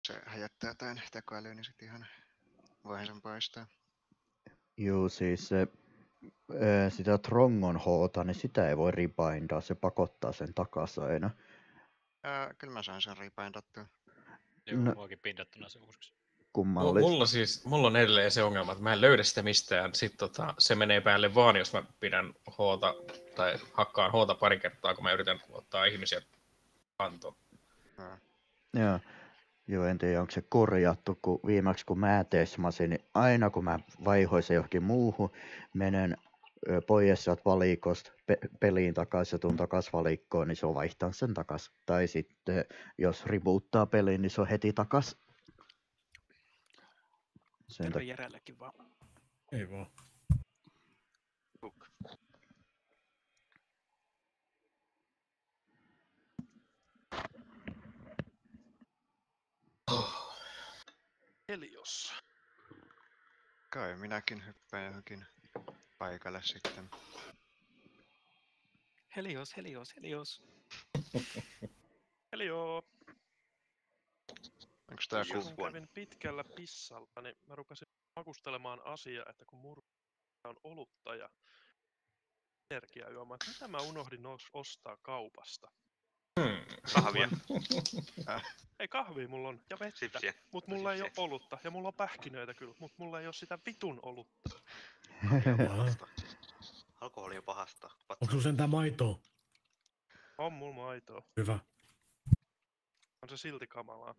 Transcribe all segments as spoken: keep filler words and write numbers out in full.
Se häjättää jotain tekoälyä, niin sit ihan voihan sen poistaa. Juu, siis se, ää, sitä Trongon hoota, niin sitä ei voi rebindaa, se pakottaa sen takas aina. Ää, kyllä mä saan sen rebindattua. Joo, No. muakin pindattuna se uusiksi. Kummallis. Mulla siis, mulla on edelleen se ongelma, että mä en löydä sitä mistään. Sitten tota, se menee päälle vaan, jos mä pidän hoota tai hakkaan hoota pari kertaa, kun mä yritän ottaa ihmisiä kantoon. Ää. Joo. Joo, en tiedä, onko se korjattu, kun viimeksi kun mä tesmasin, niin aina kun mä vaihoin se johonkin muuhun, menen ö, pois sieltä valikosta pe- peliin takaisin ja tuun takaisin valikkoon, niin se on vaihtanut sen takaisin. Tai sitten jos reboottaa peliin, niin se on heti takaisin. Sen Terve tak- Jerellekin vaan. Ei vaan. Helios. Kai minäkin hyppään johonkin paikalle sitten. Helios, Helios, Helios. Helio. Onks tää Kun ku... kävin pitkällä pissalla, niin mä rupesin makustelemaan asiaa, että kun murra on olutta ja energiajuomaa, että mitä mä unohdin os- ostaa kaupasta. Hmm. Kahvia. Ei, kahvia mulla on ja vettä, Sipsiä. mut mulla ei oo olutta. Ja mulla on pähkinöitä kyllä, mut mulla ei oo sitä vitun olutta. Pahasta. Alkoholi on pahasta. Onko sulla sentään maitoa? On mulla maitoa. Hyvä. On se silti kamalaa.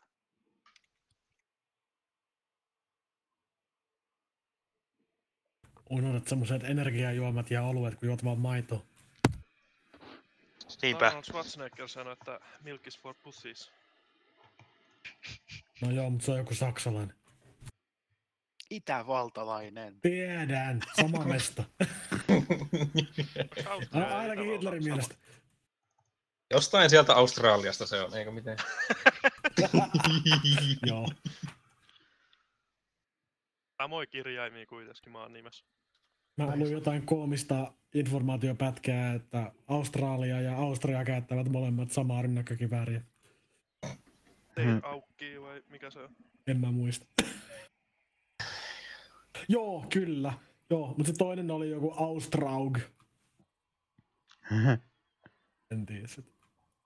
Unohdat semmoset energiajuomat ja oluet, kun juot vaan maitoa. Niinpä. Arnold Schwarzenegger sanoi, että milk is for pussies. No joo, mutta se on joku saksalainen. Itävaltalainen. Tiedän, sama mesta. Austria ja Ainakin Itävalta Hitlerin sama. mielestä. Jostain sieltä Australiasta se on, eikö miten? Joo. Samoin kirjaimia kuitenkin maan nimessä. Mä luin jotain koomista informaatiopätkää, että Australia ja Austria käyttävät molemmat samaa rynnäkkökivääriä. Ei Hmm. aukki vai mikä se on? En mä muista. Joo, kyllä. Joo, mutta se toinen oli joku Austraug. En tiedä sitä.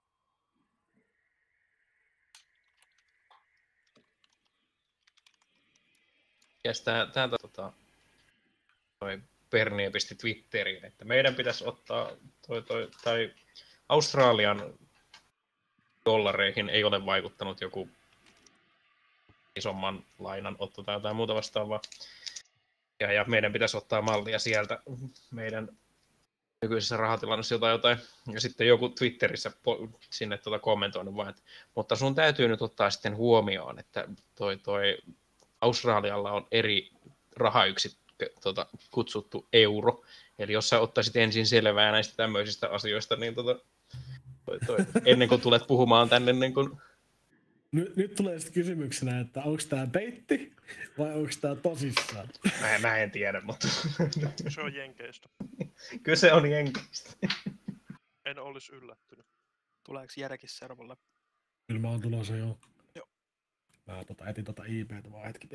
Ja tää, tää tota, toi Perniö pisti Twitteriin, että meidän pitäisi ottaa toi, toi, tai Australian dollareihin ei ole vaikuttanut joku isomman lainan otto tai jotain muuta vastaavaa. Ja, ja meidän pitäisi ottaa mallia sieltä meidän nykyisessä rahatilannassa jotain jotain. Ja sitten joku Twitterissä po- sinne tuota kommentoinut vaan, että mutta sun täytyy nyt ottaa sitten huomioon, että toi, toi Australialla on eri rahayksikkö tota, kutsuttu euro. Eli jos sä ottaisit ensin selvää näistä tämmöisistä asioista, niin tota, toi, toi, ennen kuin tulet puhumaan tänne niin kun... Nyt, nyt tulee sitten kysymyksenä, että onko tää peitti vai onko tää tosissaan? Mä en, mä en tiedä, mutta Se on Jenkeistä. kyse on Jenkeistä. En olisi yllättynyt. Tuleeko Jerekin servolle? Kyllä mä oon tulossa joo. Joo. Mä tota, etin tota I P:tä vaan hetki.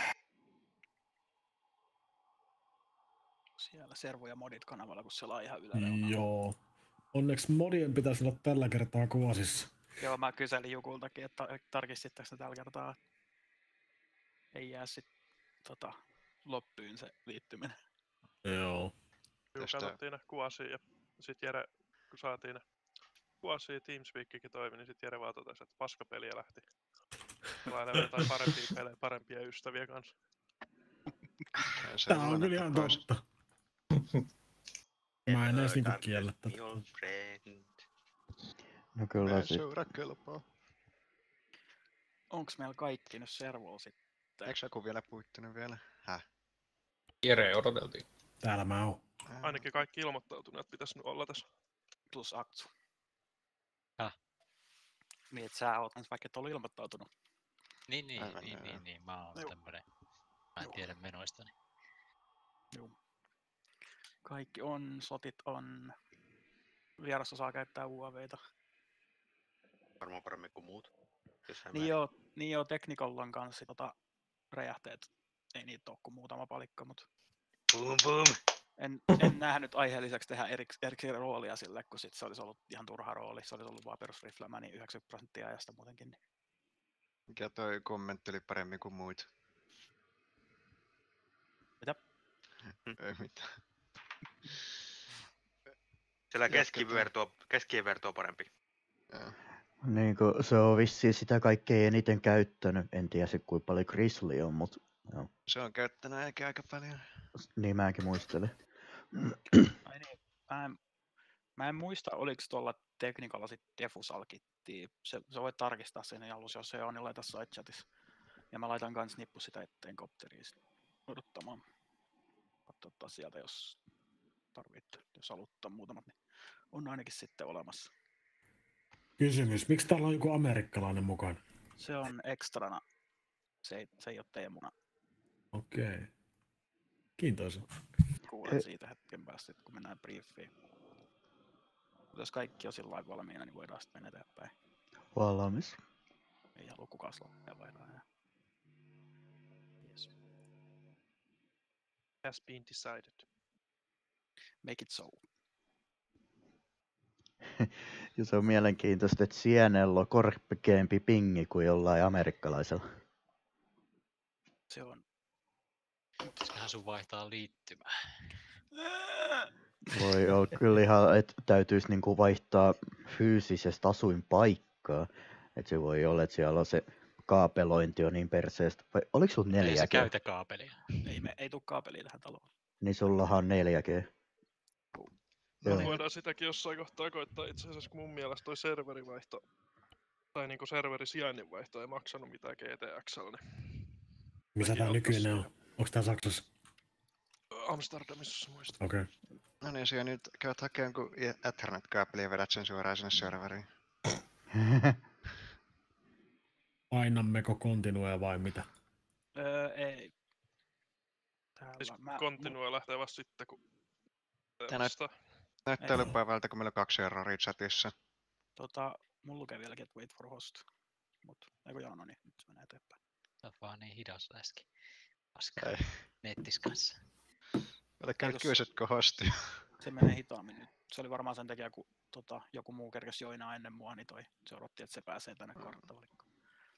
Siellä servo ja modit kanavalla, kun siellä on ihan yläreunalla. Joo. Onneksi modien pitäisi olla tällä kertaa kuosissa. Joo, mä kyselin Jukultakin, että tarkistitteko ne tällä kertaa. Ei jää sit tota, loppuun se liittyminen. Joo. Kyllä Tästä- katsottiin ne kuvasia ja sit Jere, kun saatiin ne kuvasia ja Teamspeakikin toimi, niin sit Jere vaan totesi, että paskapeliä lähti. Pelailemaan jotain parempia pelejä, parempia ystäviä kanssa. Se Tää on luonne kyllä ihan pois. totta. Mä en edes niinku kiellä tätä. Your friend. No kyllä Mä en sit. seuraa kelpaa. Onks meillä kaikki nyt servolla sitten? Eikö joku vielä puittunut vielä? Häh? Jere odoteltiin. Täällä mä oon. Ää, Ainakin kaikki ilmoittautuneet pitäisi nyt olla tässä. Plus Aktsu. Häh? Niin, että sä oot vaikka et ollut ilmoittautunut. Niin, niin, Aivan, niin, joo. niin, niin, mä oon Joo. tämmönen. Mä en Joo. tiedä menoistani. Kaikki on, slotit on. Vierassa saa käyttää U A V:tä. Varmaan paremmin kuin muut. jossain Niin määrin. joo, niin joo, Technical on kanssa tota, räjähteet. Ei niitä ole kuin muutama palikka, mutta Boom boom! en, en nähnyt aiheelliseksi tehdä eriks, erikseen roolia sille, kun sit se olisi ollut ihan turha rooli. Se olisi ollut vaan perusriflämä, niin yhdeksänkymmentä prosenttia ajasta muutenkin. Niin. Mikä toi kommentti oli paremmin kuin muut? Mitä? Ei mitään. Siellä Jatketaan. keskiverto, keskiverto on parempi. Joo. Niin kuin se on vissiin sitä kaikkein eniten käyttänyt. En tiedä se kuinka paljon Grizzly on, mutta joo. Se on käyttänyt eikä aika paljon. Niin mäkin muistelin. Ai niin, mä en, mä en muista, oliko tuolla Technicalla sit defusalkittiin. Se, se voi tarkistaa sen alussa, jos se on, niin laita side-chatissa. Ja mä laitan kans nippu sitä eteen kopteriin odottamaan. Katsotaan sieltä, jos tarvitsee, jos haluttaa muutamat, niin on ainakin sitten olemassa. Kysymys, miksi täällä on joku amerikkalainen mukana? Se on ekstrana. Se ei, se ei ole teemuna. Okei. Okay. Kiintoisa. Kuulet siitä hetken päästä, kun mennään briefiin. Mutta jos kaikki on sillä lailla valmiina, niin voidaan sitten mennä eteenpäin. Valmis. Ei halua kukaan sloppia vaihdaa enää. Yes. Has been decided. Make it so. Ja se on mielenkiintoista, että Sienellä on korkeampi pingi kuin jollain amerikkalaisella. Se on. Pitäisiköhän sun vaihtaa liittymää? Voi olla kyllä ihan, että täytyisi niinku vaihtaa fyysisestä asuinpaikkaa. Että se voi olla, että siellä on se kaapelointi on niin perseestä. Vai oliko sulla Ei se neljä G? käytä kaapelia. Ei, me, ei tuu kaapelia tähän taloon. Niin sullahan on neljä G. Me Joo. voidaan sitäkin jossain kohtaa koittaa itse asiassa, kun mun mielestä toi serverivaihto tai niinku serveri sijainninvaihto ei maksanut mitään G T X:llä. Niin Missä mäkin tää nykyinen on? ottaisin Onko tää Saksassa? Amsterdamissa muista. Okei. Okay. No niin, siellä nyt käyt hakemaan jonkun Ethernet-kaapeli ja vedät sen suoraan sinne serveriin. Painammeko continue vai mitä? Öö, ei. Täällä. Siis Mä, Continue lähtee vasta sitten, kun Tää näyt- Näyttää Ei. lupaavalta, kun meillä on kaksi erroria chatissa. Tota, mulla lukee vieläkin, että wait for host. Mut, eikö joo, no niin, nyt se menee eteenpäin. Sä oot vaan niin hidas äsken. Paska. Ei. Nettis kanssa. Älkää nyt Eikös- kysytkö hostia. Se menee hitaammin nyt. Se oli varmaan sen takia, kun tota, joku muu kerkesi joinaa ennen mua, niin toi, se odotti, että se pääsee tänne karttavalikkoon.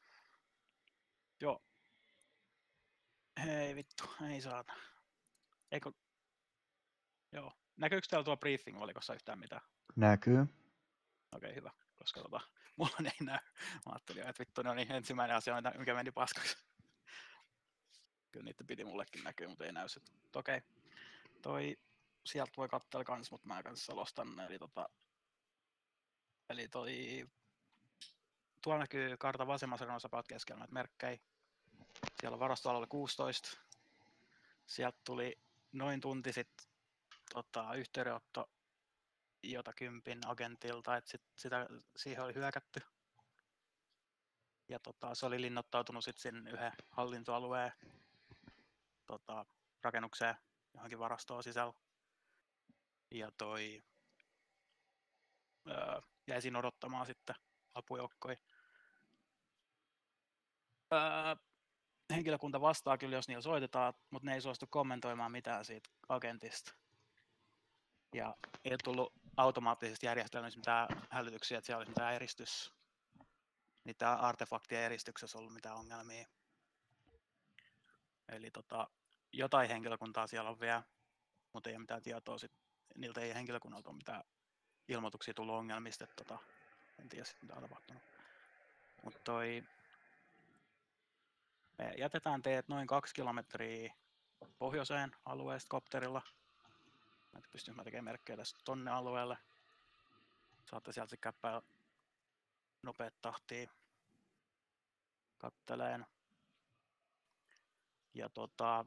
Joo. Hei vittu, ei saata. Eikö... Joo. Näkyykö täällä tuo briefing-valikossa yhtään mitään? Näkyy. Okei, hyvä. Koska tota, mulla ei näy. Mä ajattelin, että vittu, ne on niin ensimmäinen asia, mikä meni paskaksi. Kyllä niitä piti mullekin näkyä, mutta ei näy se. Okei. Toi, sieltä voi katsella kans, mutta mä kans selostan. Eli, tota, eli toi... Tuolla näkyy kartan vasemmassa reunassa about keskellä näitä merkkejä. Siellä on varastoalalla kuusitoista. Sieltä tuli noin tunti sitten tota, yhteydenotto jotakympin agentilta, että sit, sitä, siihen oli hyökätty. Ja tota, se oli linnoittautunut sitten sinne yhden hallintoalueen tota, rakennukseen johonkin varastoon sisällä. Ja toi öö, jäi siinä odottamaan sitten apujoukkoja. Öö, henkilökunta vastaa kyllä, jos niillä soitetaan, mutta ne ei suostu kommentoimaan mitään siitä agentista. Ja ei ole tullut automaattisesti järjestelmissä mitään hälytyksiä, että siellä olisi mitään eristys, niitä artefaktien eristyksessä ollut mitään ongelmia. Eli tota, jotain henkilökuntaa siellä on vielä, mutta ei ole mitään tietoa. Sit, niiltä ei henkilökunnalta ole mitään ilmoituksia tullut ongelmista, että tota, en tiedä sit, mitä on tapahtunut. Mutta toi, me jätetään teet noin kaksi kilometriä pohjoiseen alueesta kopterilla. Mä pystyn mä tekemään merkkejä tästä tonne alueelle. Saatte sieltä käppää nopeat tahtia katteleen. Ja tota,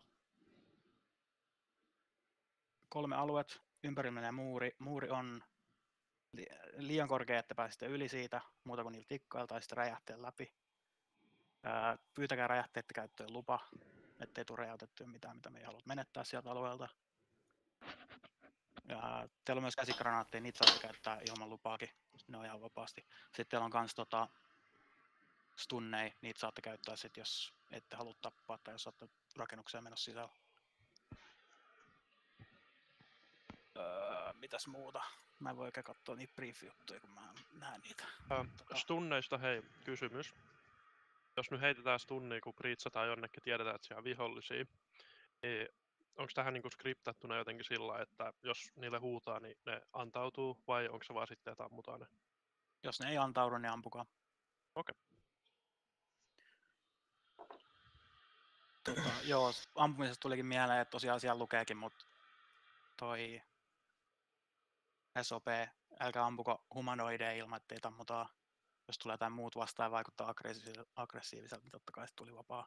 kolme aluetta, ympäri menee muuri. Muuri on liian korkea, että pääsette yli siitä, muuta kuin niillä tikkailla tai sitten räjähteen läpi. Ää, pyytäkää räjähteiden käyttöön lupa, ettei tule räjäytettyä mitään, mitä me ei halua menettää sieltä alueelta. Ja teillä on myös käsikranaatteja, niitä saatte käyttää ilman lupaakin, ne on ihan vapaasti. Sitten teillä on myös tota, stunneja, niitä saatte käyttää sit, jos ette halua tappaa tai jos olette rakennukseen menossa sisällä. Öö, mitäs muuta? Mä en voi oikein katsoa niitä brief-juttuja, kun mä näen niitä. Ää, stunneista hei, kysymys. Jos nyt heitetään stunnia, kun breachataan jonnekin, tiedetään, että siellä on vihollisia, niin onko tähän niinku skriptattuna jotenkin sillä, että jos niille huutaa, niin ne antautuu, vai onko se vaan sitten, että ammutaan ne? Jos ne ei antaudu, niin ampukaa. Okei. Tota, joo, ampumisesta tulikin mieleen, että tosiaan siellä lukeekin, mutta toi S O P, älkää ampuko humanoideja ilman, ettei tammutaan. Jos tulee jotain muut vastaan ja vaikuttaa aggressiiviselta, aggressiiviselta, niin totta kai se tuli vapaa.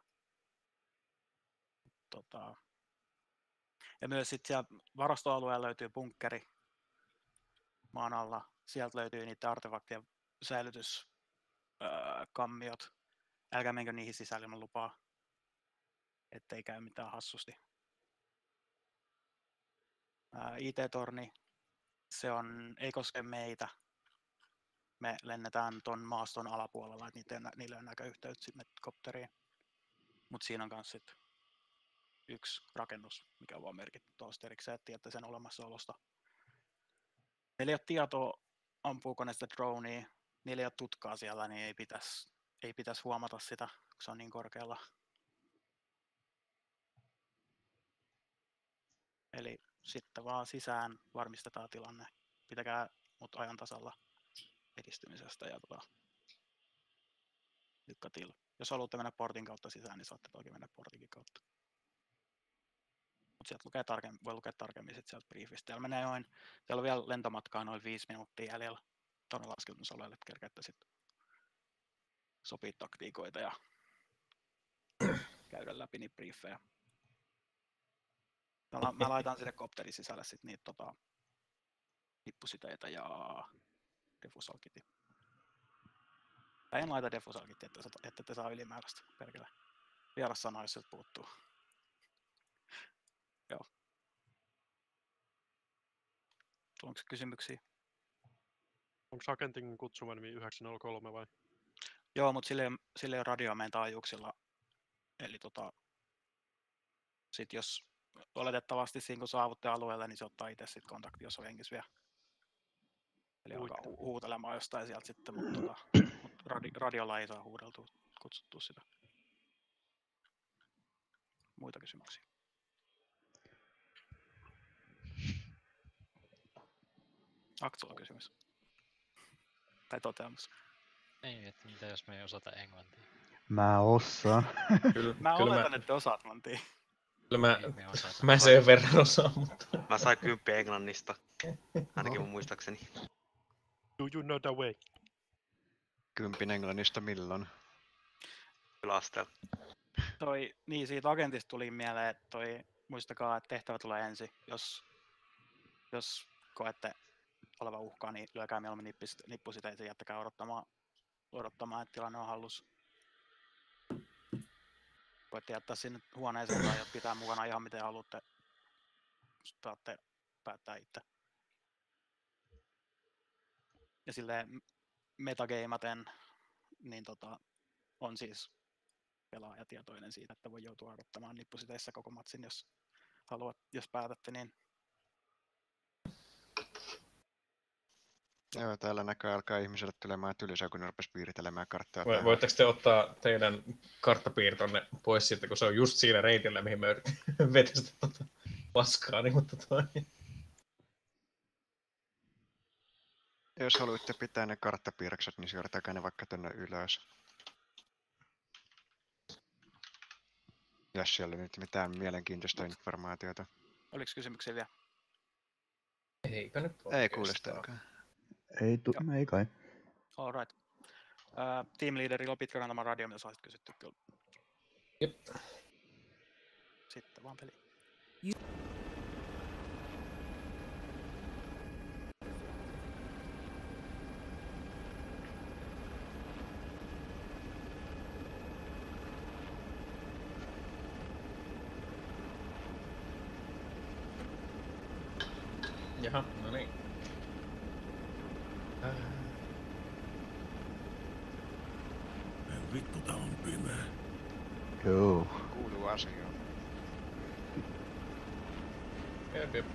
Tota. Ja myös sitten siellä varastoalueella löytyy bunkkeri maan alla. Sieltä löytyy niitä artefaktien säilytyskammiot. Älkää menkö niihin sisälle ilman lupaa, ettei käy mitään hassusti. Ää, I T-torni, se on, ei koske meitä. Me lennetään ton maaston alapuolella, että niitä, niillä on näköyhteyttä sinne kopteriin. Mutta siinä on myös sit yksi rakennus, mikä on vaan merkitty tuosta erikseen, että tiedätte sen olemassaolosta. Meillä ei ole tietoa, ampuuko ne sitä dronea. Niillä ei ole tutkaa siellä, niin ei pitäisi ei pitäis huomata sitä, kun se on niin korkealla. Eli sitten vaan sisään varmistetaan tilanne. Pitäkää mut ajan tasalla edistymisestä ja tota, lycka till. Jos haluatte mennä portin kautta sisään, niin saatte toki mennä portinkin kautta. Mut sieltä lukee tarkemmin, voi lukea tarkemmin sit sieltä briefistä. Siellä menee noin, siellä on vielä lentomatkaa noin viisi minuuttia jäljellä tuonne laskeutumisalueelle, että kerkeätte sitten sopii taktiikoita ja käydä läpi niitä briefejä. Mä laitan sinne kopterin sisälle sit niitä tota, nippusiteitä ja defusalkitin. Tai en laita defusalkitin, että, että te saa ylimääräistä perkele. Vieras sana, jos se puuttuu. Joo. Onko kysymyksiä? Onko agentin kutsuma nimi yhdeksän nolla kolme vai? Joo, mutta sille, sille ei ole radioa meidän taajuuksilla. Eli tota, sit jos oletettavasti siinä kun saavutte alueelle, niin se ottaa itse sit kontakti, jos on hengissä vielä. Eli alkaa hu- huutelemaan jostain sieltä sitten, mutta tota, mut radi- radiolla ei saa huudeltua, kutsuttua sitä. Muita kysymyksiä? Aksulla kysymys. Tai toteamus. Niin, että mitä jos me ei osata englantia? Mä osaan. Kyllä, Mä kyllä oletan, mä, että osaat englantia. kyllä mä, Ei me osata. mä sen verran osaan, mutta... Mä sain kymppi englannista, ainakin mun muistaakseni. Do you know the way? Kympin englannista milloin? Yläasteella. Toi, niin siitä agentista tuli mieleen, että toi, muistakaa, että tehtävä tulee ensin. Jos, jos koette oleva uhkaa, niin lyökää mieluummin nippusiteitä ja jättäkää odottamaan, odottamaan, että tilanne on hallussa. Voitte jättää sinne huoneeseen tai pitää mukana ihan miten haluatte. Saatte päättää itse. Ja silleen metageimaten niin tota, on siis pelaaja tietoinen siitä, että voi joutua odottamaan nippusiteissä koko matsin, jos haluat, jos päätätte niin. Joo, täällä näköjään alkaa ihmiselle tulemaan tylsää, kun ne rupes piiritelemään karttaa. Vo- Voitteko te ottaa teidän karttapiirtonne pois siitä, kun se on just siinä reitillä, mihin me yritin vetästä tuota paskaa, niin mutta toi... Jos haluatte pitää ne karttapiirrokset, niin siirtäkää ne vaikka tonne ylös. Jos siellä ei nyt mitään mielenkiintoista informaatiota. Oliko kysymyksiä vielä? Eikö nyt Ei kuulostakaan. Ei, tu- ei kai. All right. Uh, team leaderilla on pitkä kantama radio, mitä saisit kysytty kyllä. Jep. Sitten vaan peli. Jaha, no niin. And we Joo. Kuuluu asioon. Jep, jep.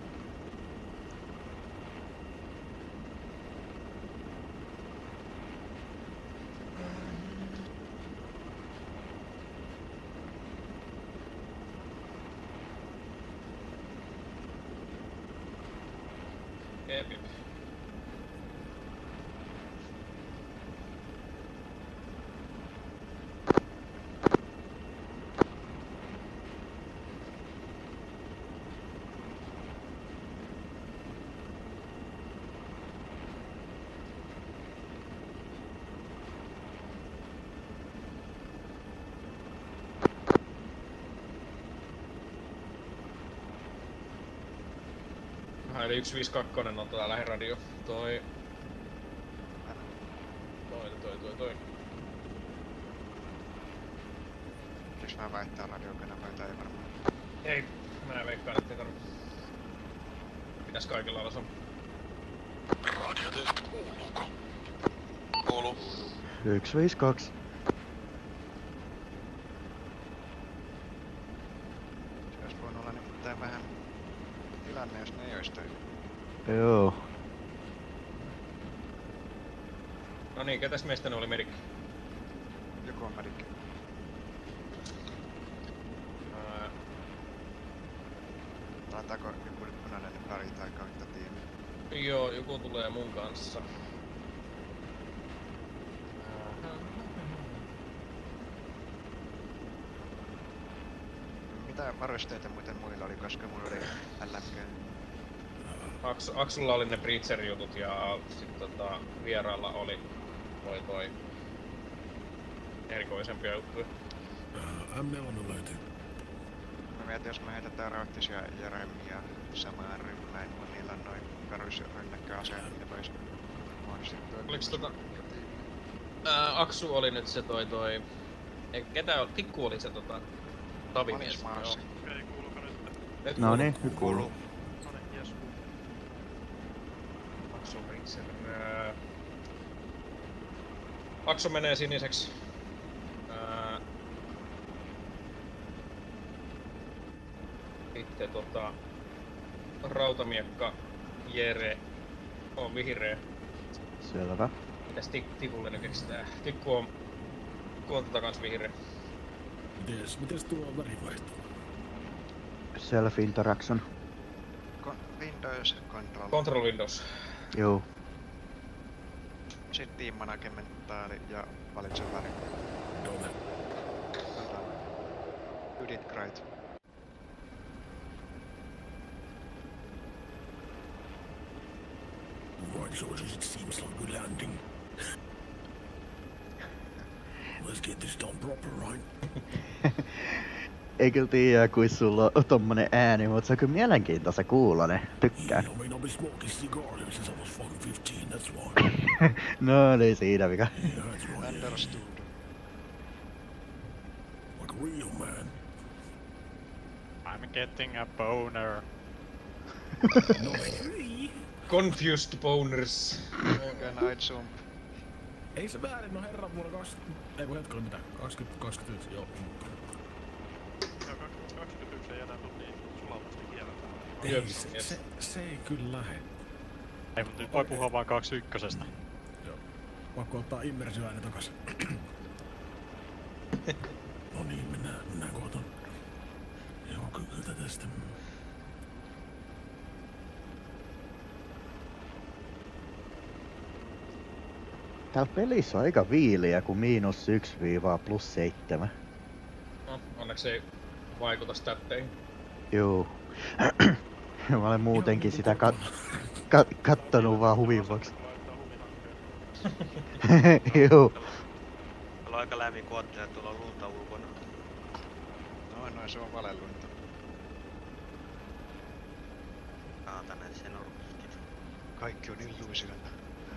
Jep, jep. Aha, eli yksi viisi kaksi on tää lähiradio. Toi... Toi, toi, toi, toi. Jos mä vaihtaa radiokanavaa, ei varmaan. Ei, mä veikkaan, ettei tarvi. Pitäis kaikilla olla sun. Radiotesti kuuluuko? Kuuluu. yksi viisi kaksi. Se olisi voinut olla nimittäin vähän tilanne, jos ne ei ois töitä. Joo. No niin, ketäs meistä ne oli medikki? Joku on medikki. Ää, Laitaako joku nyt punainen pari tai kautta tiimi? joo, joku tulee mun kanssa. Mitä varusteita muuten muilla oli, koska mulla oli L M G? Aks, Aksulla oli ne Breacher-jutut ja sit tota vieraalla oli toi toi erikoisempia juttuja. M neljä löytyy. Mä mietin, jos me heitetään Rauttis ja Jeremia samaan ryhmään, kun niillä on noin perusrynnäkköaseet, niin ne vois mahdollisesti toimia. Oliks tota... Ää, Aksu oli nyt se toi toi... Ei, ketä oli? Tikku oli se tota... Tavimies. Maassa. Okei, kuuluuko nyt? Nyt No niin, nyt kuuluu. No niin, jes. Aksu Breacher. Ää... Aksu menee siniseksi. Ää... Sitten tota... Rautamiekka, Jere on vihreä. Selvä. Mitäs tik- Tikulle nyt keksitään? Tikku on... Tikku on tota kans vihreä. Mites, mites tuo värivaihto? Self interaction. Kon- Windows Control. Control Windows. Joo. Sitten Team Managementaali ja valitse väri. Done. You did great. Right, soldiers, it seems like we're landing. Let's get this done proper, right? Ei kyllä tiedä, kuin sulla on tommonen ääni, mutta se on kyllä mielenkiintoisen kuulonen. Tykkään. I mean, I've been smoking cigar ever since I was fucking fifteen, that's why. No niin siinä mikä. Yeah, that's right. Yeah. Understood. Like a real man. I'm getting a boner. No, hey. Confused boners. Can I jump? Ei se väärin, no herran vuonna kaksikymmentä... Ei kun hetkellä mitä? kaksikymmentä kaksikymmentäyksi, joo. Joo, kaksikymmentäyksi ei enää tuu niin sulavasti kielellä. Ei, se, se, se ei kyllä lähe. Ei, mutta nyt voi puhua vaan kaksikymmentäyksi. Joo. Pakko ottaa immersioääni takas. No niin, mennään, mennään kohta. Joo, kyllä tästä. Täällä pelissä on aika viiliä, kun miinus yksi viiva plus seitsemän. No, onneksi ei vaikuta statteihin. Joo. Mä olen muutenkin sitä kat- kat- kattonut vaan huvin vuoksi. Joo. Täällä on aika lämmin kootteja, että tuolla on lunta ulkona. Noin, noin, se on valelunta. Kaatan näitä sen orkiskin. Kaikki on illuusiota.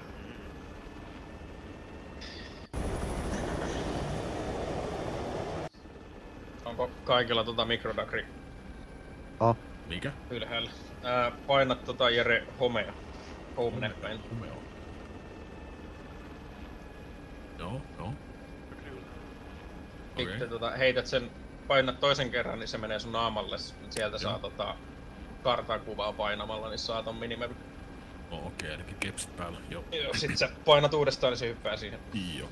Onko kaikilla tota mikrodagri Oh. Mikä? ylhäällä? Ää, painat tota Jere homea. Home päin. Hume on. Joo, joo. Sitten Okei. tota, heität sen, painat toisen kerran, niin se menee sun naamalle. Sieltä saa tota, kartakuvaa painamalla, niin saa ton minimapin. Oh, okei, eli kepsit päällä, joo. Joo, sit sä painat uudestaan, niin se hyppää siihen. Joo.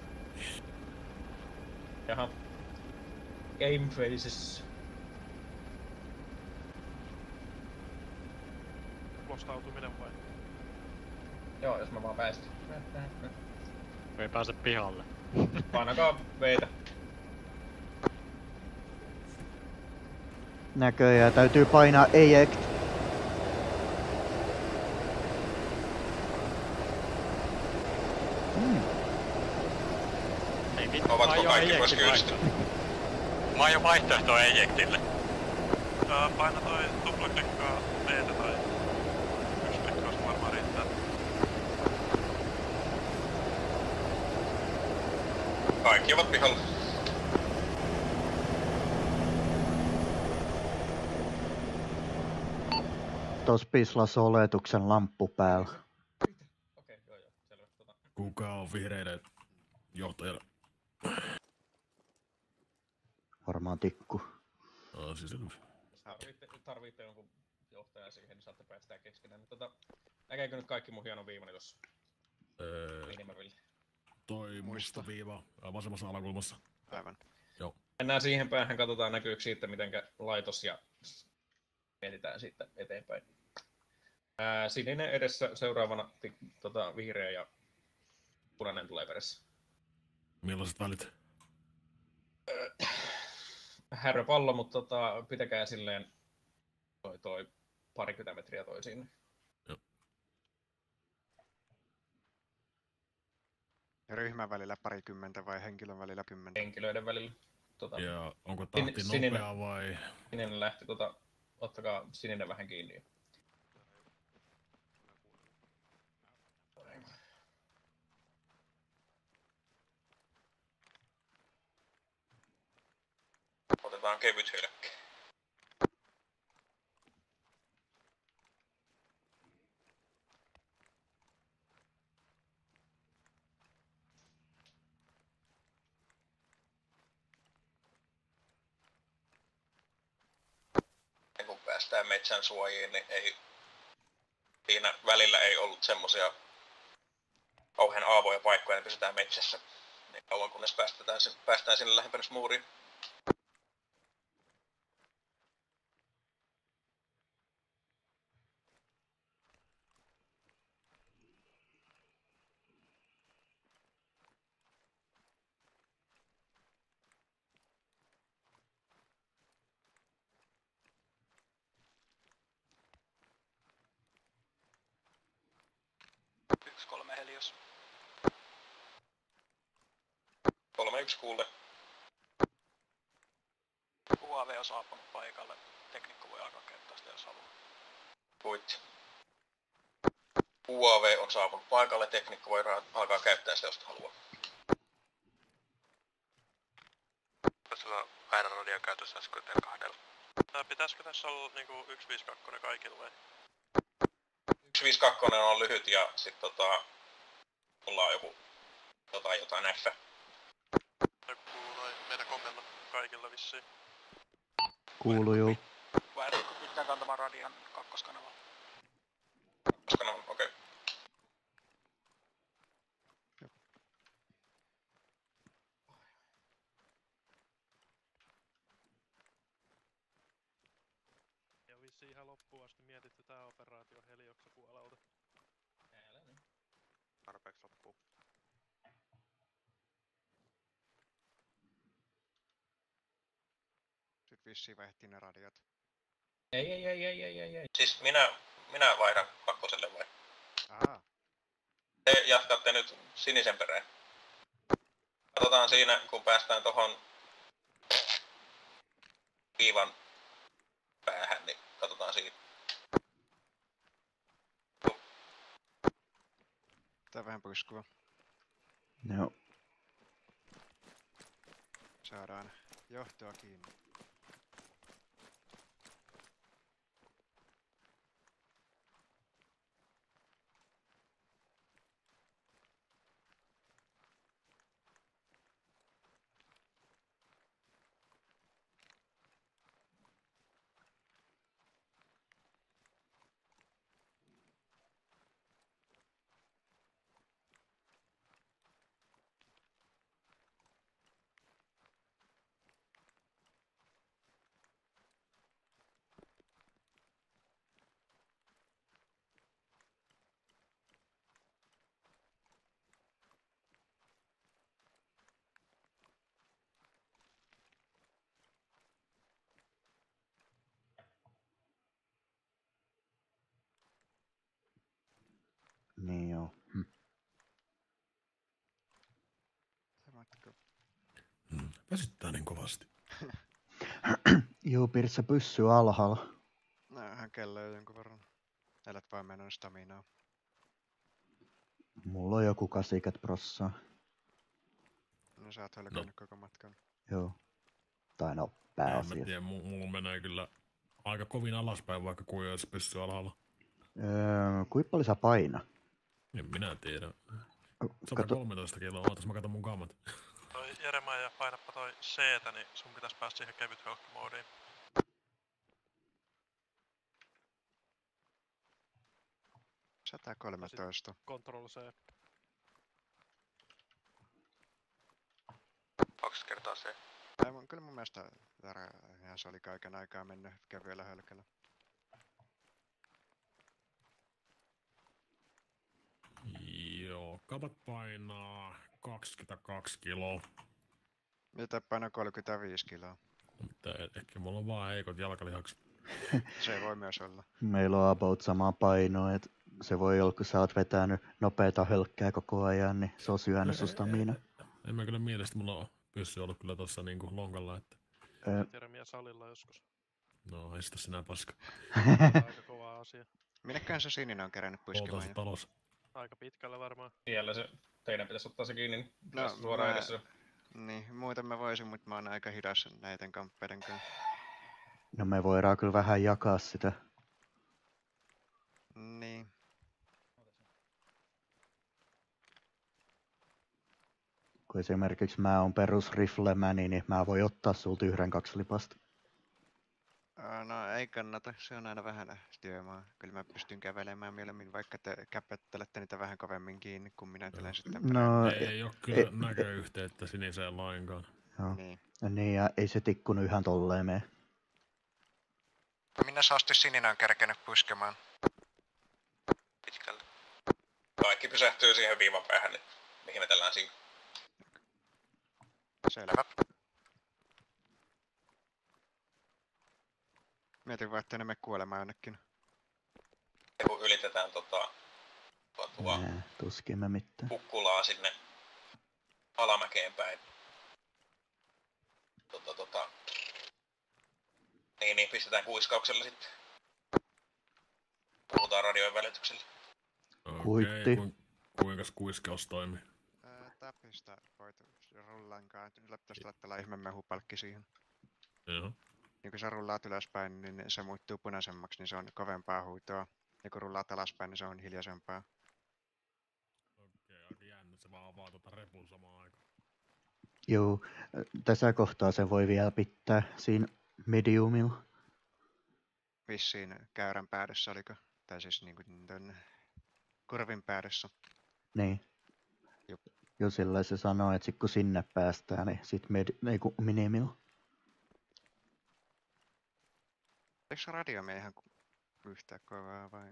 Jaha. Game faces. Lostautuminen vai? Joo, jos mä vaan päästän. Ei pääse pihalle. Painakaa veitä. Näköjään täytyy painaa eject. Hmm. Ei vittu, Ovatko mä aion kaikki pois ejectin kyydistä? vaihtoehto. Mä aion vaihtoehtoa ejectille. Ää, paina toi tuplaklikkaa V:tä tai yksi klikkaus varmaan riittää. Kaikki ovat pihalla. Tos pislas oletuksen lamppu päällä. Okei, joo joo, selvä. Tota. Kuka on vihreiden johtajana? Varmaan tikku. Oh, siis selvä. Jos tarvitte, tarvitte jonkun johtajan siihen, niin saatte päästää keskenään. Tota, näkeekö nyt kaikki mun hienon viivani tossa? Öö, Minimapille. toi musta viiva äh, vasemmassa alakulmassa. Aivan. Joo. Mennään siihen päähän, katsotaan näkyykö siitä, mitenkä laitos ja mietitään siitä eteenpäin. Ää, sininen edessä, seuraavana tota, vihreä ja punainen tulee perässä. Millaiset välit? Häröpallo, mutta tota, pitäkää silleen toi, toi parikymmentä metriä toisiin. Ja ryhmän välillä parikymmentä vai henkilön välillä kymmentä? Henkilöiden välillä. Tota, Ja onko tahti sin- sininen, nopea vai? sininen lähti, tota, ottakaa sininen vähän kiinni. Otetaan kevyt hylkkä. Ja kun päästään metsän suojiin, niin ei, siinä välillä ei ollut semmosia kauhean aavoja paikkoja, niin pysytään metsässä niin kauan kunnes päästetään, päästään sinne lähempänä muuriin. yksi kolme Helios. kolme yksi kuulle. U A V on saapunut paikalle. Teknikko voi alkaa käyttää sitä, jos haluaa. Kuitti. U A V on saapunut paikalle, teknikko voi ra- alkaa käyttää sitä, jos haluaa. Tässä on aina radio käytössä S K T kahdella. Ää, pitäisikö tässä olla niinku yksi viisi kaksi kaikilla vai? yksi viisi kaksi on lyhyt ja sit tota... Mulla on joku... Jotain jotain F. Kuuluu noin meidän kommella kaikilla vissiin. Kuuluu juu. Vai etkö pystytään kantamaan radion kakkoskanavalla? Koska no, okei. Okay. Ja vissiin ihan loppuun asti mietitty tää operaatio Helioksen puolelta. Älä niin. Tarpeeksi loppuu. Sitten vissiin vaihtiin ne radiot. Ei, ei, ei, ei, ei, ei, ei. Siis minä, minä vaihdan kakkoselle vai? Ahaa. Te jatkatte nyt sinisen perään. Katsotaan siinä, kun päästään tohon viivan päähän, niin katsotaan siinä. Tää vähän puiskua. Joo. Saadaan johtoa kiinni. Niin joo. Hm. Hmm. Väsyttää niin kovasti. Joo, Pirssä pyssy alhaalla. Näinhän kello jo jonkun verran. Elät vaan mennä staminaa. Mulla on joku kahdeksankymmentä prossaa. No sä oot hölkännyt no. koko matkan. Joo. Tai no, En mä pääasiassa. tiedä, mulla menee kyllä aika kovin alaspäin, vaikka kuin jos pystyy alhaalla. Öö, kuinka paljon sä paina? En minä tiedä. Kato... sata kolmetoista kiloa, ootas mä katon mun kammat. Toi Jeremiah, painappa toi C-tä, niin sun pitäis päästä siihen kevyt hölkkimoodiin. sata kolmetoista. Control C. kaksi kertaa C. Ei, mun, kyllä mun mielestä ihan se oli kaiken aikaa mennyt kevyellä hölkällä. Joo, kamat painaa kaksikymmentäkaksi kiloa. Mitä painaa kolmekymmentäviisi kiloa? Mutta ehkä mulla on vaan heikot jalkalihakset. Se voi myös olla. Meillä on about samaa painoa, että se voi olla, kun sä oot vetänyt nopeita hölkkää koko ajan, niin se on syönyt sun stamina. En mä kyllä mielestä, mulla on pyssy ollut kyllä tossa niinku lonkalla, että... Jeremiah salilla joskus. No, ei sitä sinä paska. Aika kova asia. Minneköhän se Sininen on kerännyt puskemaan? Talos. Aika pitkällä varmaan. Siellä se, teidän pitäisi ottaa se kiinni, niin no, suoraan mä, edessä. Niin, muuten mä voisin, mutta mä oon aika hidas näiden kamppeiden kanssa. No me voidaan kyllä vähän jakaa sitä. Niin. Kun esimerkiksi mä oon perus riflemäni, niin mä voin ottaa sulta yhden kaksi lipasta. No ei kannata, se on aina vähän työmaa. Kyllä mä pystyn kävelemään mieluummin, vaikka te käpettelette niitä vähän kovemmin kiinni, kun minä tulen sitten no, ei, ei oo kyllä näköyhteyttä siniseen lainkaan. Joo. Niin. Niin, ja ei se tikkunut ihan tolleen mene. Minä asti Sininen on kärkenyt puskemaan? Pitkälle. Kaikki pysähtyy siihen viivan päähän, niin me ihmetellään siinä. Selvä. Mietin vaan, ettei ne mene kuolemaan jonnekin. Ja kun ylitetään tota... tuo Nää, tuskin mä mitään. Kukkulaa sinne alamäkeen päin. Tota, tota... Niin, niin, pistetään kuiskauksella sitten. Puhutaan radioiden välityksellä. Kuitti. Okei, ku, kuinkas kuiskaus toimii? Ää, tapista voit rullankaan. Nyt pitäisi laittaa ihme mehupalkki siihen. Joo. Niin kun sä rullaat ylöspäin, niin se muuttuu punaisemmaksi, niin se on kovempaa huutoa. Ja kun rullaat alaspäin, niin se on hiljaisempaa. Okei, aika jännä. Se vaan avaa tota repun samaan aikaan. Joo, tässä kohtaa se voi vielä pitää siinä mediumilla. Vissiin käyrän päädyssä oliko? Tai siis niinku ton kurvin päädyssä. Niin. Jup. Jo sillä se sanoo, että sit kun sinne päästään, niin sit med- niinku minimillä. Eikö radiomme ihan yhtään kovaa vai?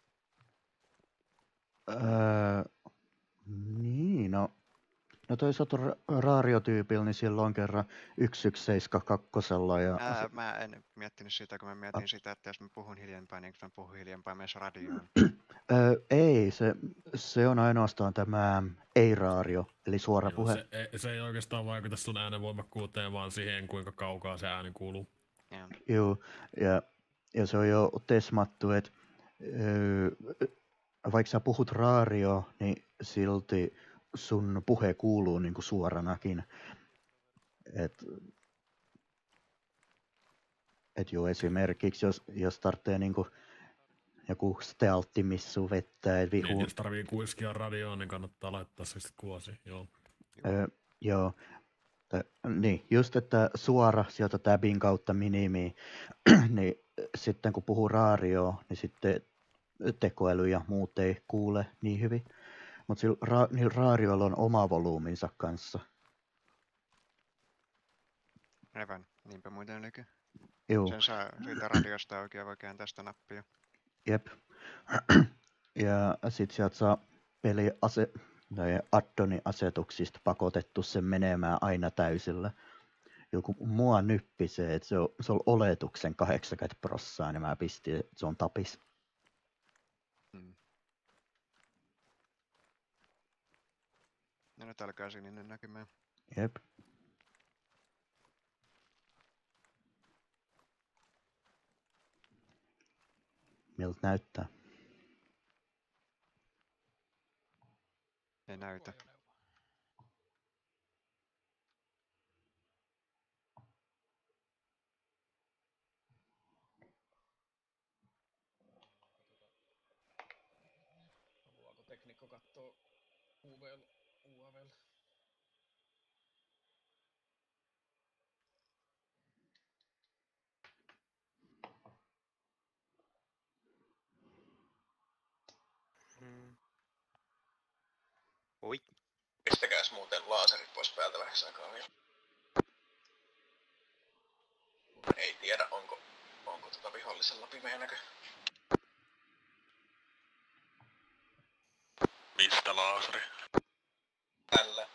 Öö, niin, no. No toisaalta ra- raariotyypillä, niin silloin on kerran yksi yksi seitsemän kaksi ja... Ää, mä en miettinyt sitä, kun mä mietin ah. sitä, että jos mä puhun hiljempaa, niin mä puhun hiljempaa myös radioon. öö, ei, se, se on ainoastaan tämä ei-raario, eli suora Joo, puhe. Se, ei, se ei oikeastaan vaikuta sun äänenvoimakkuuteen, vaan siihen, kuinka kaukaa se ääni kuuluu. Yeah. Joo, ja, ja se on jo tesmattu, että öö, vaikka sä puhut raario, niin silti sun puhe kuuluu niinku suoranakin. Et, et joo, esimerkiksi jos, jos tarvitsee niinku joku stealttimissu vettä, et vihu... Niin, jos tarvii kuiskia radioon, niin kannattaa laittaa se sitten kuosi, joo. Öö, joo. T- niin, just että suora sieltä tabin kautta minimiin, niin sitten kun puhuu raarioon, niin sitten tekoäly ja muut ei kuule niin hyvin. Mutta ra- niillä raarioilla on oma volyyminsa kanssa. Aivan, niinpä muuten olikin. Juu. Sen saa siitä radiosta auki ja voi kääntää sitä nappia. Jep. Ja sit sieltä saa peli ase- tai addonin asetuksista pakotettu sen menemään aina täysillä. Joku mua nyppi se, että se on, se on oletuksen kahdeksankymmentä prosenttia, niin mä pistin, että se on tapis. Hmm. Nyt alkaa sininen näkymään. Jep. Miltä näyttää? Ei näytä. Haluaako teknikko kattoo U V L, U A V L? Mm. Oi. Pistäkääs muuten laaserit pois päältä vähäksi aikaa vielä. Ei tiedä, onko, onko tota vihollisella pimeä näkö. Mistä laaseri? Tällä.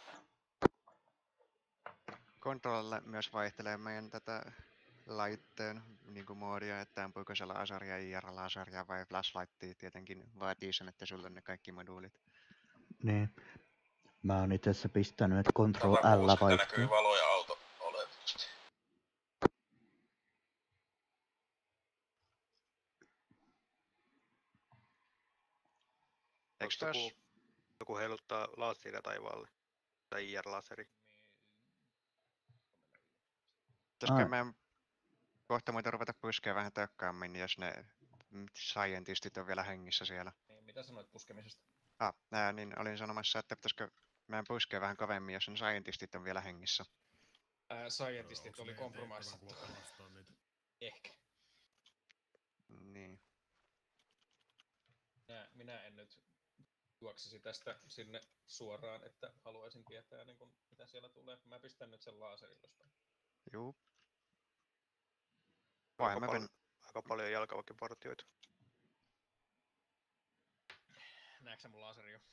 Controlilla myös vaihtelee meidän tätä laitteen niin kuin moodia, että ampuiko se laseria, I R-laseria vai flashlightia. Tietenkin vaatii sen, että sulla on ne kaikki moduulit. Niin. Mä oon itse asiassa pistänyt, että Control sata L kuusikymmentä näkyy vaihtuu. valo ja auto oletettavasti. Eikö joku, joku heiluttaa laseria taivaalle? Tai I R-laseri? Pitäisikö meidän kohta muuten ruveta puskea vähän tökkaammin, jos ne scientistit on vielä hengissä siellä? Niin, mitä sanoit puskemisesta? Ah, nää, niin olin sanomassa, että pitäisikö meidän puskea vähän kovemmin, jos ne scientistit on vielä hengissä. Ää, scientistit oli kompromissattu. Ehkä. Niin. Minä, minä en nyt juoksisi tästä sinne suoraan, että haluaisin tietää, niin kun, mitä siellä tulee. Mä pistän nyt sen laaserin jostain. Juu. Aika, Vai, pal- pen... aika paljon jalkaväkipartioita. Näetkö sä mun laaseri jo?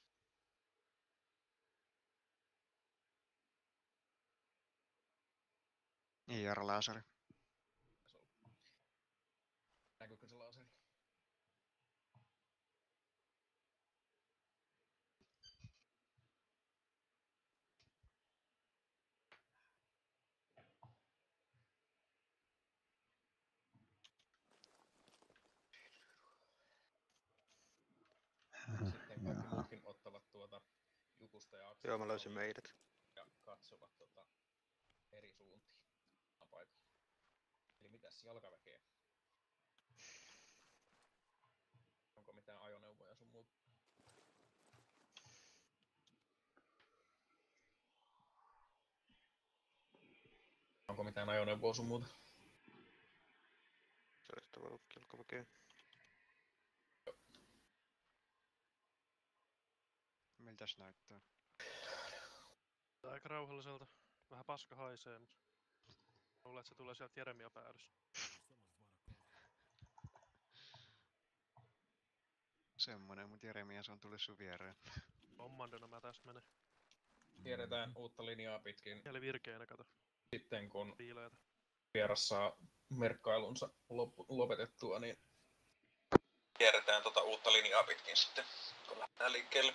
I R-laseri. Näkyykö se laaseri? Sitten kaikki muutkin ottavat tuota Jukusta ja Akselista. Joo, mä löysin meidät. Ja katsovat tota eri suuntiin. Paikalla. Eli mitäs jalkaväkeä? Onko mitään ajoneuvoja sun muuta? Onko mitään ajoneuvoa sun muuta? Se olisi tavallaan jalkaväkeä. Miltäs näyttää? Aika rauhalliselta. Vähän paska haisee, mutta luulen, että se tulee sieltä Jeremia päädyssä. Semmonen, mut Jeremias on tullut sun viereen. Kommandona mä tässä menen. Tiedetään uutta linjaa pitkin. Eli virkeänä, kato. Sitten kun Piileitä. vieras saa merkkailunsa lop- lopetettua, niin Kierretään tota uutta linjaa pitkin sitten, kun lähdetään liikkeelle.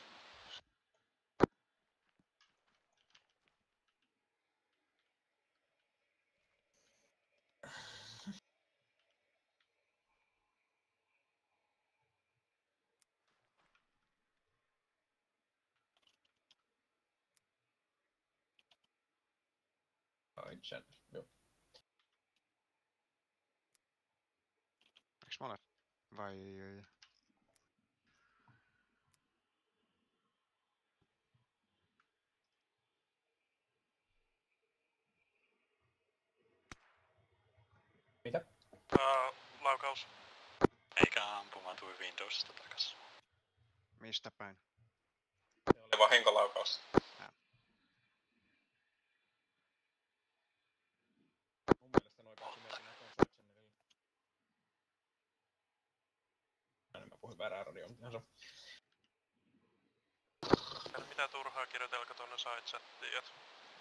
ai sen, joo. Eiks molemmat? Vai... Mitä? Uh, laukaus. Eikä ampuma tuli Windowsista takas. Mistä päin? Se oli Vahinkolaukaus. mun mielestä noin kaikki merkinnät on Schwarzeneggerilla. Näin mä puhuin väärää radioon, mutta ihan se on. Eli mitä turhaa kirjoitelko tonne side-chattiin, et...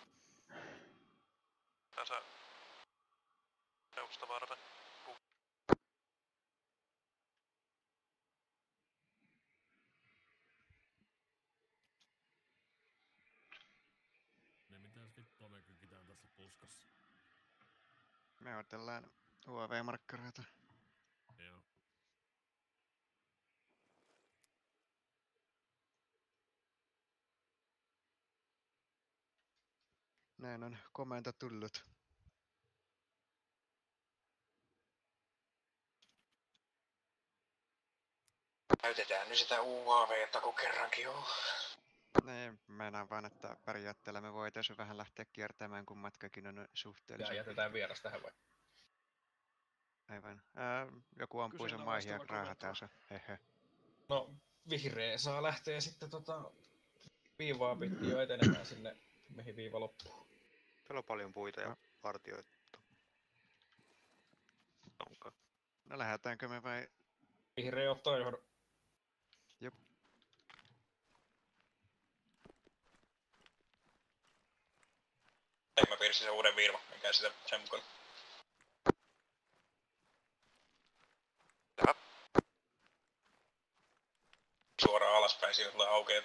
Tässä... Seusta varten. tässä puskassa. Me otellaan U A V-markkareita. Joo. Näin on komento tullut. Käytetään nyt sitä U A V:tä, kun kerrankin on. Niin, meinaan vaan, että periaatteella me voitaisiin vähän lähteä kiertämään, kun matkakin on Ja suhteellisen jätetään vieras tähän vai? Aivan. Ää, joku ampui sen maihin ja Kyseenalaistava raahataan se. Hehe. No, vihreä saa lähteä sitten tota viivaa pitkin jo etenemään sinne, mihin viiva loppuu. Täällä on paljon puita ja No. partioita. Onko? No lähdetäänkö me vai... Vihreä ottaa johdon. Jop. Ei mä piirsin sen uuden viivan, mikä sitä sen mukaan. Jaha. Suoraan alaspäin, siinä tulee aukeaa.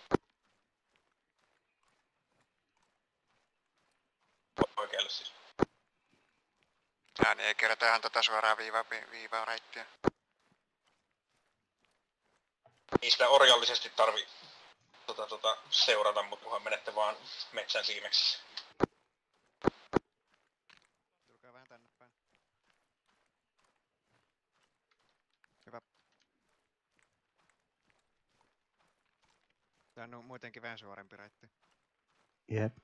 Oikealle siis. Jaa, niin ei kerätä ihan tota suoraan viivaa, viivaa reittiä. Ei sitä orjallisesti tarvi tota, tota, seurata, mutta kunhan menette vaan metsän siimeksi. Tulkaa vähän tänne päin. Hyvä. Tää on muutenkin vähän suorempi reitti. Jep.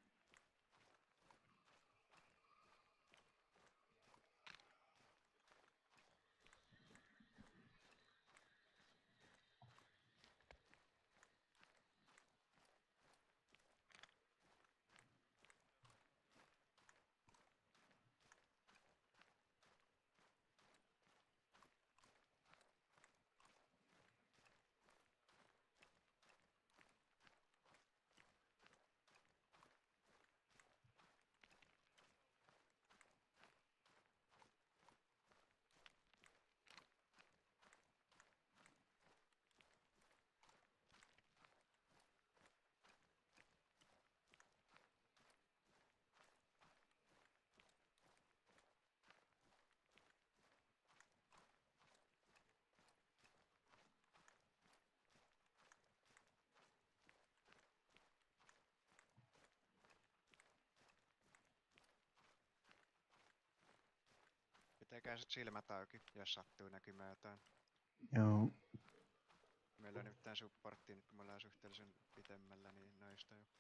Pitäkää sit silmät auki, jos sattuu näkymään jotain. Joo. Meillä on nimittäin supporttia nyt, kun me ollaan suhteellisen pitemmällä, niin noista jo.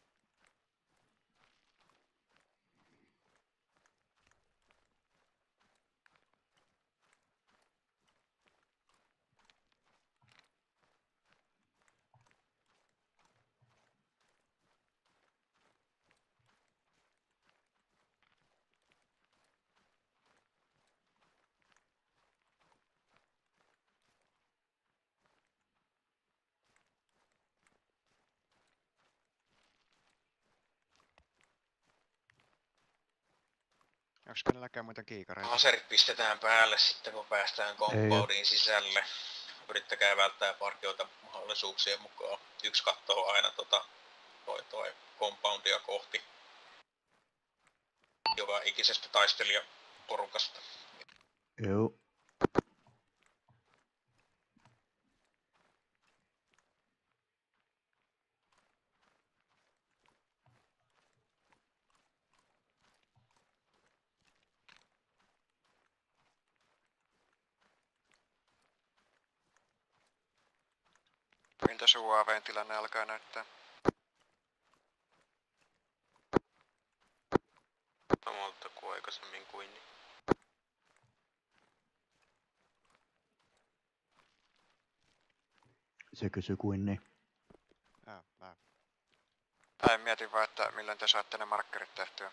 Onks kenelläkään muita kiikareita? Laserit pistetään päälle sitten, kun päästään compoundiin sisälle. Yrittäkää välttää partioita mahdollisuuksien mukaan. Yksi kattoo aina tota, toi, toi compoundia kohti. Joka ikisestä taistelijaporukasta. Joo. Miltä se U A V:n tilanne alkaa näyttää? Samalta kuin aikaisemmin kuin niin. Se kysyi kuin niin. Jaa, mä. Tai mietin vaan, että milloin te saatte ne markkerit tehtyä.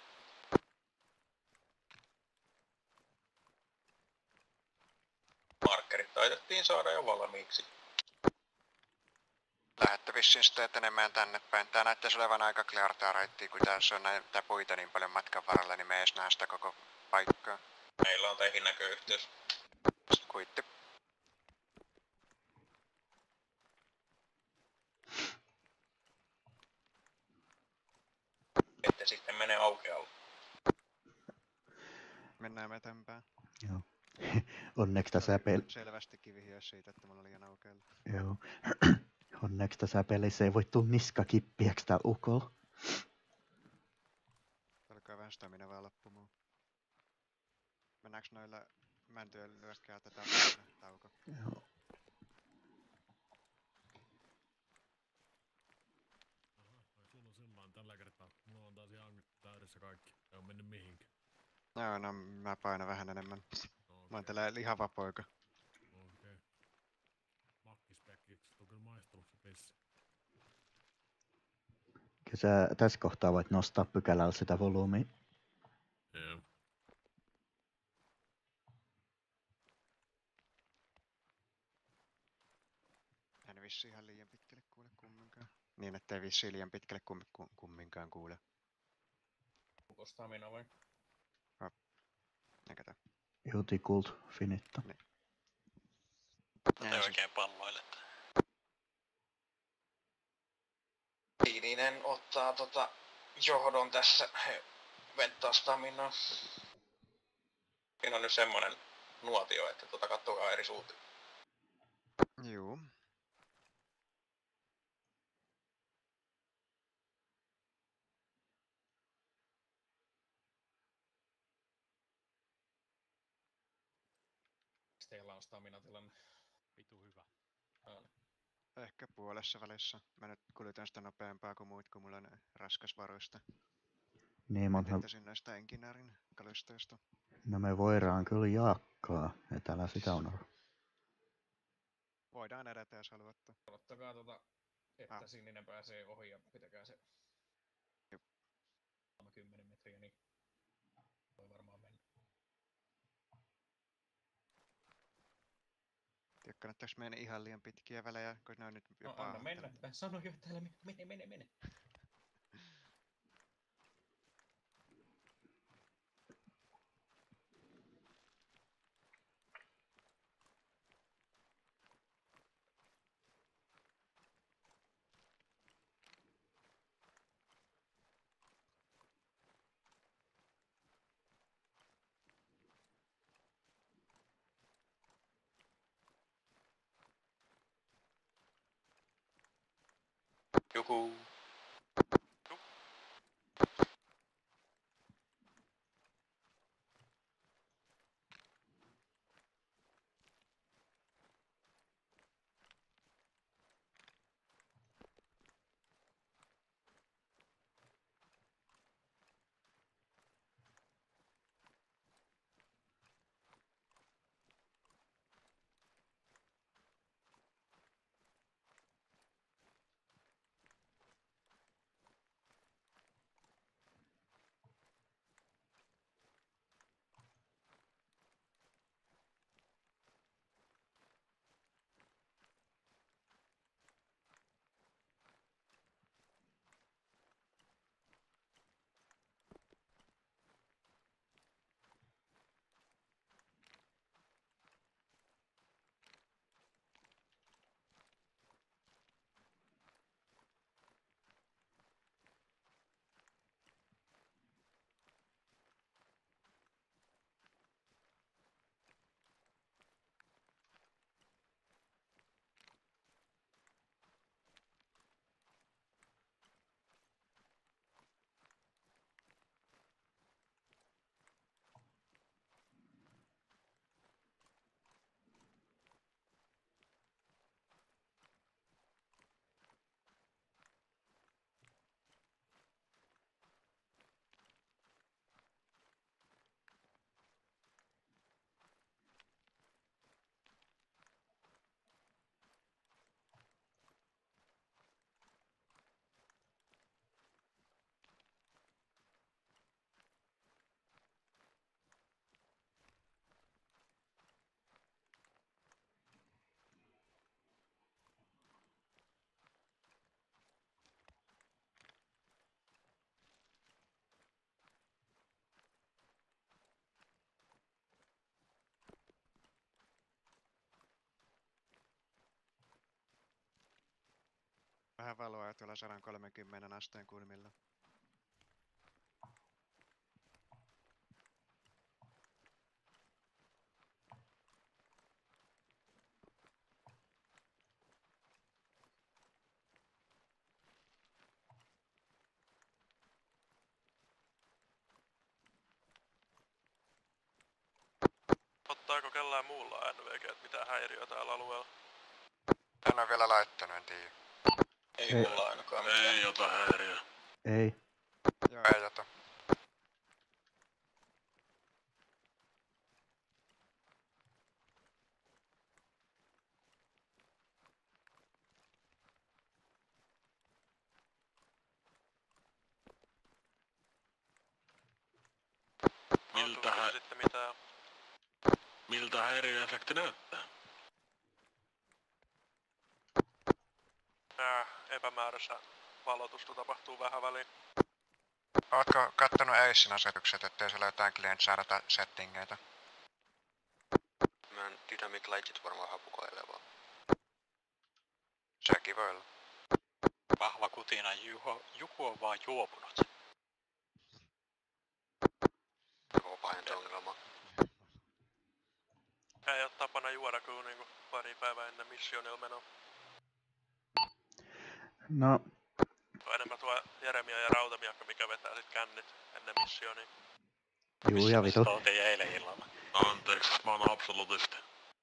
Markkerit taitettiin saada jo valmiiksi. Lähette vissiin sitten etenemään tänne päin. Tää näyttäisi olevan aika clear tää reitti, kun tässä on näitä puita niin paljon matkan varrella, niin me ei edes näe sitä koko paikkaa. Meillä on teihin näköyhteys. Kuitti. Ette sitten mene aukealle. Mennään eteenpäin. Joo. Onneksi Se tässä oli pel... selvästikin vihjeys siitä, että mulla oli liian aukealla. Joo. Onneksi tässä pelissä ei voi tulla niskakippiäksi täällä ukolla. Alkaa vähän stamina vaan loppumaan. Mennäänkö noilla mäntyillä lyöskää tätä tauko? Joo. Aha, sulla on sillain tällä kertaa. Mulla on taas ihan täydessä kaikki. Ei oo mennyt mihinkään. Joo, no mä painan vähän enemmän. Okay. Mä oon tällä lihava poika. Okei. Okay. Makkispekkiksi. Tuu kyllä maistunut se pissi. Kyllä sä tässä kohtaa voit nostaa pykälällä sitä volyymia. Joo. En vissi ihan liian pitkälle kuule kumminkaan. Niin, ettei vissi liian pitkälle kum, kum, kumminkaan kuule. Onko stamina vai? Ja kato. Difficult finito. Niin. Tätä ei oikein palloiletta. Tiininen ottaa tota johdon tässä. He venttaa staminaa. Siinä on nyt semmonen nuotio, että tota kattokaa eri suuntiin. Juu. Teillä on stamina-tilanne. Vitu hyvä. No niin. Ehkä puolessa välissä. Mä nyt kuljetan sitä nopeampaa kuin muut, kun mulla on raskas varusta. Niin, mutta me, Mä näistä enkinäärin kalustoista. no me voidaan kyllä jakaa. Et älä sitä unohda. Voidaan edetä, jos haluatte. Ottakaa tota, että Ah. sininen pääsee ohi ja pitäkää se Jop. kymmenen metriä, niin voi varmaan mennä. Tiedä, kannattaako mennä ihan liian pitkiä välejä, kun ne on nyt No jopa... anna mennä. Mä sanoin jo, että älä mene, mene, mene, mene. Joku. Vähän valoa tuolla sata kolmekymmentä asteen kulmilla. Vaikuttaako kellään muulla N V G, että mitään häiriötä täällä alueella? En ole vielä laittanut, en tiedä. Ei, Ei. mulla ainakaan mitään. Ei ota häiriö. Ei. Joo, ei ota. Miltä, hä... sitten mitään? Miltä häiriöefekti näyttää? Äh, epämääräistä valotusta tapahtuu vähän väliin. Ootko kattonut Acein asetukset, ettei siellä jotain client saada settingeitä? Mä dynamic lightit varmaan hapukoilee vaan. Sekin voi olla. Vahva kutina, Juho, Juku on vaan juopunut. Oo pahinta ongelma. Ei oo tapana juoda kyllä niinku pari päivää ennen missionilla menoa. No, On enemmän tuo Jeremia ja rautamiekka, mikä vetää sit kännit ennen missionia. juu ja vitu. Oltiin eilen illalla. Anteeksi, mä oon absolutisti.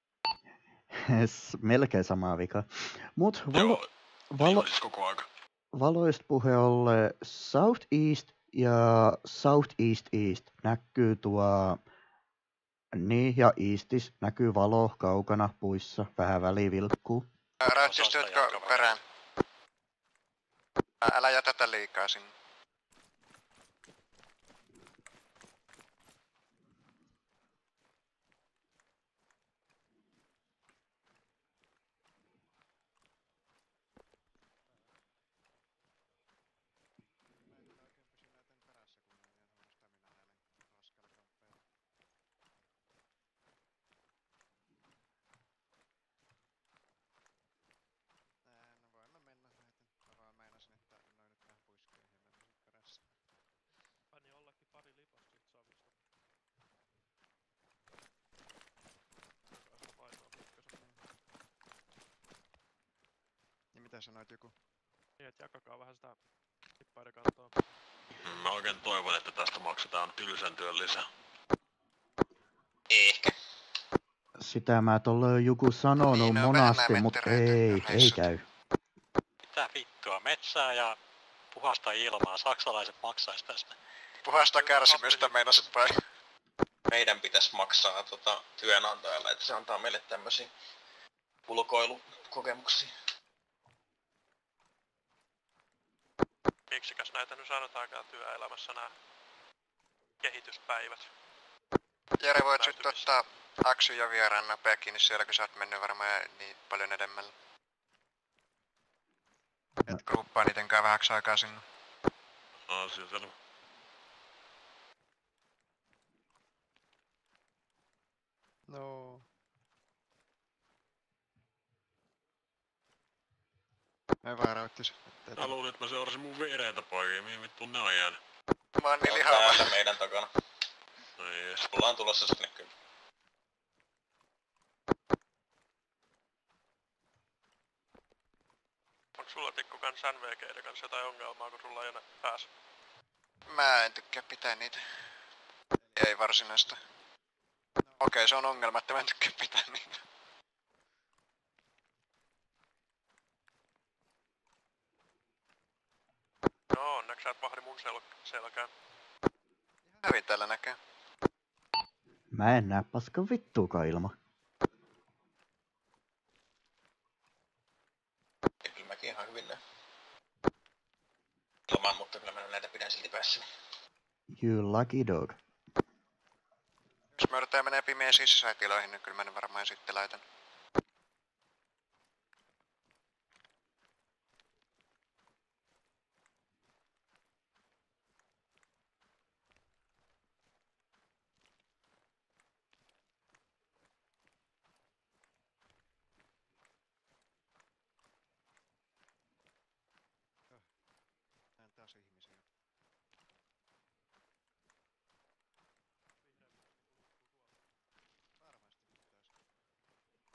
S- Melkein samaa vika. Mut valo, Joo, valo, siis koko aika. valoista puhe ollen South East ja South East East näkyy tuo, niin ja Eastis näkyy valo kaukana puissa, vähän väliin vilkkuu. Räyttistyötkö perään? Ä- Älä jätetä liikaa sinne. Pani jollekin pari lipasta sit savista. Päästä painoa pikkasen. Ja mitä sanoit joku? Niin, et jakakaa vähän sitä lippaiden kantoa. Mä oikein toivon, että tästä maksetaan tylsän työn lisää. Ehkä. Sitä mä tolle joku sanonut Niin, no, monasti, vähemmän mut mettereitä ei, ei reissut. käy. Mitä vittua, metsää ja puhasta ilmaa, saksalaiset maksais tästä. Puhasta kärsimystä meinasit vai? Meidän pitäisi maksaa tota, työnantajalle, että se antaa meille tämmösiä ulkoilukokemuksia. Miksikäs näitä nyt sanotaankaan työelämässä nää kehityspäivät? Jere, voit sit Näytymistä. ottaa Aksu ja vieraan nopea kiinni siellä, kun sä oot mennyt varmaan niin paljon edemmällä. Et gruppaa niitenkään vähäksi aikaa sinne. Asia selvä. No. Ei vaan rauttis. Mä luulin, että mä seurasin mun viereitä poikia, mihin vittuun ne on jäänyt. Mä oon Ne niin on lihava. täällä meidän takana. No jees. Ollaan tulossa sinne kyllä. Onko sulla Tikku kans N V G:iden kanssa jotain ongelmaa, kun sulla ei enää pääse? Mä en tykkää pitää niitä. Ei varsinaista. Okei, se on ongelma, että mä en tykkää pitää niitä. No onneksi sä et vahdi mun sel- selkään. Hyvin täällä näkee. Mä en näe paskan vittuukaan ilma. Ja kyllä mäkin ihan hyvin näen. Ilman, mutta kyllä mä näitä pidän silti päässä. You lucky dog. Jos me yritetään menee pimeän sisätiloihin, niin kyllä mä ne varmaan sitten laitan. Tää on taas ihmisiä. Varmasti pitäisi.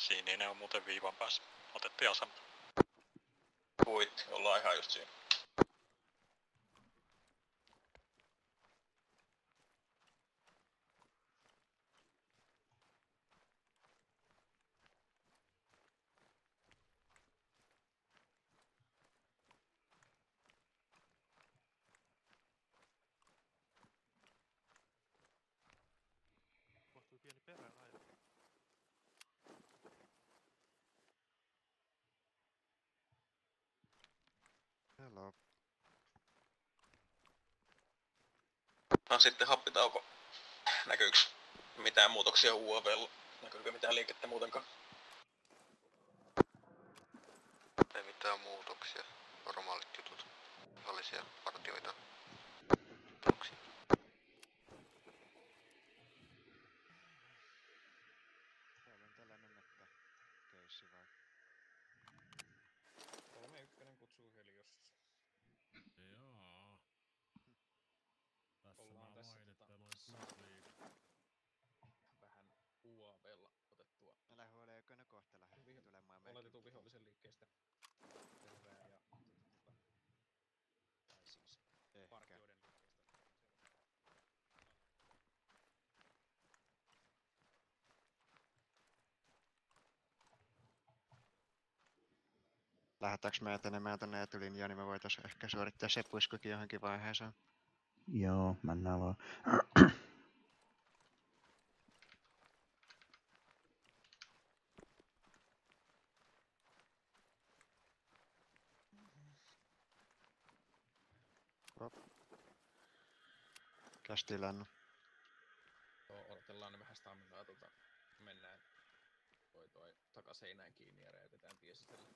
Sininen on muuten viivan päässä. Otettiin asema. Puitti, ollaan ihan just siinä. Tapahtui pieni peräraja. Hello. No sitten happitauko. Näkyykö mitään muutoksia U A V:llä? Näkyykö mitään liikettä muutenkaan? Ei mitään muutoksia. Normaalit jutut. Vihollisia partioita. Muutoksia. Täällä on tällainen mekka-keissi vai? kolme yksi kutsuu Heliossa. Jaa. Tässä Ollaan mä tässä vain, tota- että noin kuusi liikettä. Vähän U A V:lla otettua. Älä huole, eikö ne kohta lähde Viho- tulemaan mekin. Oletetun vihollisen liikkeestä. Terveä ja tota, tai siis Ehkä. partioiden liikkeestä. Lähdetäänkö me etenemään tonne etulinjaan, niin me voitais ehkä suorittaa se puiskukin johonkin vaiheeseen. Joo, mennään vaan. Kästilän. Joo, odotellaan ne vähän staminaa, tota, mennään toi toi takaseinään kiinni ja räjäytetään tie sisälle.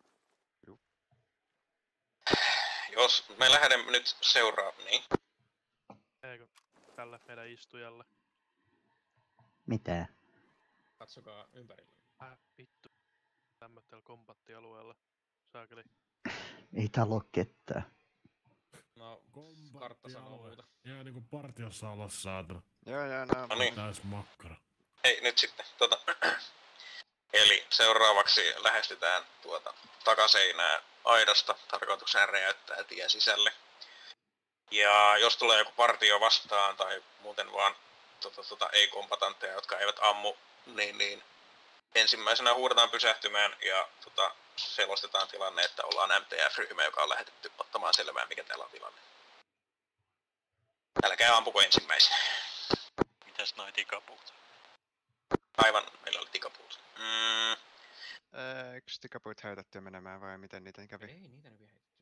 Jos me lähdemme nyt seuraamaan, niin Eikö tälle meidän istujalle? Mitä? Katsokaa ympärille. Äh, vittu. Tämmöttel kombattialueella. Saakeli. Ei täällä oo ketään. No, kartta sanoo Kombattialue. muuta. Jää niinku partiossa alas saatana. Joo joo, no. no niin. Täys makkara. Ei, nyt sitten. Tota. Eli seuraavaksi lähestytään tuota takaseinää aidasta. Tarkoituksena räjäyttää tien sisälle. Ja jos tulee joku partio vastaan tai muuten vaan tota, tota, ei-kompatantteja, jotka eivät ammu, niin, niin ensimmäisenä huudetaan pysähtymään ja tota, selostetaan tilanne, että ollaan M T F-ryhmä, joka on lähetetty ottamaan selvää, mikä täällä on tilanne. Älkää ampuko ensimmäisenä. Mitäs noi tikapuut? Aivan, meillä oli tikapuut. Mm, Eikö tikapuit häytetty menemään vai miten niitä kävi? Ei niitä nyt vielä heitetty.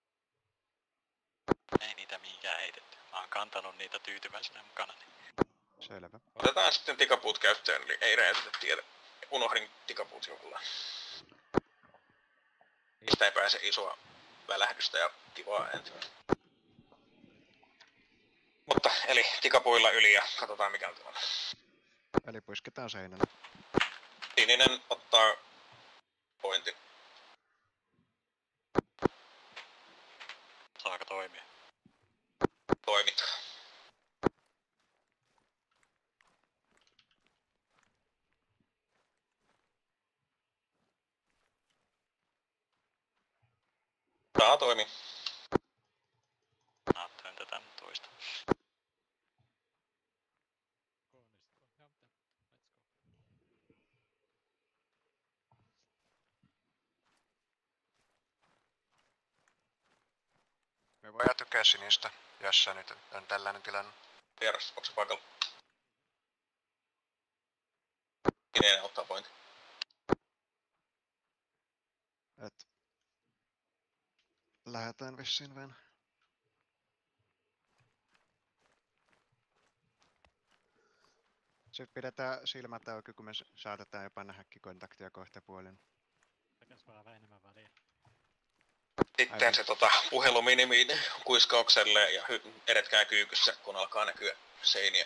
Ei niitä mihinkään heitetty. Mä oon kantanut niitä tyytyväisenä mukana. Selvä. otetaan sitten tikapuut käyttöön, eli ei räjäytetä tietä. Unohdin tikapuut jokulla. Niistä ei pääse isoa välähdystä ja kivaa ääntä. Mutta, eli tikapuilla yli ja katsotaan mikä on tilanne. Eli puisketaan seinälle. Sininen ottaa pointin. Saako toimia? Toimit. Saa toimi. Ajattelen tätä nyt toista. Me voidaan tukea sinistä, jos se nyt on tällainen tilanne. Vieras, onko se paikalla? Sininen ottaa pointin. Et lähdetään vissiin vähän. Sitten pidetään silmät auki, kun me saatetaan jopa nähdäkin kontaktia kohta puolin. Tekäs vähän enemmän väliä. Sitten se tota, puhelu minimiin kuiskaukselle ja hy- edetkää kyykyssä, kun alkaa näkyä seiniä.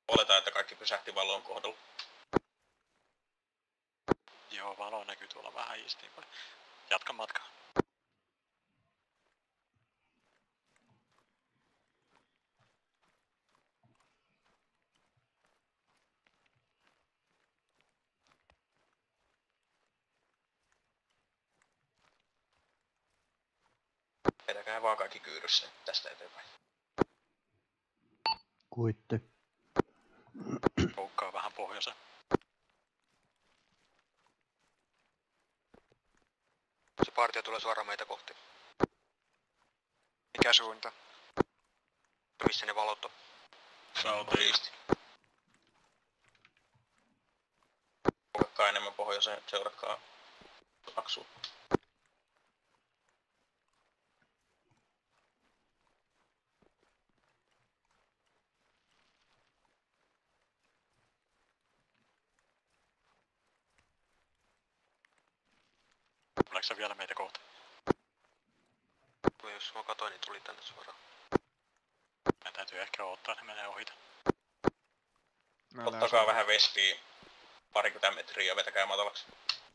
Oletaan, että kaikki pysähti valon kohdalla. Joo, valo näkyy tuolla vähän istiin. Jatka matkaa. Vetäkää vaan kaikki kyyryssä tästä eteenpäin. Kuitte. Koukkaa vähän pohjoiseen. Se partio tulee suoraan meitä kohti. Mikä suunta? Missä ne valot on? Southeast. Kokkaa enemmän pohjoiseen, seuratkaa Aksuun. Tuleeko se vielä meitä kohta? Jos mä katoin, niin tuli tänne suoraan. Meidän täytyy ehkä odottaa, ne menee ohita. Ottakaa vähän vespiä, parikymmentä metriä ja vetäkää matalaksi.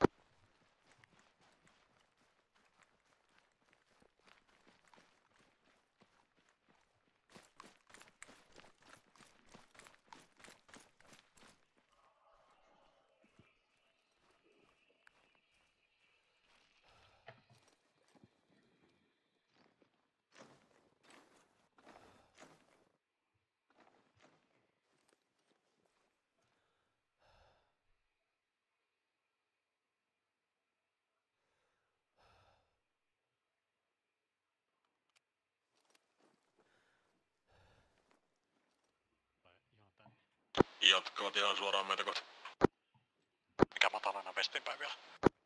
Jatkavat ihan suoraan meitä kohta. Mikä matalana vestinpäin vielä?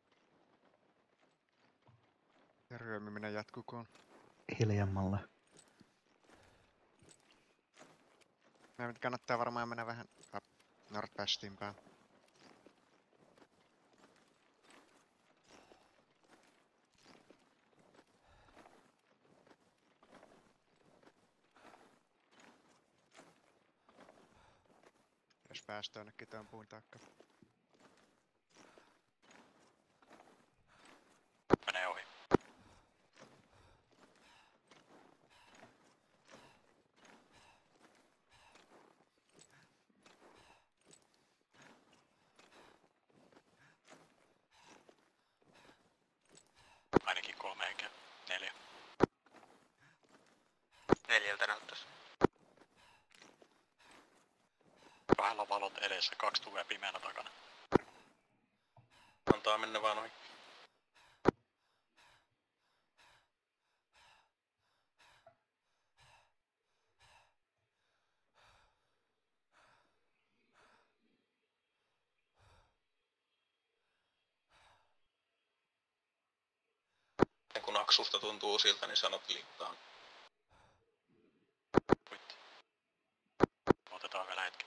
Ja ryömiminen jatkukoon. Hiljemmalle. Meidän kannattaa varmaan mennä vähän Nordwestin päin. Jos päästään jonnekin tuon puun taakka. Menee ohi. Ainakin kolme henkeä. Neljä. Neljältä näyttäisi. Kahdella valot edessä, kaksi tulee pimeänä takana. Antaa mennä vaan ohi. Ja kun Aksusta tuntuu siltä, niin sanot liittaan. Puitti. Otetaan vielä hetki.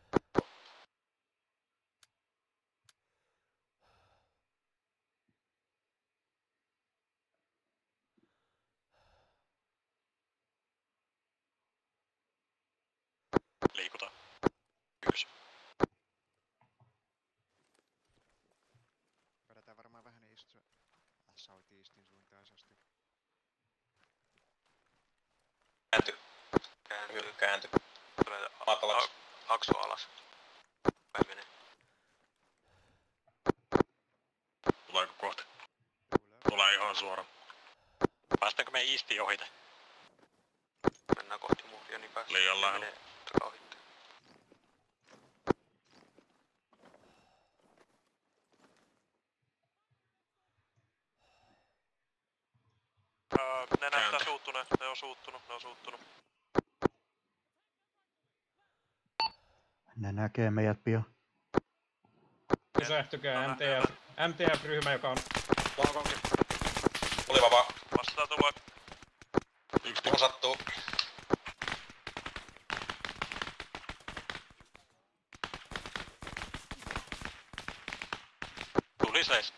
Liikutaan. Ylös. Vedetään varmaan vähän istua Southeastin suuntaan asti. Käänty. Kääntyy. Käänty. Tulee Matalaksi. Aksu alas. Päin menee. Tuleeko kohta? Tulee ihan suoraan. Päästäänkö me Eastiin ohite? Mennään kohti muuria, niin päästään. Liian lähellä. Menee takaohitte. Öö, ne näyttää suuttuneen, ne on suuttunut, ne on suuttunut. Ne näkee meidät pian. Pysähtykää M T F, M T F-ryhmä, joka on... Valkonkin. Oliva vaan. Vastataan tulee. Yksi tiko sattuu. Tuli seis.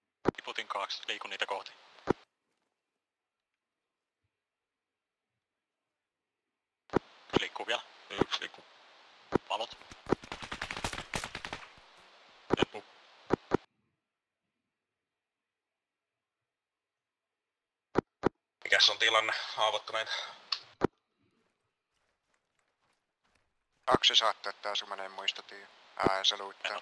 Tiputin kaksi, liikun niitä kohti. Liikkuu vielä. Yksi liikkuu. Valot. Liikkuu. Mikäs on tilanne? Haavoittuneita? Kaksi saattaa, että asumanen muistatiin. Ää, se luuttaa.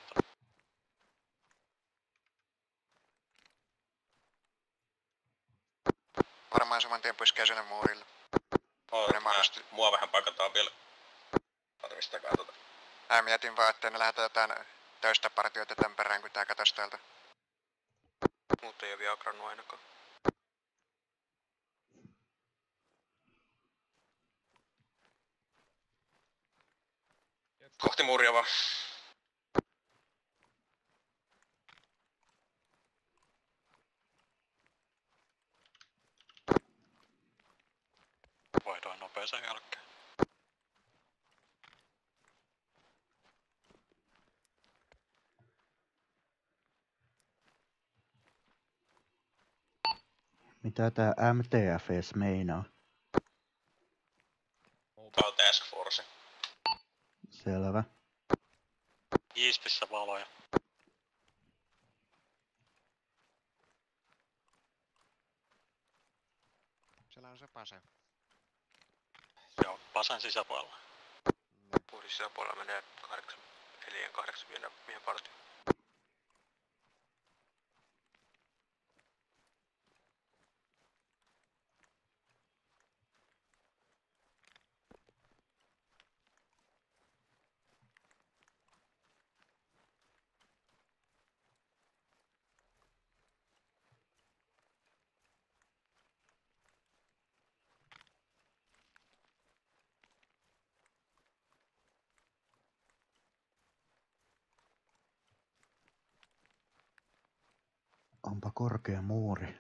Varmaan saman tien pois käsynä muurille. Oh, mahdollisesti. Mua vähän pakataan vielä. Tarvistakaa tota. Mä mietin vaan, että ne lähdetään jotain toista partioita tämän perään, kun tää katos täältä. Muut ei oo vielä agrannut ainakaan. Kohti muuria vaan. Vaihdoin nopeeseen jälkeen. Mitä tää M T F edes meinaa? Tää on Task Force. Selvä. Iistissä valoja. Siellä on se pase. Joo, pasan sisäpuolella. Puhdin sisäpuolella menee kahdeksan, neljän kahdeksan miehen partio. Onpa korkea muuri.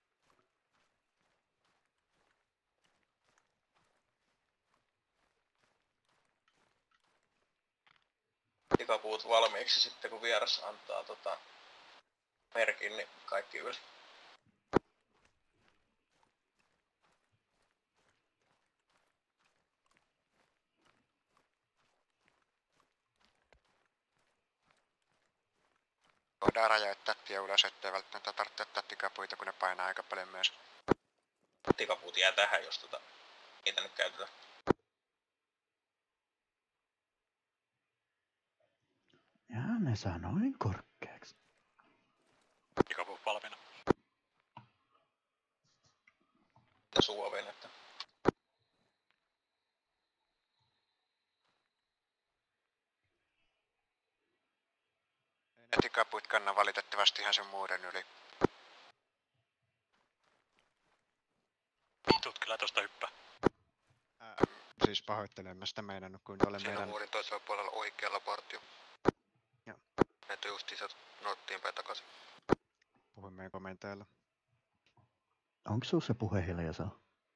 Tikapuut valmiiksi sitten, kun vieras antaa tota merkin, niin kaikki yli. Voidaan rajoittaa tie ulos, ettei välttämättä tarvitse ottaa tikapuita, kun ne painaa aika paljon myös. Tikapuut jää tähän, jos tota, niitä nyt käytetään. Jaa, ne saa noin korkeaksi. Tikapuu valmiina. Ja suovin, että Ne tikapuit kannan valitettavasti ihan sen muuren yli. Vitut kyllä tosta hyppää. Ää, siis pahoittelen, mä sitä meinannut, kun olen Siinä meidän... muurin toisella puolella oikealla partio. Joo. Näitä justiinsa noottiin päin takaisin. Puhuin meidän komentajalla. Onko sulla se puhe hiljaisella?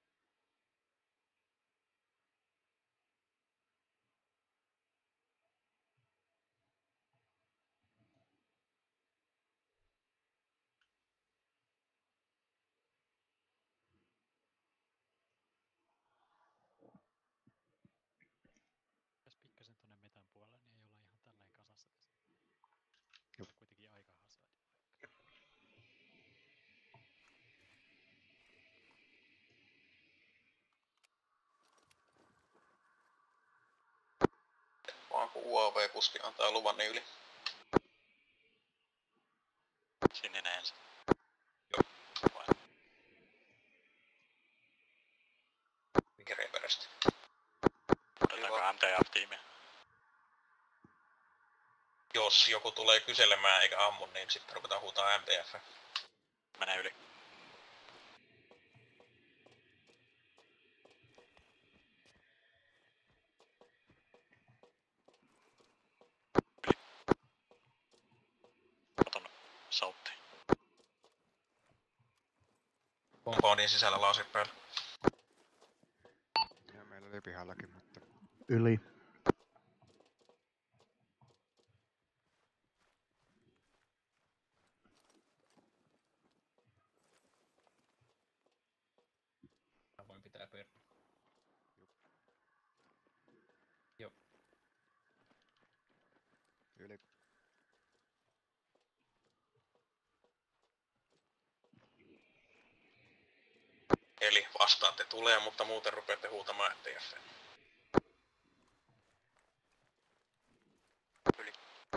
Jos pikkasen tonne metän puolelle, niin ei olla ihan tälleen kasassa tässä. Juh. Kuitenkin aika hasadi. vaan kun U A V-kuski antaa luvan, niin yli. Sininen ensin. Kirjaperäisesti. Otetaanko M T F-tiimiä? Jos joku tulee kyselemään eikä ammu, niin sitten ruvetaan huutaa M T F. Menee yli. Yli. Otan sauttiin. Compoundin sisällä lasit päällä. Ja meillä oli pihallakin, mutta... Yli. Mä voin pitää perä. Eli vastaatte tulee, mutta muuten rupeatte huutamaan T F. Yli.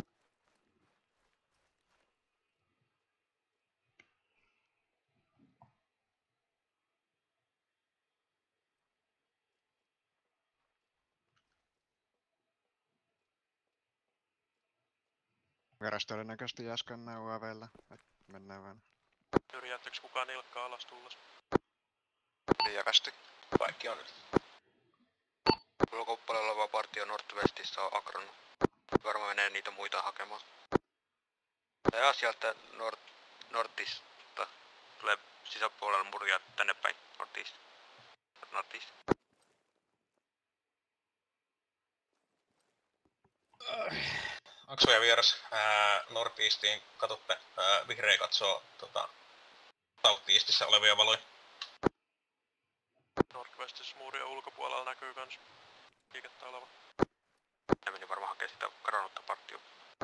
Vieras todennäköisesti jää skannaa U A V:llä. Mennään vaan. Syrjäättekö kukaan nilkkaa alas tullas? Lievästi. Kaikki on nyt. Ulkopuolella oleva partio Nordwestissa on akronnut. Varmaan menee niitä muita hakemaan. Ja sieltä nord, nordista tulee sisäpuolella murjaa tänne päin. Nordista. Nordista. Aksuja vieras. Ää, Northeastiin katsotte. Ää, vihreä katsoo tota, Southeastissa olevia valoja. Northwestissä muuria ulkopuolella näkyy kans liikettä oleva. Ne meni varmaan hakea sitä kadonnutta partioa.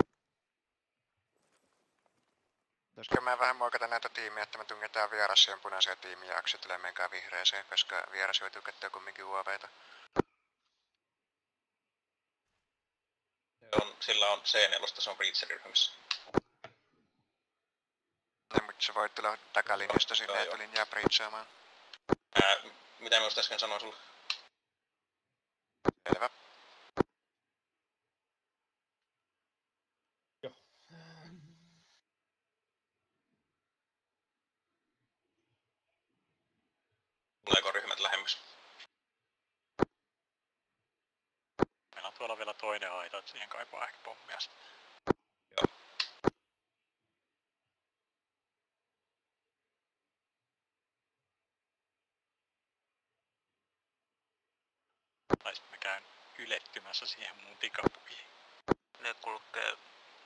Pitäisikö me vähän muokata näitä tiimiä, että me tungetaan vieras siihen punaiseen tiimiin ja akset tulee menkään vihreeseen, koska vieras joutuu käyttää kumminkin U A V:tä. On, sillä on C neljä, se on Breacher-ryhmässä. Ne, mutta sä voit tulla takalinjasta sinne etulinjaa breachaamaan. Ää, mitä mä just äsken sanoin sulle? Selvä. Joo. Tuleeko ryhmät lähemmäs? Meillä on tuolla vielä toinen aita, että siihen kaipaa ehkä pommia. Joo. Tai sitten mä käyn ylettymässä siihen mun tikapuihin. Ne kulkee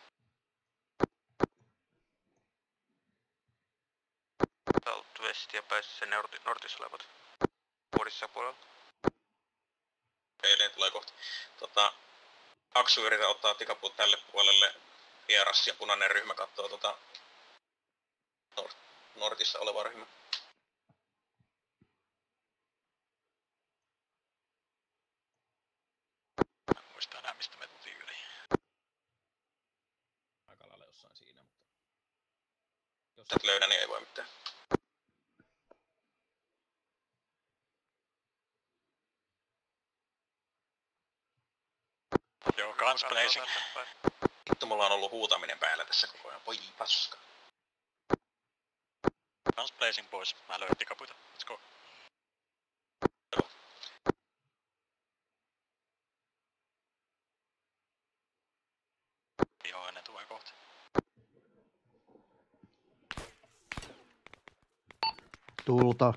Southwestia päässä sen nordissa olevat vuodissa puolella. Eilen tulee kohta. Tota, Aksu yrittää ottaa tikapuut tälle puolelle. Vieras ja punainen ryhmä katsoo tota nord, nordissa oleva ryhmä. Mä en muista enää mistä me tultiin yli. Aika lailla jossain siinä, mutta... Jos et löydä, niin ei voi mitään. Joo, gunsblazing. Vittu, mulla on ollut huutaminen päällä tässä koko ajan. Voi paska. Gunsblazing pois. Mä löin tikapuita. Let's go. Joo, ne tulee kohta. Tulta.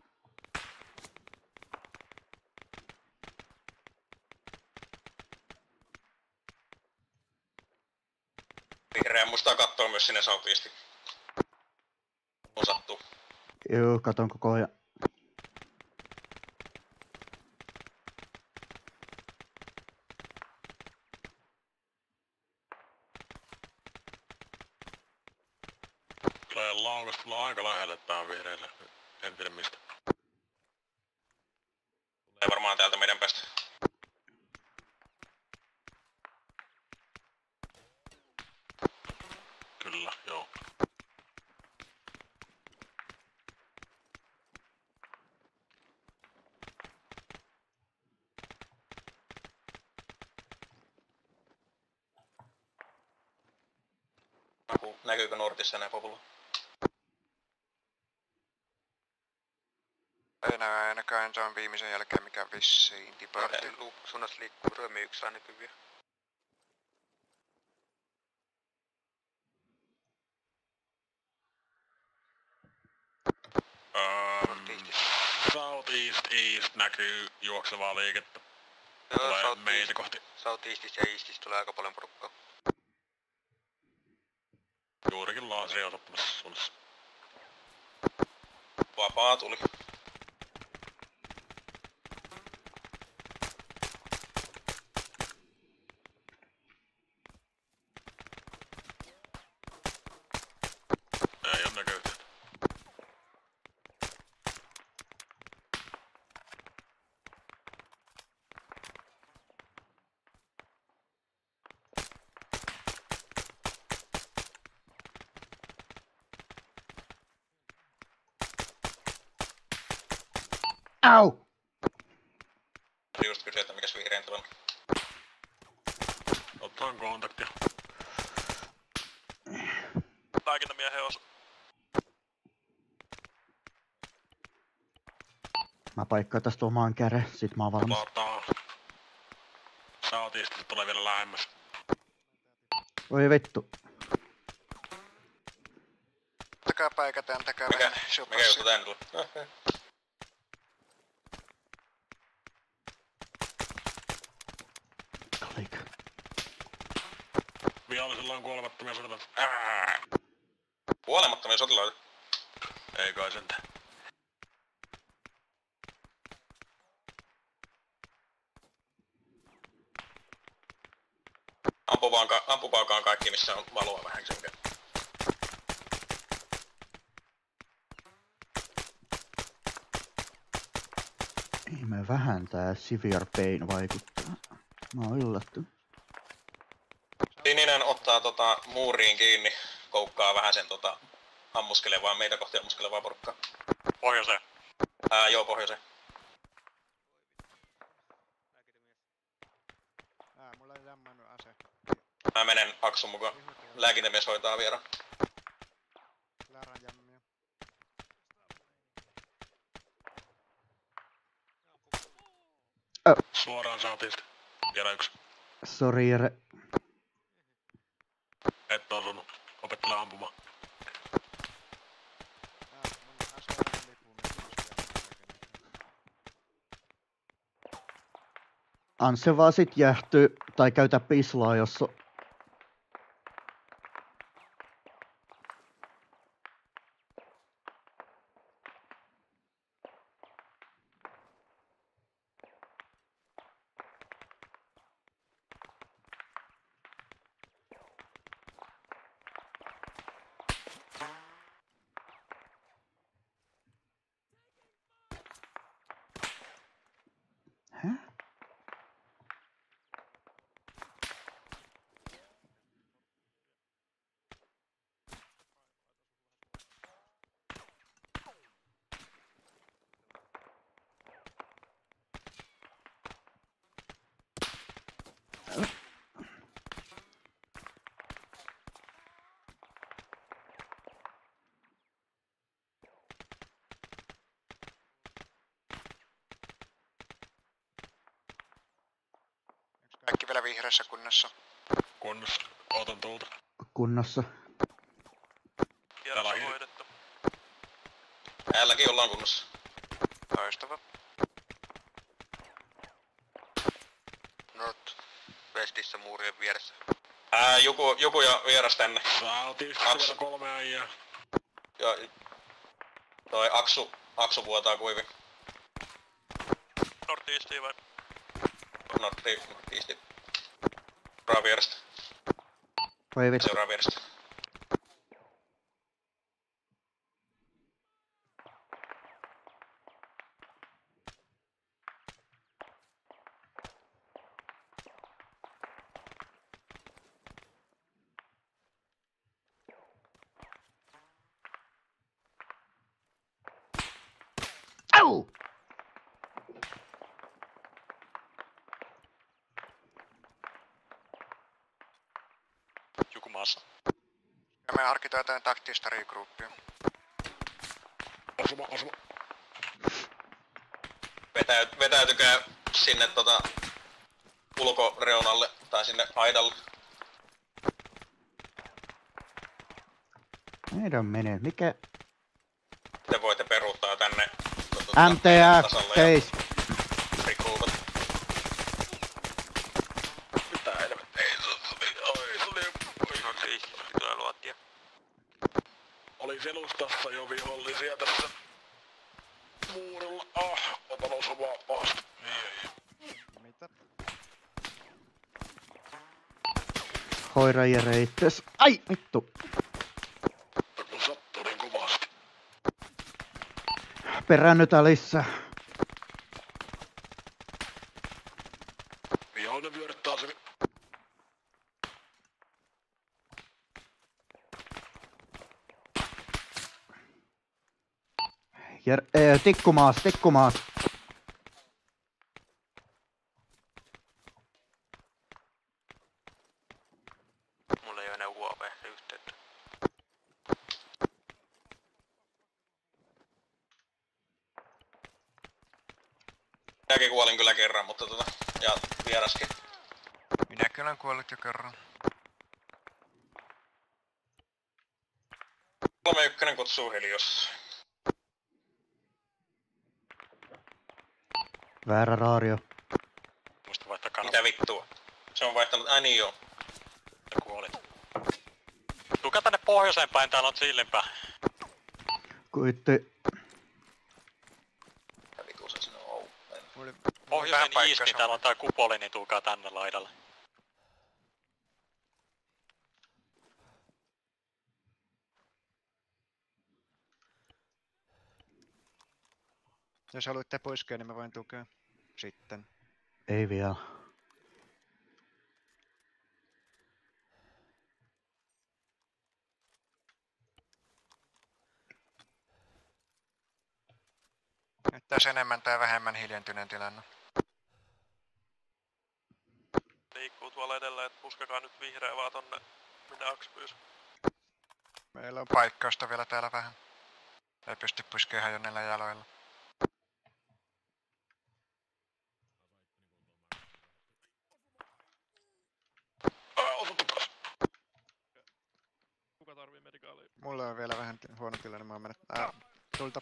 Vihreä mustaa kattoo myös sinne Southeastiin. On sattuu. Joo, katon koko ajan. Tulee laukas, tulee aika lähelle, että tää on vihreillä. En tiedä mistä. Tulee varmaan täältä meidän päästä. Kyllä, joo. Näkyykö Nordissa enää populla? Ei näy ainakaan tuon viimeisen jälkeen, mikä vissiin tipartti. Okay. Suunnassa liikkuu ryömi yksi saa näkyviä. Um, Southeast East näkyy juoksevaa liikettä. Joo, tulee South meitä East, kohti. Southeastista ja Eastistä tulee aika paljon porukkaa. Juurikin laaseri on ottamassa suunnassa. Vapaa tuli. Ei oo näköyhtään. Au! Just kysyä, että mikäs vihreän tilanne. Otetaan kontaktia. Lääkintämiehen osa. Mä paikkaan tästä omaan käden, sit mä oon valmis. Lataa. Saatiisti, tulee vielä lähemmäs. Voi vittu. Takaa paikataan, takaa Mikä, vähän mikä juttu tän tuli? Okay. Klik. Vihollisella on kuolemattomia sotilaita. Kuolemattomia sotilaita? Ei kai sentään. Ampuvaakaan, ampuvaakaan kaikki, missä on valoa vähän sen. Ihme vähän tää Severe Pain vaikuttaa. Mä oon yllättynyt. Sininen ottaa tota muuriin kiinni, koukkaa vähän sen tota ammuskelevaa, meitä kohti ammuskelevaa porukkaa. Pohjoiseen. Ää, joo, pohjoiseen. Ää, mulla ei tämmönen ase. Mä menen Aksun mukaan. Lääkintämies hoitaa vieraan. Läran jammia. Oh. Suoraan saatiin sitä. Vielä yksi. Sori Jere. Et osunut. Opettele ampumaan. Ää, mun ase on lipuun, Anse vaan sit jähtyy tai käytä pislaa, jos on. kaikki vielä vihreässä kunnossa. Kunnossa. Ootan tulta. Kunnossa. Kierros on hoidettu. Täälläkin ollaan kunnossa. Loistava. North Westissä muurien vieressä. Ää, joku, joku ja vieras tänne. Saatiin Aksu. vielä kolme äijää. Ja toi Aksu, Aksu vuotaa kuivi. Northeastiin vai? Nortti, Northeasti. Seuraa vierestä. Voi vittu. Seuraa vierestä. Au! Joku maassa. Ja me harkitaan jotain taktista regroupia. Osuma, osuma. Vetäyt, vetäytykää sinne tota ulkoreunalle tai sinne aidalle. Meidän menee. Mikä? Te voitte peruuttaa tänne M T F, seis. Rikkuuvat. Mitä helvettiä? Ei, oi, se oli... Oi, siis, kyllä luottia. Oli selustassa jo vihollisia tässä muurilla. Ah, otan osumaa pahasti. Ei, ei. Mitä? Hoira Jere itses. Ai vittu. Kun sattuu niin kovasti. Perännytä lisää. Vihollinen vyöryttää se. Jer- ee, tikkumaas, tikkumaas. Minäkin kuolin kyllä kerran, mutta tota, ja vieraskin. Minäkin olen kuollut jo kerran. kolme yksi kutsuu Helios. Väärä raario. Muista vaihtaa kanava. Mitä vittua? Se on vaihtanut, ai niin joo. Ja kuolit. Tulkaa tänne pohjoiseen päin, täällä on chillinpää. Kuitti. Pohjoisen iski, täällä on tää kupoli, niin tulkaa tänne laidalle. Jos haluatte puskea, niin mä voin tukea sitten. Ei vielä. Näyttäis enemmän tai vähemmän hiljentyneen tilanne. Liikkuu tuolla edellä, et puskakaa nyt vihreä vaan tonne, minne Aks pyysi. Meillä on paikkausta vielä täällä vähän. Ei pysty puskemaan hajonnella jaloilla. Kuka tarvii medikaalia? Mulla on vielä vähän huono tilanne, mä oon mennyt... Ää, tulta.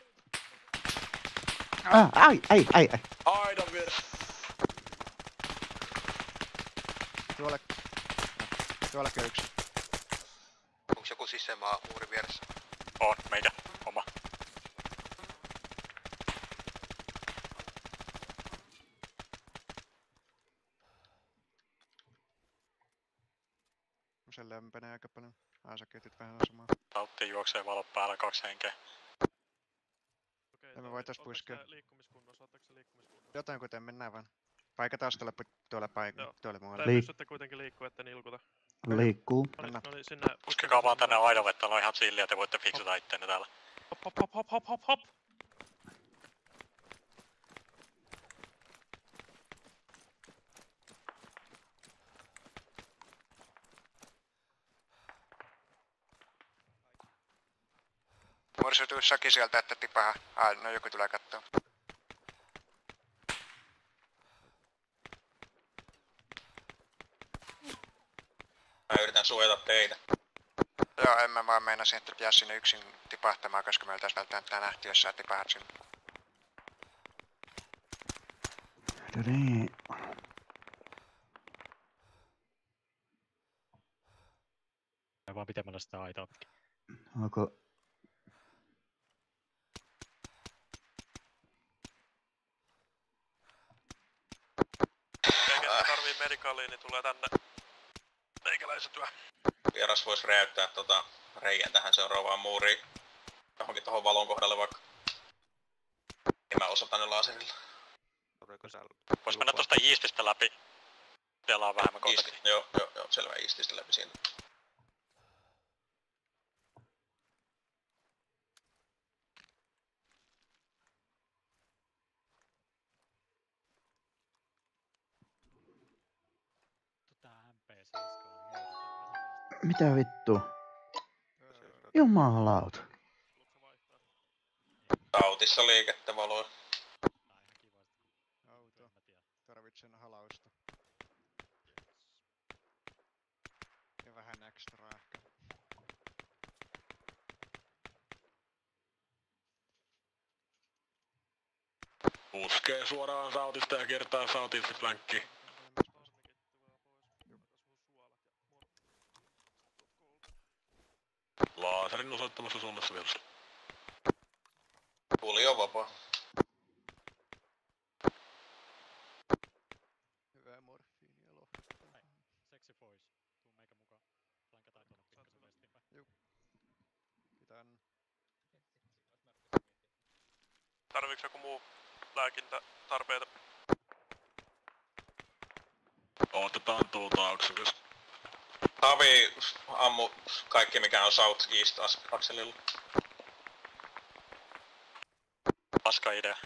Ah, ai, ai, ai, ai. Aidan vieressä. Tuolla... Tuolla yksi. Onks joku sisämaa muurin vieressä? On, meikä. Oma. Se lämpenee aika paljon. Aasaketit vähän samaa. Tauttiin juoksee valot päällä, kaksi henkeä. Okei, Ja me voitais ootteko puskea. te liikkumiskunnossa, ootteko te liikkumiskunnossa? Jotain kuten mennään vaan. Paikka taustalla tuolla paikalla, tuolla muualla. Tai Liik- pystytte kuitenkin liikkua, ette nilkuta. Liikkuu. No niin, no niin, sinne... Puskekaa vaan tänne aidalle, täällä on ihan chilliä, te voitte fiksata itteenne täällä. Hop, hop, hop, hop, hop, hop, hop! Mursutuu Saki sieltä, että tipaa. Ah, no joku tulee kattoo. Mä yritän suojata teitä. Joo, en mä vaan meinasin, että jää sinne yksin tipahtamaan, koska me oltais välttämättä nähty, jos sä tipahat sinne. No niin. Mä vaan pitämällä sitä aitaa pitkin. Onko... Ketä tarvii medikaaliin, niin tulee tänne. Meikäläisetyö. Vieras vois räjäyttää tota reijän tähän seuraavaan muuriin. Johonkin tohon valon kohdalle vaikka. En mä osaa tänne laserilla. Vois mennä tosta Eastistä läpi. Siellä on vähemmän kontaktia. East, joo, joo, joo, selvä Eastistä läpi siinä. Tää M P seitsemän on hyödytön. Mitä vittu? Jumalauta. Tautissa liikettä valoi. Auto. Tarvitsen halausta. Ja vähän ekstraa ehkä. Puskee suoraan sautista ja kertaa sautista flankkiin. Laaserin osoittamassa suunnassa vielä. Puli on vapaa. Hyvää morfiinia lohduttaa. Sexy boys. Tuu meikä mukaan. Flankataan tuonne pikkasen vestiin päin. Kiitos. Tarviiks joku muu lääkintätarpeita? Otetaan tuolta akselista. Havi ammu kaikki mikä on South East akselilla. Paska idea.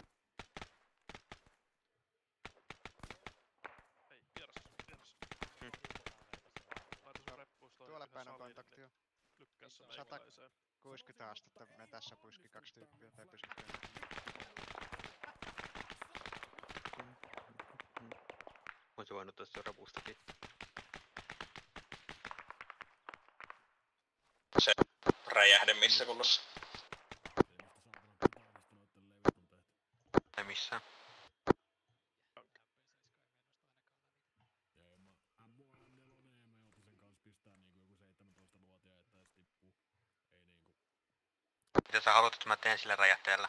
Hei, vieras, vieras. Hmm. Laita sun reppuus toi Tuolla yhden päin on salin, kontaktio. niin lykkää se Sata- meikäläiseen. kuusikymmentä astetta, me tässä puiski kaksi tyyppiä tai pysytään. olisi voinut tuosta rapustakin. Se räjähde missä kunnossa? Ei missään. Mitä sä haluat, että mä teen sillä räjähteellä?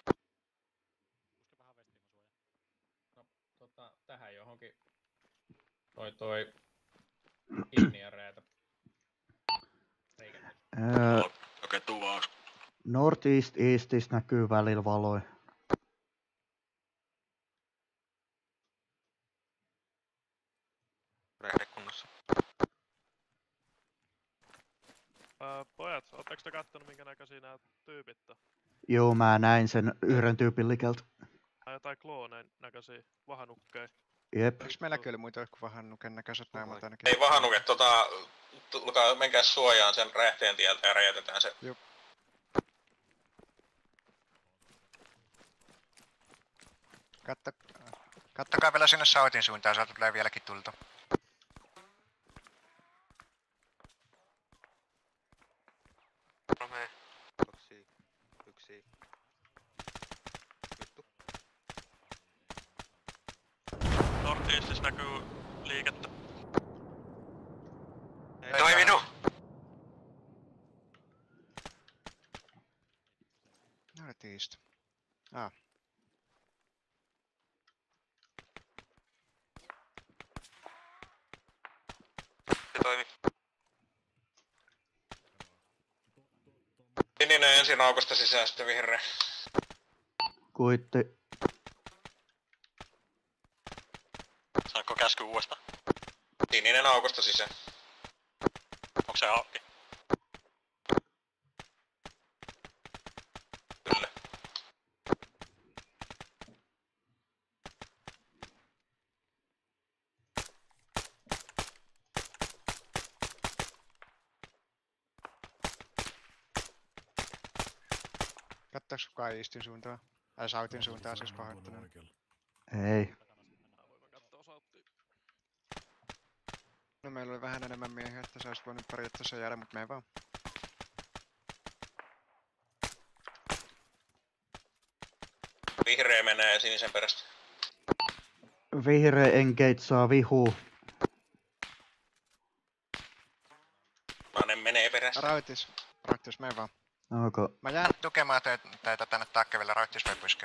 No, tota, tähän johonkin toi toi inniareeta. Öö, Okei, tuu vaan. Northeast Eastistä näkyy välillä valoja. Räjähde kunnossa. Ää, pojat, ootteko te kattonut minkä näköisiä nää tyypit on? Joo, mä näin sen yhden tyypin likeltä. Nää jotain klooneen näköisiä vahanukkeja. Jep. Eikö meilläkin oli muita kuin vahannuken näköiset naamat ainakin? Ei vahanuket, tota, tulkaa, menkää suojaan sen räjähteen tieltä ja räjätetään se. Jup. Katto, kattokaa vielä sinne sautin suuntaan, sieltä tulee vieläkin tulta. Kolme, kaksi, yksi. Vittu. Northeastissa näkyy liikettä. Ei Toiminut! Northeast. Ah. Se toimi. Sininen ensin aukosta sisään, sitten vihreä. Kuitti. Saanko käsky uudestaan? Sininen aukosta sisään. Onko se auki? Kyllä. Kattoks kukaan Eastin suuntaan? Tai Southin suuntaan siis kohdattuneen. Ei. No meillä oli vähän enemmän miehiä, että se olisi voinut periaatteessa jäädä, mutta me ei vaan. Vihreä menee sinisen perästä. Vihreä engage saa vihuu. Punainen menee perästä. Rautis. Rautis, me ei vaan. Onko? Mä jään tukemaan teitä, teitä tänne takkeville, Rautis voi puskea.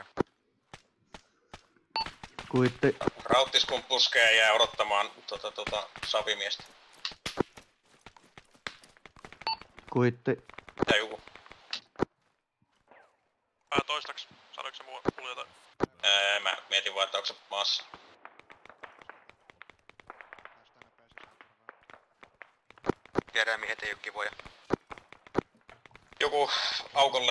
Kuitti. Rauttis kun puskee jää odottamaan tota, tota, savimiestä. Kuitti. Mitä joku? Pää toistaks. Sanoiko se mulle jotain? Ää, mä mietin vaan, että onko se maassa. Tiedään mihin ei oo kivoja. Joku aukolle.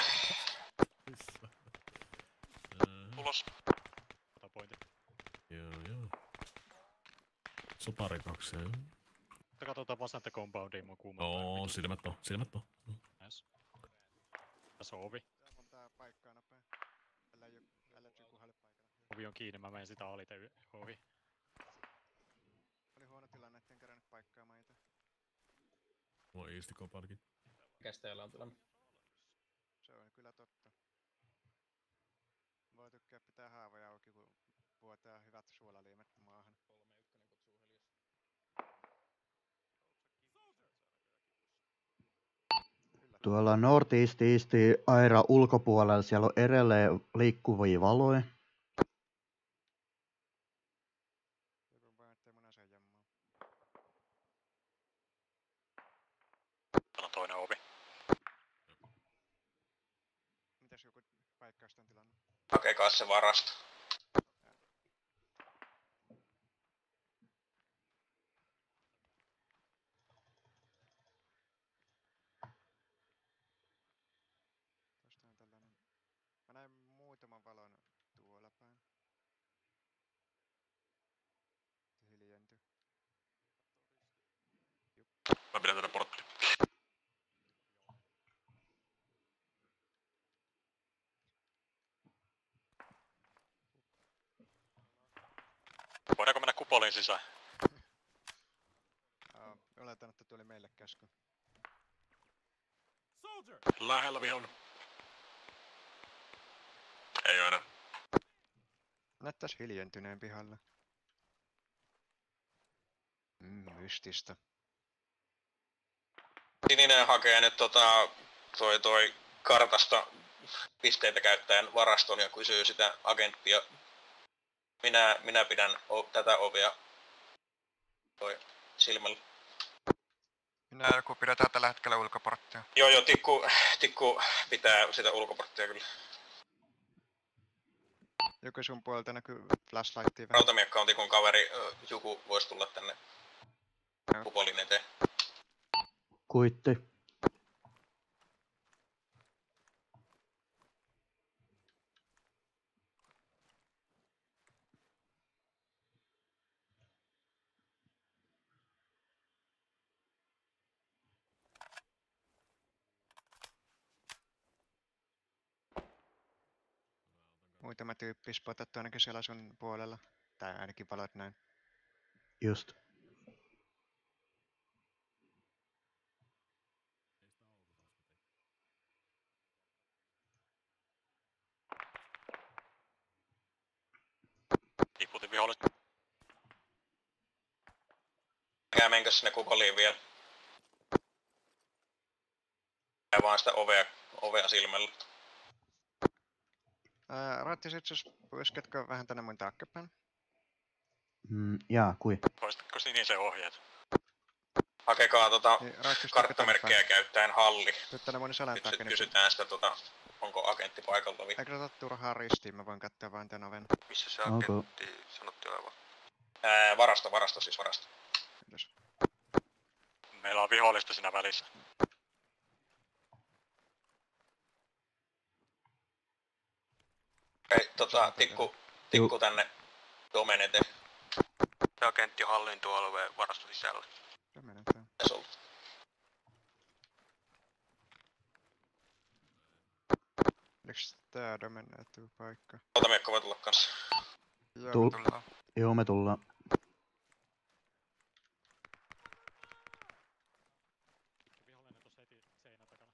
Tulos. Tapointi. Joo, joo. Sopari kaksi, joo. Katsotaan vasenta compoundia, mua kuuma. Oo, silmät on, silmät on. Yes. Tässä on ovi. Montaa paikkaa nopea. Älä joku, älä joku hale paikalla. Ovi on kiinni, mä menen sitä alita y- ohi. Oli huono tilanne, etten kerännyt paikkaamaan ite. Mulla on Easti Koparkin. Mikäs teillä on tilanne? Se on kyllä totta. Voi tykkää pitää haavoja auki, kun vuotaa hyvät suolaliimet maahan. Tuolla Northeast Eastin aira ulkopuolella siellä on edelleen liikkuvia valoja. Joku vaan ettei mun aseen jammaa. Täällä on toinen ovi. Mitäs joku paikkausta on tilanne? Hakekaa se varasto. Tosta on tällainen. Mä näin muutaman valon tuolla päin. Hiljenty. Mä pidän tätä porttia. Voidaanko mennä kupoliin sisään? käsky. Lähellä vihollinen. Ei oo enää. Näyttäis hiljentyneen pihalla. Mm, mystistä. Sininen hakee nyt tota, toi, toi kartasta pisteitä käyttäen varaston ja kysyy sitä agenttia. Minä, minä pidän o, tätä ovea toi silmällä. Minä joku pidetään tällä hetkellä ulkoporttia. Joo joo, tikku, tikku pitää sitä ulkoporttia kyllä. Joku sun puolelta näkyy flashlightia vähän. Rautamiekka on tikun kaveri, joku voisi tulla tänne kupolin eteen. Kuitti. Muutama tyyppi spotattu ainakin siellä sun puolella. Tai ainakin valot näin. Just. Tiputin viholliset. Älkää menkö sinne kukoliin vielä. Ja vaan sitä ovea, ovea silmällä. Ää, Rattisit, jos pyyskätkö vähän tänne mun taakkepäin? Mm, jaa, kui. Poistatko sinisen ohjeet? Hakekaa tota Niin, Rattis, karttamerkkejä käyttäen halli. Tuu tänne mun selän Nyt taakse. sit kysytään sitä tota, onko agentti paikalla vai? Eikö ota turhaan ristiin, mä voin katsoa vain tän oven. Missä se Onko? agentti sanottiin aivan? Ää, varasto, varasto siis varasto. Kiitos. Meillä on vihollista siinä välissä. Okei, tota, tikku, tikku tänne domen eteen. Se agentti on hallintoalueen varasto sisällä. Se menee tää. Tässä on. Oliks tää domen etupaikka? Rautamiekka voi tulla kanssa. Joo, Tul- me tullaan. Joo, me tullaan. Vihollinen tuossa heti seinän takana.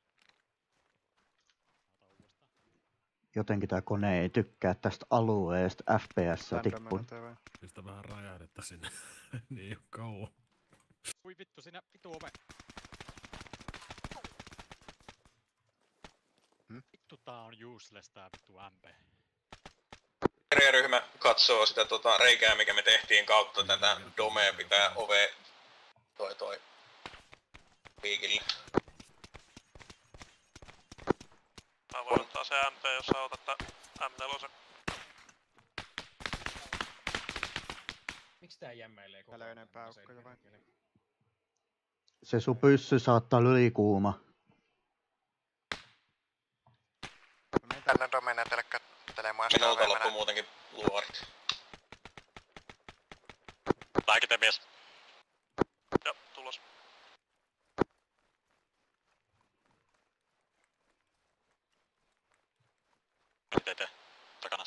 Ota uudestaan. Jotenkin tää kone ei tykkää tästä alueesta. F P S Tän tippuu. domen eteen vai? Pistä vähän räjähdettä sinne. Niin kauan. Ui vittu, sinä vitu ove. Hmm? Vittu tää on useless tää vittu M P. Ryhmä katsoo sitä tota reikää, mikä me tehtiin kautta tätä domea, pitää ove toi toi piikille. Mä voin ottaa se M P, jos sä otat tää M neljä. Miksi tää jämmäilee koko Täällä ei ajan? enempää Mä se- aukkoja vai? Se sun pyssy saattaa olla ylikuuma. Mä menen tänne domen eteelle kattelemaan sitä Minulta ovea. loppu muutenkin luorit. Lääkite mies. Joo, tulos. Nyt eteen. Takana.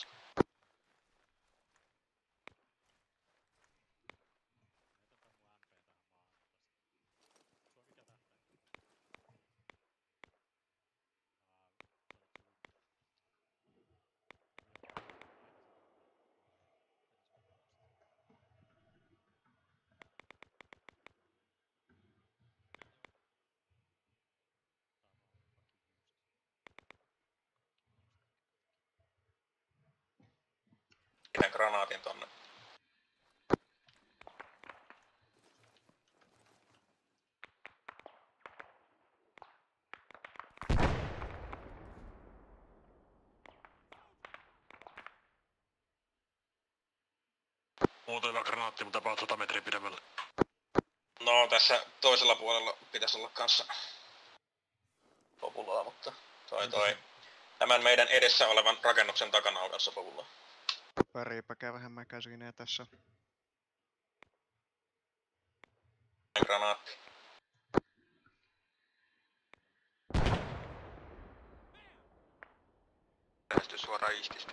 Pidän granaatin tonne. Muuten hyvä granaatti, mutta about sata metriä pidemmällä. No tässä toisella puolella pitäisi olla kanssa populaa, mutta toi toi. Tämän meidän edessä olevan rakennuksen takana on kanssa populaa. Pariipa käy vähän mäkäisinä tässä. Granaatti. Lähesty suoraan ististä.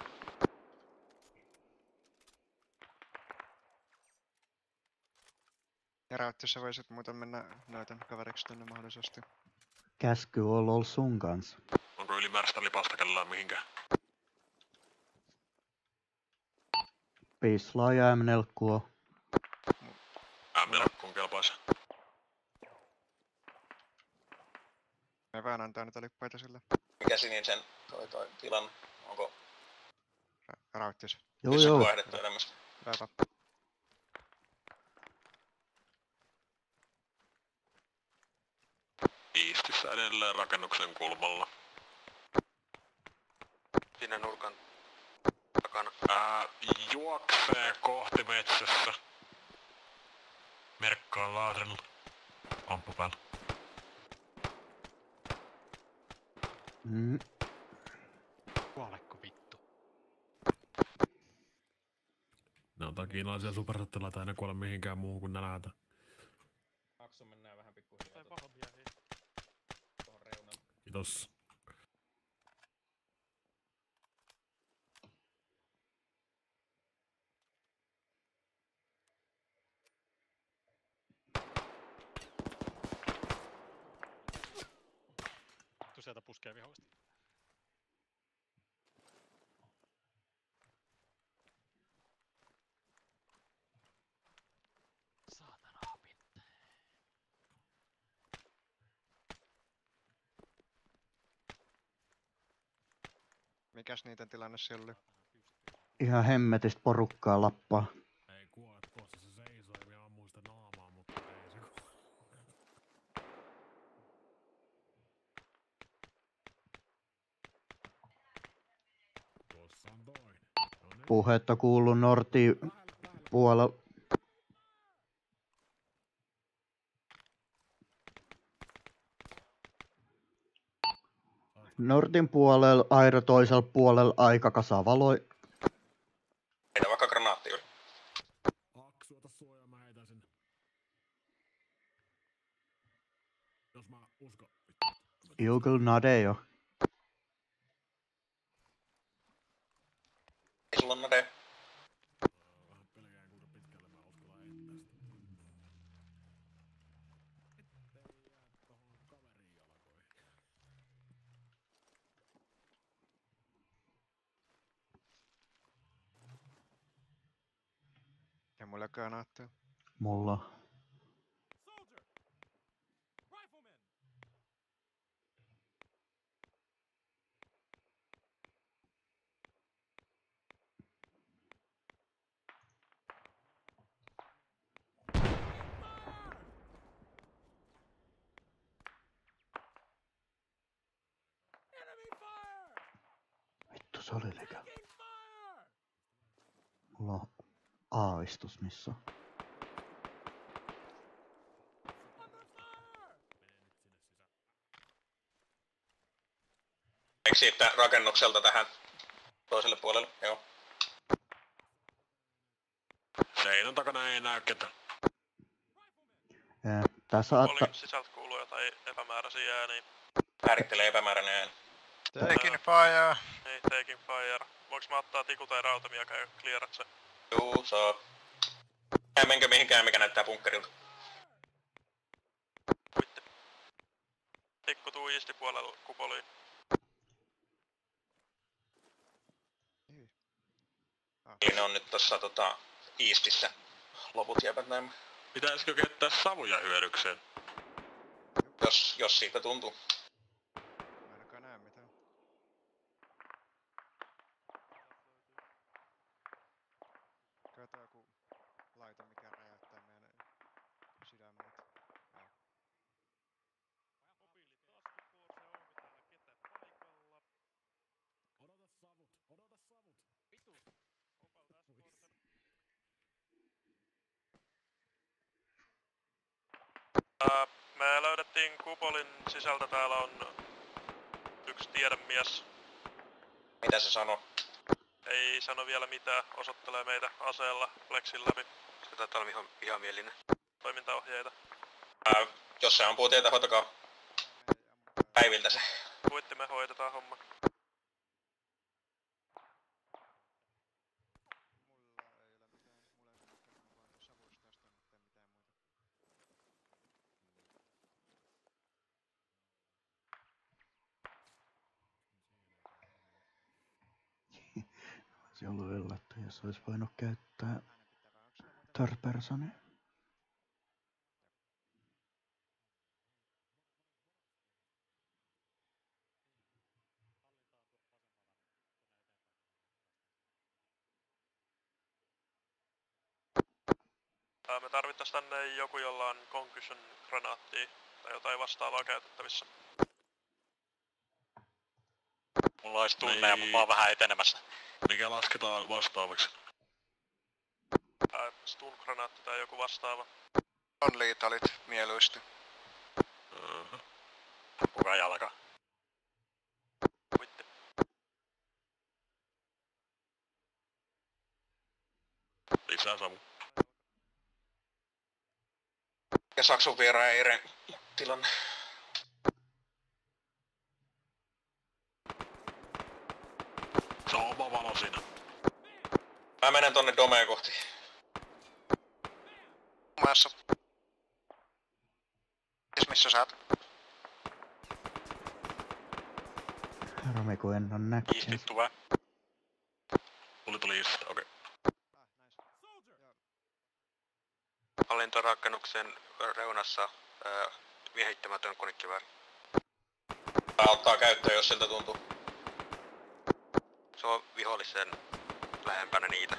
Ja Rautti, sä voisit muuten mennä näytön kaveriksi tänne mahdollisesti. Käsky on ollut sun kanssa. Onko ylimääräistä lipasta kellään mihinkään? Pislaa ja M-nelkkua. M-nelkkuun kelpaisi. Me vaan antaa niitä lippaita sille. Mikä sinisen toi toi tilanne? Onko Ra- Rauttis. Joo kysyt joo. vaihdettu elämästä? Päivä. Iistissä edelleen rakennuksen kulmalla. Siinä nurkan takana. Ää, juoksee kohti metsässä. Merkkaa laatrilla. Amppu päällä. Mm. Kuolekko vittu? Ne on kiinalaisia supersottilaita, ei ne kuole mihinkään muuhun kuin näläätä. Aksu mennään vähän pikkuhiljaa. Tai pahamiehiä. Tuohon reunalle. Kiitos. Tu sieltä puskee vihollista. Saatana apit. Mikäs niiden tilanne siellä oli? Ihan hemmetistä porukkaa lappaa. Ei kuole, tuossa se seisoo ja minä ammuin sitä naamaa, mutta ei se kuole. Tuossa on toinen. No niin. Puhetta kuuluu Norti puolella. Nortin puolella, Airo toisella puolella aika kasa valoi. Heitä vaikka granaatti yli. Aksu, ota suojaa, mä heitän sinne. Jos mä uskon. Juu, kyllä nade jo. Ei sulla on nade. Vähän pelkään kuinka pitkälle mä uskallan heittää sitä. Ettei jää tohon kaverin jalkoihin. Ja mulla granaatteja. Mulla. Vittu, se oli liikaa. Mulla on aavistus missä. Eikö siitä rakennukselta tähän toiselle puolelle? Joo. Seinän takana ei näy ketään. Tää saattaa... Oliko sisältä kuuluu jotain epämääräisiä ääniä? Määrittelee epämääräinen ääni. Taking fire. Ei, taking fire. Voinko mä ottaa tiku tai rautamiekka ja clearat se? Juu, saa. Ää menkö mihinkään, mikä näyttää bunkkerilta. Kuitti. Tikku tuu istipuolella kupoliin. Eli ne on nyt tossa tota Eastissä. Loput jäävät näin. Pitäisikö käyttää savuja hyödykseen? Jos, jos siitä tuntuu. Mä ainakaan näe mitään. Kato joku laite, mikä räjäyttää meidän sydämet. Joo. Odota savut, odota savut. Vitu. Ää, me löydettiin kupolin sisältä, täällä on yksi tiedemies. Mitä se sanoo? Ei sano vielä mitään, osoittelee meitä aseella flexin läpi. Se taitaa olla ihan vihamielinen. Toimintaohjeita. Ää, jos se ampuu teitä, hoitakaa päiviltä se. Kuitti, me hoidetaan homma. Mulla ei ole mitään. Mulla ei ole mitään. Mä vaan savuista tästä, mutta ei mitään muuta. olisi ollut yllätty, jos olisi voinut käyttää third personia. Me tarvittais tänne joku, jolla on concussion granaattia tai jotain vastaavaa käytettävissä. Mulla olisi tunne ja mä oon vähän etenemässä. Mikä lasketaan vastaavaksi? Ää, stun granaatti tai joku vastaava. On liitalit mieluisesti. Uh-huh. Kuka jalka? Kuitti. Lisää savu. Ja Saksun vieraan Eiren tilanne. Se on oma valo siinä. Mä menen tonne domeen kohti. Maassa. Missä sä oot? Rami, kun en oo näkkiä. Iistittu vai? Tuli tuli just, okei. Okay. Hallintorakennuksen reunassa ää, miehittämätön konekivääri. Tää ottaa käyttöön, jos siltä tuntuu. Se on vihollisen lähempänä niitä.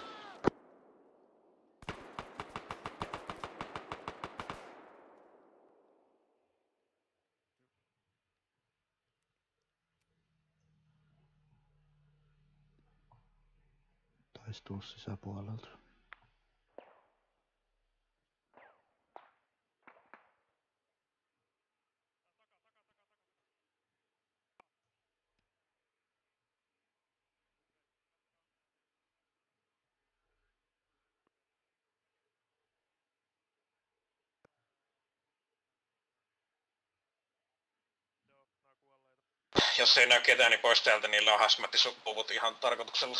Toistuu sisäpuolelta. Jos ei näy ketään, niin pois täältä, niillä on hasmattisopuvut ihan tarkoituksella.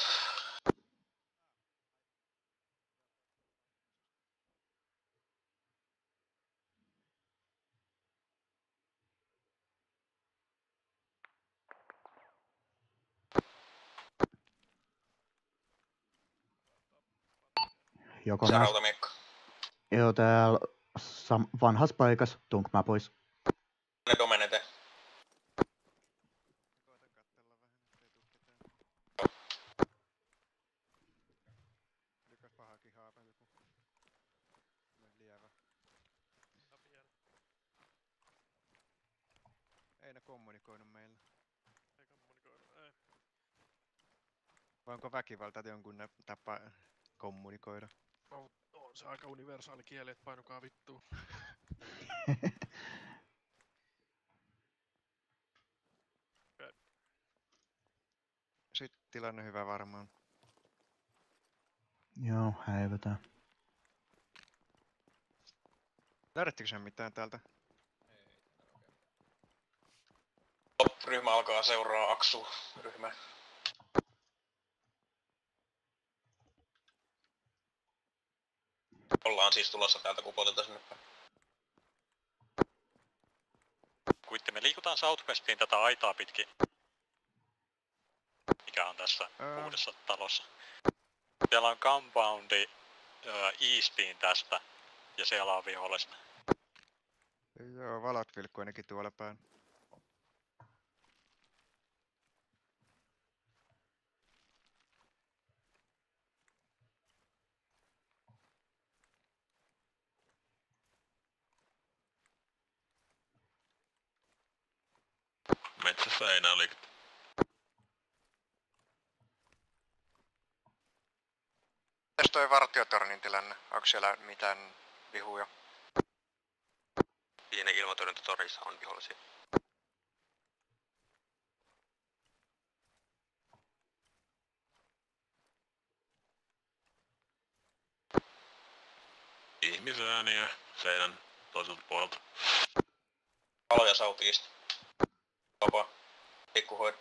Joko Se nää... rautamiekka. Joo, täällä sam... vanhassa paikassa. Tuunk mä pois. Ne domen eteen. Ei ne kommunikoinut meillä. Ei kommunikoinut, ei. Vai onko väkivalta, että jonkun ne tapa kommunikoida? On, on se aika universaali kieli, että painukaa vittuun. Okay. Sitten tilanne hyvä varmaan. Joo, häivätään. Löydättekö sen mitään täältä? Ryhmä alkaa seuraa Aksu ryhmää. Ollaan siis tulossa täältä kupotilta sinne päin. Kuitti, me liikutaan Southwestiin tätä aitaa pitkin. Mikä on tässä Ää... uudessa talossa. Siellä on compoundi ö, eastiin tästä. Ja siellä on vihollista. Joo, valot vilkkuu ainakin tuolla päin. Metsässä ei enää liikettä. Mitäs toi vartiotornin tilanne? Onko siellä mitään vihuja? Siinä ilmatorjuntatorissa on vihollisia. Ihmisääniä seinän toiselta puolelta. Valoja Southeast. Vapaa. Pikkuhoid.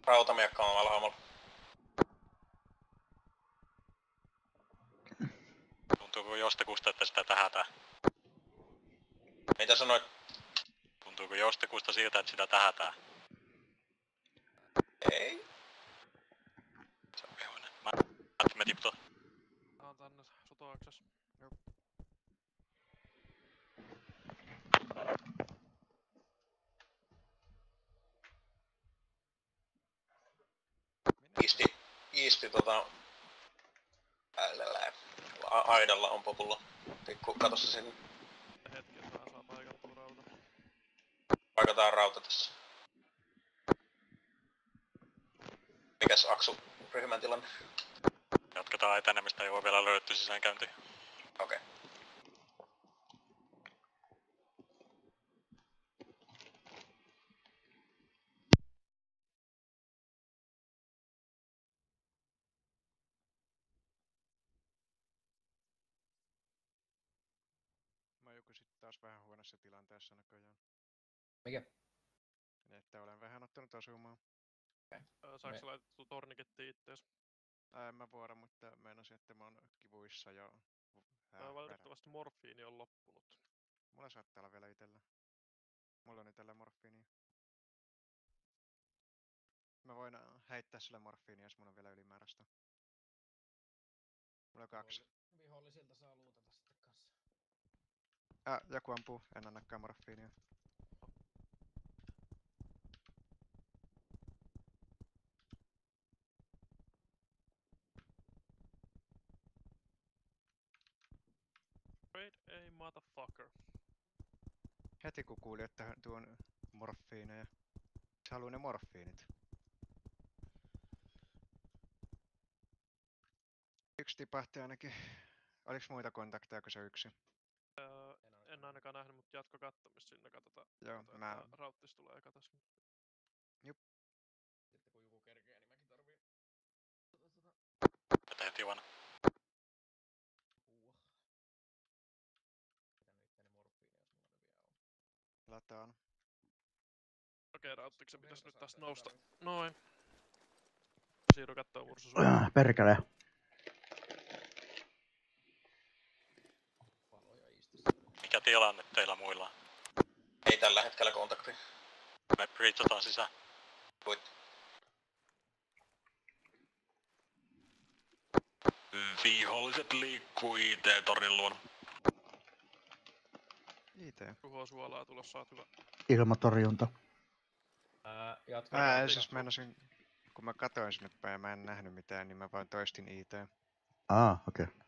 Rautamiekka on omalla haamalla. Tuntuuko jostakusta, että sitä tähätään? Mitä sanoit? Tuntuuko jostakusta siltä, että sitä tähätään? Ei. Se on vihoinen. Mä ajattelin me tiptoa. Tää on tänne sutaaksessa. Joo. Iisti, iisti tota... Älälää. A- aidalla on populla. Pikku katossa sinne. Hetki, että tää saa paikattua rauta. Paikataan rauta tässä. Mikäs Aksu ryhmän tilanne? Jatketaan etenemistä, ei voi vielä löydetty sisäänkäyntiin. Okei. Okay. Mä joku sit taas vähän huonossa tilanteessa näköjään. Mikä? Niin, että olen vähän ottanut osumaan. Okay. Saanko Me... sä laitettu torniketti ittees? Ää, en mä vuora, mutta meinasin, että mä oon kivuissa jo. Ää, valitettavasti morfiini on loppunut. Mulla saattaa olla vielä itellä. Mulla on itellä morfiinia. Mä voin heittää sulle morfiinia, jos mulla on vielä ylimääräistä. Mulla on kaksi. Vihollisilta saa luutata sitten kanssa. Ah, joku ampuu. En annakaan morfiinia. Great A motherfucker. Heti kun kuuli, että tuon morfiineja. Se haluu ne morfiinit. Yksi tipahti ainakin. Oliks muita kontakteja kuin se yksi? Öö, en ainakaan nähnyt, mutta jatko kattomista sinne, katsotaan. Joo, Kato, mä... Rauttis tulee, katos. Jup. Sitten kun joku kerkee, niin mäkin tarviin. Tätä heti vaan. Lataan. Okei, Rauttiksen pitäis nyt taas nousta. Noin. Siirry kattoo mursu sun. Perkele. Mikä tilanne teillä muilla? Ei tällä hetkellä kontakti. Me breachataan sisään. Voit. Viholliset liikkuu I T-tornin luona. I T. Tuhoa suolaa tulossa, oot hyvä. Ilmatorjunta. Ää, jatkaa. Ää, siis meinasin, kun mä katoin sinne päin ja mä en nähnyt mitään, niin mä vaan toistin I T. Aa, okei. Okay.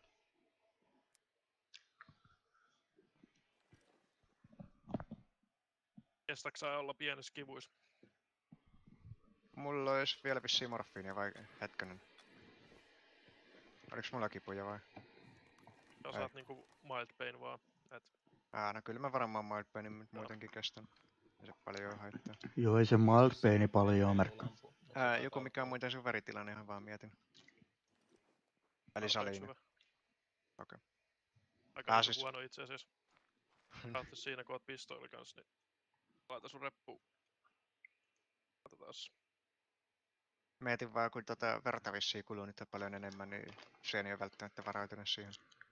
Kestääks sä olla pienessä kivuis? Mulla ois vielä vissiin morfiinia vai hetkonen. Oliks mulla kipuja vai? Jos sä oot niinku mild pain vaan. Et... Aa, no kyllä mä varmaan mild painin muutenkin kestän. Ei se paljon haittaa. Joo, ei se mild paini paljon merkkaa. Ää, joku mikä on muuten sun veritilanne, ihan vaan mietin. Eli saliini. Okei. Okay. Aika ah, siis... huono itse asiassa. Kautta siinä kun oot pistooli kans, niin laita sun reppuun. Katsotaas. Mietin vaan, kun tota verta vissiin kuluu nyt paljon enemmän, niin se ei ole välttämättä varautunut siihen.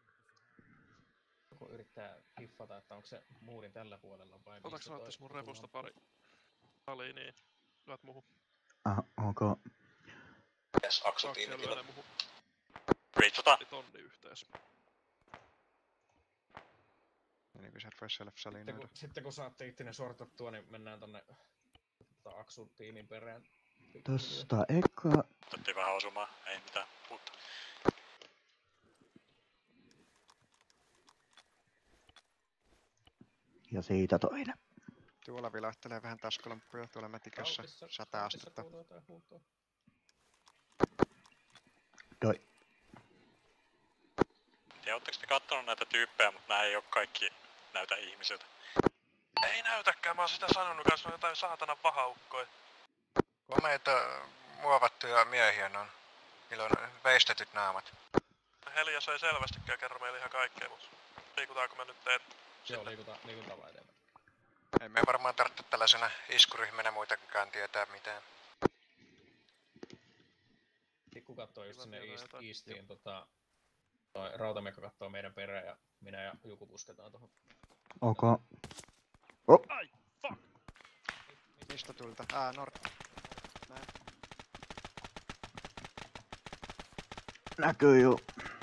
Joku yrittää hiffata, että onko se muurin tällä puolella vai mistä toi... Otaks mun repusta pari saliin, niin lyöt muhu. Ah, onko? Mitäs Aksu tiimikillä? Breachata! Tonni yhtees. Niin kuin sä et voi self-salinoida. Sitten kun, sitten kun saatte ittinen sortattua, niin mennään tonne tota, Aksun tiimin perään. Tosta eka... Otettiin vähän osumaan, ei mitään uutta. Ja siitä toinen. Tuolla vilahtelee vähän taskulamppuja tuolla mätikössä. Sata astetta. Toi. Te ootteko te kattonut näitä tyyppejä, mutta nää ei oo kaikki näytä ihmisiltä. Ei näytäkään, mä oon sitä sanonut kanssa, on jotain saatanan vahaukkoja. Komeita muovattuja miehiä on. Niillä on veistetyt naamat. Helias ei selvästikään kerro meille ihan kaikkea, mutta liikutaanko me nyt teet? Joo, liikutaan, liikutaan vaan eteenpäin. Ei me varmaan tarvitse tällaisena iskuryhmänä muitakaan tietää mitään. Likku kattoo just Kiva sinne tietää east, jotain. eastiin, tota, toi rautamiekka kattoo meidän perään ja minä ja Juku pusketaan tohon. Ok. Oh. Ai, fuck! Mistä tulta? Aa, nord. Näin. Näkyy juu.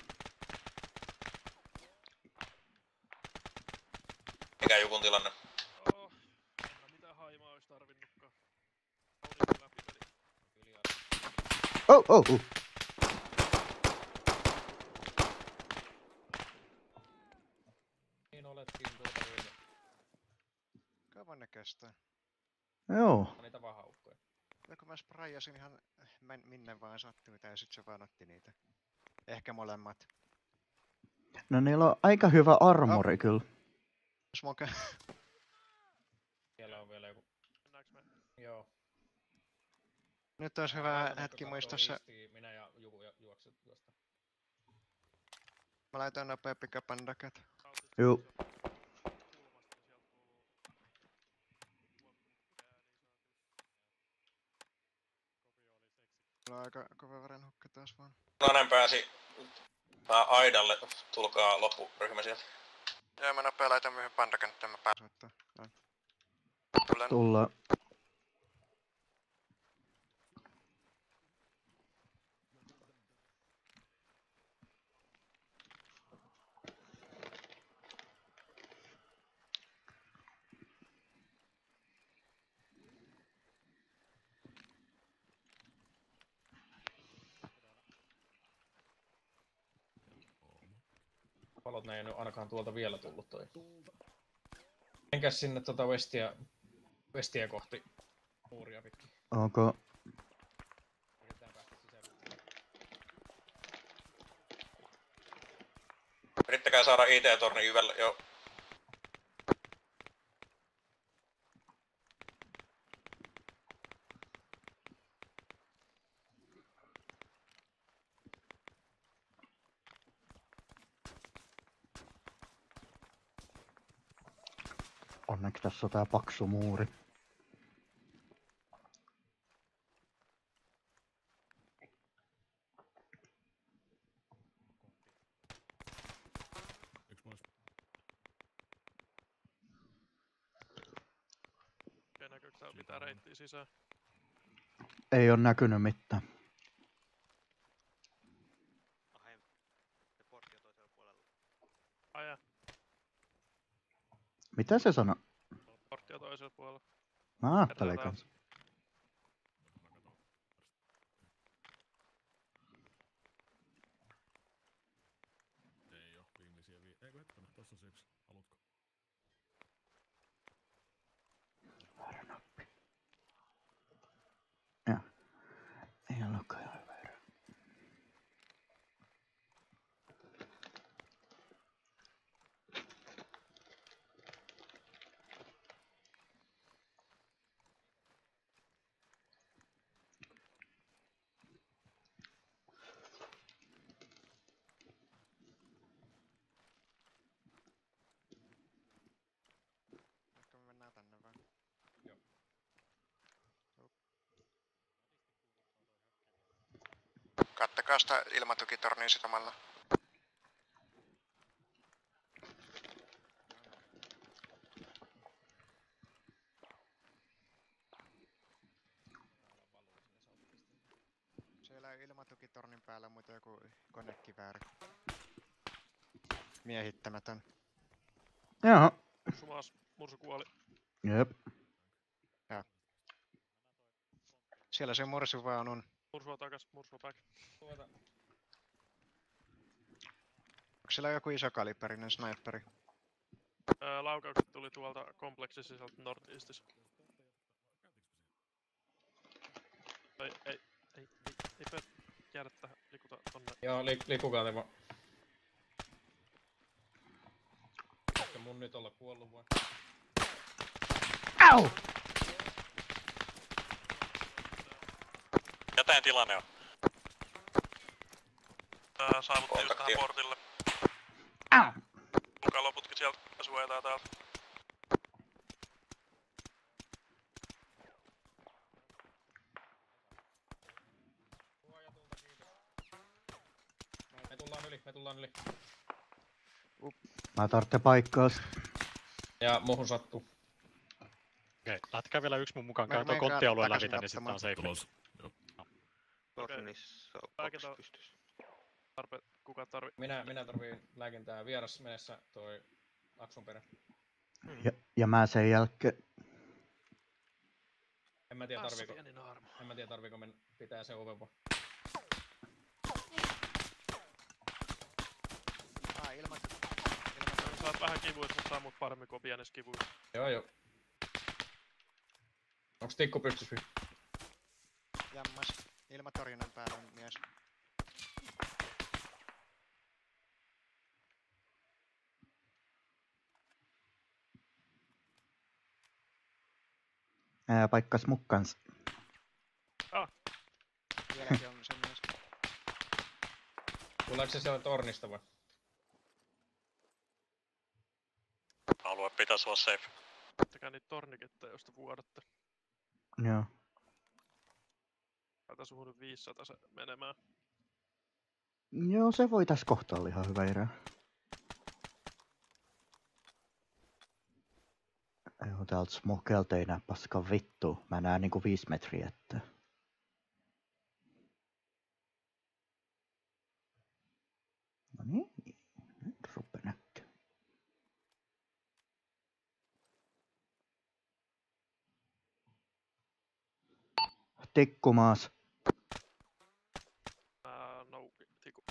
Mikä Jukun tilanne? Oh, enpä mitään haimaa ois tarvinnutkaan. Oli läpi peli. Oh, oh, oh. Niin olettiin tuota yli. Kauan ne kestää. Joo. Niitä vahaukkoja. Ja kun mä sprayasin ihan men- minne vaan sattui ja sit se vaan otti niitä. Ehkä molemmat. No niillä on aika hyvä armori oh. kyllä. Smoke. Siellä on vielä joku. Mennäänkö me? Joo. Nyt olisi hyvä hetki muistaa se. Minä ja Juku juokset tuosta. Mä laitoin nopea pikapandakat. Juu. Mulla on aika kova varanhukka taas vaan. Nainen pääsi tää aidalle. Tulkaa loppuryhmä sieltä. Joo, mä nopea laitan myöhemmin pandakenttään, mä pääsen ottaa. Tulen. Tullaan. Valot ne ei nyt ainakaan tuolta vielä tullut toi. Enkäs sinne tota Westia, Westia kohti muuria pitkin. Ok. Yritetään päästä sisälle. Yrittäkää saada I T-torni Yvälle jo. Onneksi tässä on tää paksu muuri. Yksi pois. Okei, näkyykö täällä mitään reittiä sisään? Ei oo näkynyt mitään. Ai, se portti on toisella puolella. Ai jaa. Mitä se sanoi? Portti on toisella puolella. Mä ajattelin kans. Ei oo viimeisiä vi... Eikö hetkinen, tossa on se yksi. Haluatko? Väärä nappi. Joo. Ei ollutkaan ihan väärä. Ehkä me mennään tänne vaan. Joo. Kattakaa sitä ilmatukitornia samalla. Siellä on ilmatukitornin päällä muuta joku konekivääri. Miehittämätön. Joo. Sumas, mursu kuoli. Jep. Ja. Siellä se mursu vaan on. Mursua takas, mursua back. Tuota. Onko siellä joku iso kaliberinen sniperi? Öö, laukaukset tuli tuolta kompleksin sisältä northeastissa. Ei, ei, ei, ei, ei pöt jäädä tähän, likuta tonne. Joo, li, likukaa te vaan. Eikö mun nyt olla kuollut vai? Au! Ja tän tilanne on? Öö, saavuttiin just tähän portille. Au! Tulkaa loputkin sieltä, ja suojataan täältä. me tullaan yli. Mä tarvitsen paikkaus. Ja muuhun sattuu. Okei, lähtekää vielä yksi mun mukaan. Mä- Käy mä toi en konttialue takaisin lävitä, niin sitten on safe. Tulos. Joo. Tornissa on Lääkintä kaksi pystyssä. tarpe, kuka tarvii? Minä, minä tarviin lääkintää vieras menessä toi Aksun perä. Ja, ja mä sen jälkeen. En mä tiedä Tässä tarviiko, pieni naarmu. en mä tiedä tarviiko men pitää se oven vaan. Ah, ilman. Sä saat vähän kivuissa, mutta saa mut paremmin kuin pienessä kivuissa. Joo joo. Onks tikku pystys? Jammas. Ilmatorjunnan päällä on mies. Ää, paikkas mukkans. Ah. Vieläkin on se mies. Tuleeko se sieltä tornista vai? Alue pitäisi olla safe. Pitäkää niitä torniketteja, josta vuodatte. Joo. Täältä suhun nyt viisisataa se menemään. Joo, se voi tässä kohtaa olla ihan hyvä erä. Joo, täältä smokelta ei näe paskan vittu. Mä näen niinku viisi metriä, että... No niin, nyt rupee näkyy. Tikkumaas. Ää, nouki, tiku.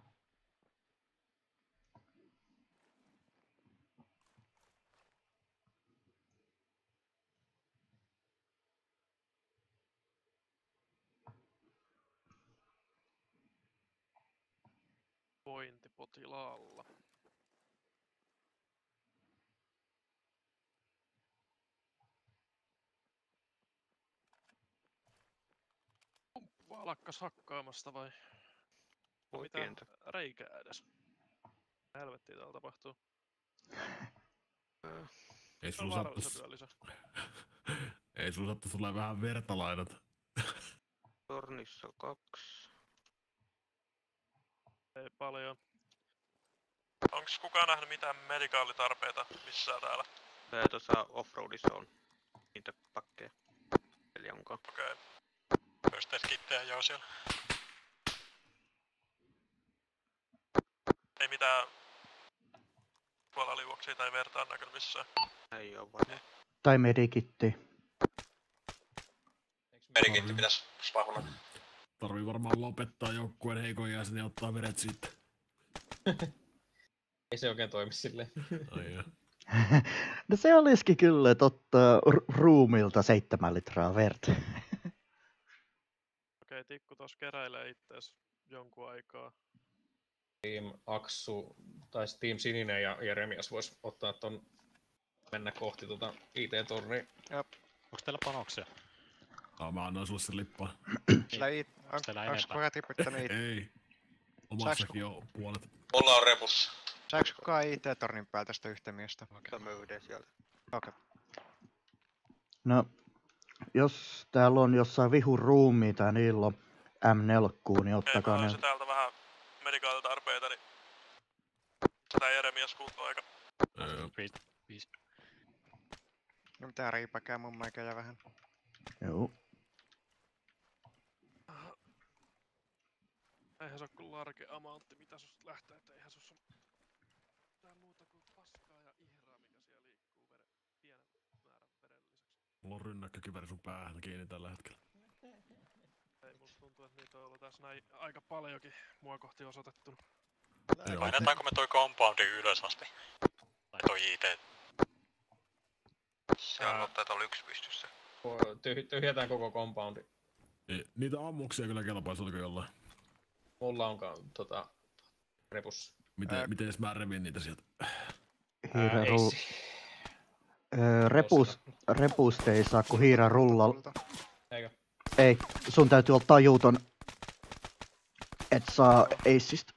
Pointti potilaalla. Pumppaa lakkas hakkaamasta vai? No mitä Oikeinta. reikää edes? Helvettiä täällä tapahtuu. Ei Se sulla on sattu... vaarallista työlisä. Ei sulla sattu sulle vähän verta lainata. Tornissa kaksi. Ei paljon. Onks kukaan nähnyt mitään medikaalitarpeita missään täällä? Tää tuossa offroadissa on niitä pakkeja. Eli mukaan. Okei. First aid kittejä joo siellä. Ei mitään kuolaliuoksia tai vertaa näkynyt missään. Ei oo varmaan. Tai medikitti. Medikitti pitäis spahuna. Tarvii varmaan lopettaa joukkueen heikon jäsen ja ottaa veret siitä. Ei se oikein toimi silleen. Ai joo. No se olisikin kyllä, että ottaa ruumilta seitsemän litraa verta. Okei, Tikku tos keräilee ittees jonkun aikaa. Team Aksu, tai Team Sininen ja Jeremias vois ottaa ton, mennä kohti tota I T-tornia. Jop. Onks teillä panoksia? No, mä annoin sulle sen lippaan. Sillä it... Onks teillä Onks enempää? kukaan tiputtanut it... Ei. Omassakin on puolet. Mulla on repussa. Saaks kukaan I T-tornin päältä tästä yhtä miestä? Okay. Möydee sieltä. Okei. No, jos täällä on jossain vihun ruumia tai niillä on M neljä, niin Ei, ottakaa mä ne. se täältä vähän medikaalitarpeita, niin tää Jeremias kuntoon aika. Öö, Viisi. Viisi. No mitä riipäkää mun meikäjä vähän. Joo. Eihän se oo kun large amountti, mitä susta lähtee, et eihän sus oo mitään muuta kuin paskaa ja ihraa, mikä siellä liikkuu vere, pienen määrän veren lisäksi. mulla on rynnäkkökivääri sun päähän kiinni tällä hetkellä. Ei, musta tuntuu, että niitä on ollut tässä näin aika paljonkin mua kohti osoitettuna. Joo. Painetaanko me toi compoundin ylös asti? Tai toi I T? Siellä on taitaa olla yksi pystyssä. Tyh- tyhjätään koko compoundi. Ei, niitä ammuksia kyllä kelpaisi, oliko jollain? Mulla onkaan tota repussa. Miten, Ää- miten mä revin niitä sieltä? Hiira Ää, ei rull... si- Öö, repus, repusta ei saa kun hiira rullalla. Eikö? Ei, sun täytyy olla tajuuton, et saa aceista.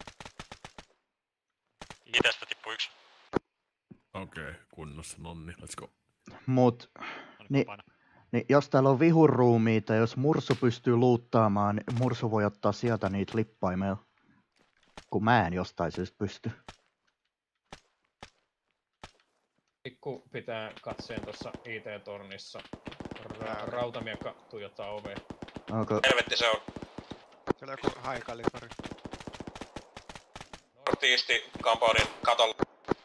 Itestä tippuu yksi. Okei, okay, kunnossa, nonni, let's go. Mut, niin, niin jos täällä on vihun ruumiita, jos mursu pystyy luuttaamaan, niin mursu voi ottaa sieltä niitä lippaimella. kun mä en jostain syystä pysty. Pikku pitää katseen tuossa I T-tornissa. Ra- rautamiekka tuijottaa oveen. Onko? Helvetti se on. Siellä on joku high caliber. Nortiisti compoundin katolla.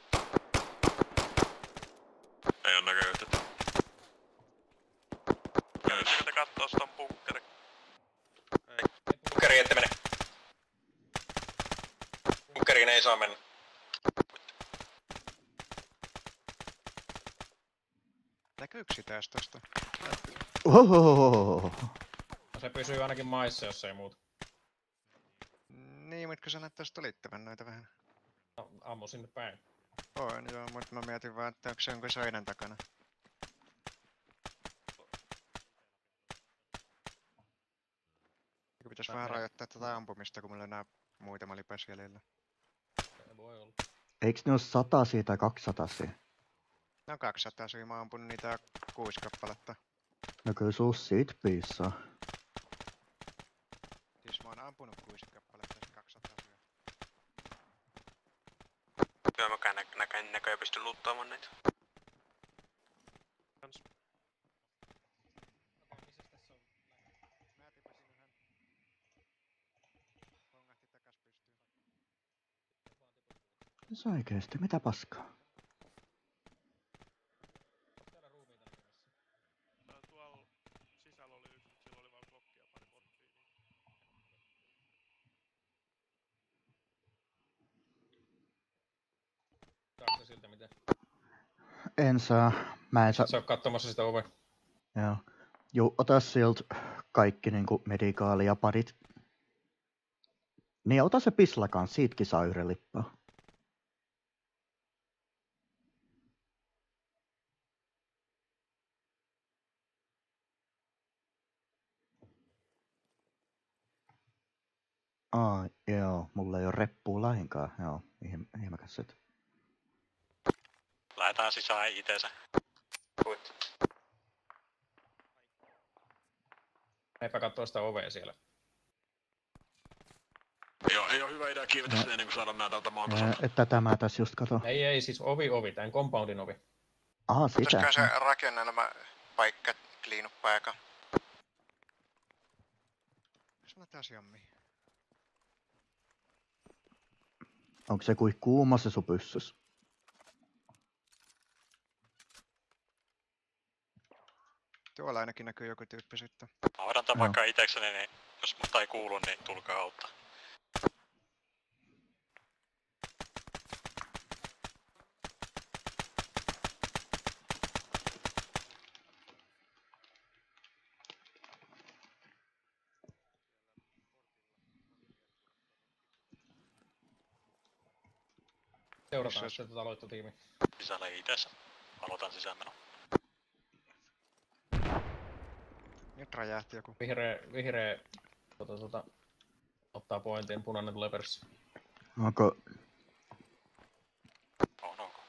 Ei oo näköyhteyttä. Käyttekö te kattoo sitä bunkkeri? Ei. Bunkkeriin ette mene. Bunkkeriin ei saa mennä. Näkyykö sitä edes tosta? Ohohohoho. No se pysyy ainakin maissa, jos ei muuta. Niin, mutta sä näyttäis tulittavan noita vähän. No, ammu sinne päin. On joo, mutta mä mietin vaan, että onko se jonkun seinän takana. Eikö pitäis vähän rajoittaa tätä ampumista, kun mulla on nää muutama lipas jäljellä. Voi olla. Eiks ne oo satasia tai kaksisatasia? No kaksisataa syy, mä oon ampunut niitä kuusi kappaletta. No kyllä sus siitä piissaa. Siis mä oon ampunut kuusi kappaletta, siis kaksisataa syy. Joo, mäkään nä nä näköjään pysty luuttaamaan näitä. Kans. Mä tipasin yhden. Pongahti takas pystyyn. Jos oikeesti, mitä paskaa? Tuolla sisällä oli yksi, mutta sillä oli vaan klokki ja pari morfiinia. Saatko siltä mitään? En saa. Mä en saa. Sä oot katsomassa sitä ovea. Joo. Juu, ota sieltä kaikki niinku medikaali ja parit. Niin ota se pisla kans, siitäkin saa yhden lippaa. Aa, joo, mulla ei oo reppua lainkaan, joo, ihmekäs se. Lähetään sisään itse. Eipä kattoo sitä ovea siellä. Ei oo, ei oo hyvä idea kiivetä sitä ennen kuin saadaan nää tältä maan tasolta. Että tämä tässä just kato. Ei, ei, siis ovi, ovi, tän compoundin ovi. Aha, sitä. Pitäisikö se rakennelma paikka kliinuppaa eka? Jos mä taas jammi. Onko se kuin kuuma se sun pyssys? Tuolla ainakin näkyy joku tyyppi sitten. Mä hoidan tän vaikka itekseni, niin jos musta ei kuulu, niin tulkaa auttaa. Seurataan sitten tätä aloittotiimiä. Sisällä itessä. Aloitan sisäänmeno. Nyt räjähti joku. Vihreä, vihreä tota, tota, ottaa pointin, punainen tulee perässä. Onko... On, onko?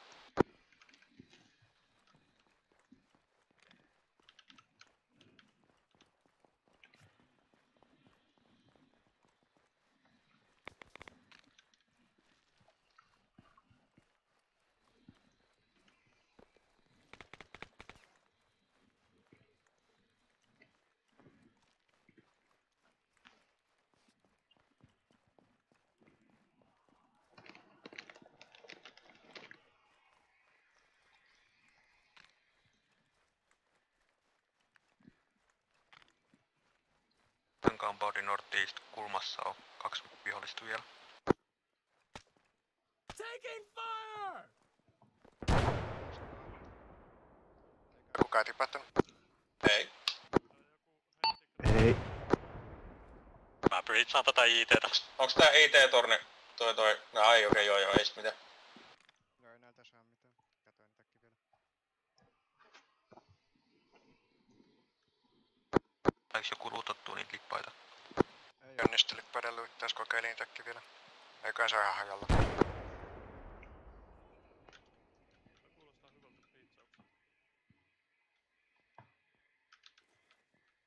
Tän compoundin northeast kulmassa on kaksi vihollista vielä. Taking fire! Kuka ei tipahtanut? Ei. Ei. Mä bridgeaan tätä I T:tä. Onks tää I T-torni? Toi toi. No ai okei, okay, joo joo, ei sit mitään. Joo, ei näiltä saa mitään. Katoin niitäkin vielä. Saiko joku luutattua niitä lippaita? Ei onnistu lippaiden luittaas, kokeilin niitäkin vielä. Eiköhän se ole ihan hajalla. Kuulostaa hyvältä pizzaukselta.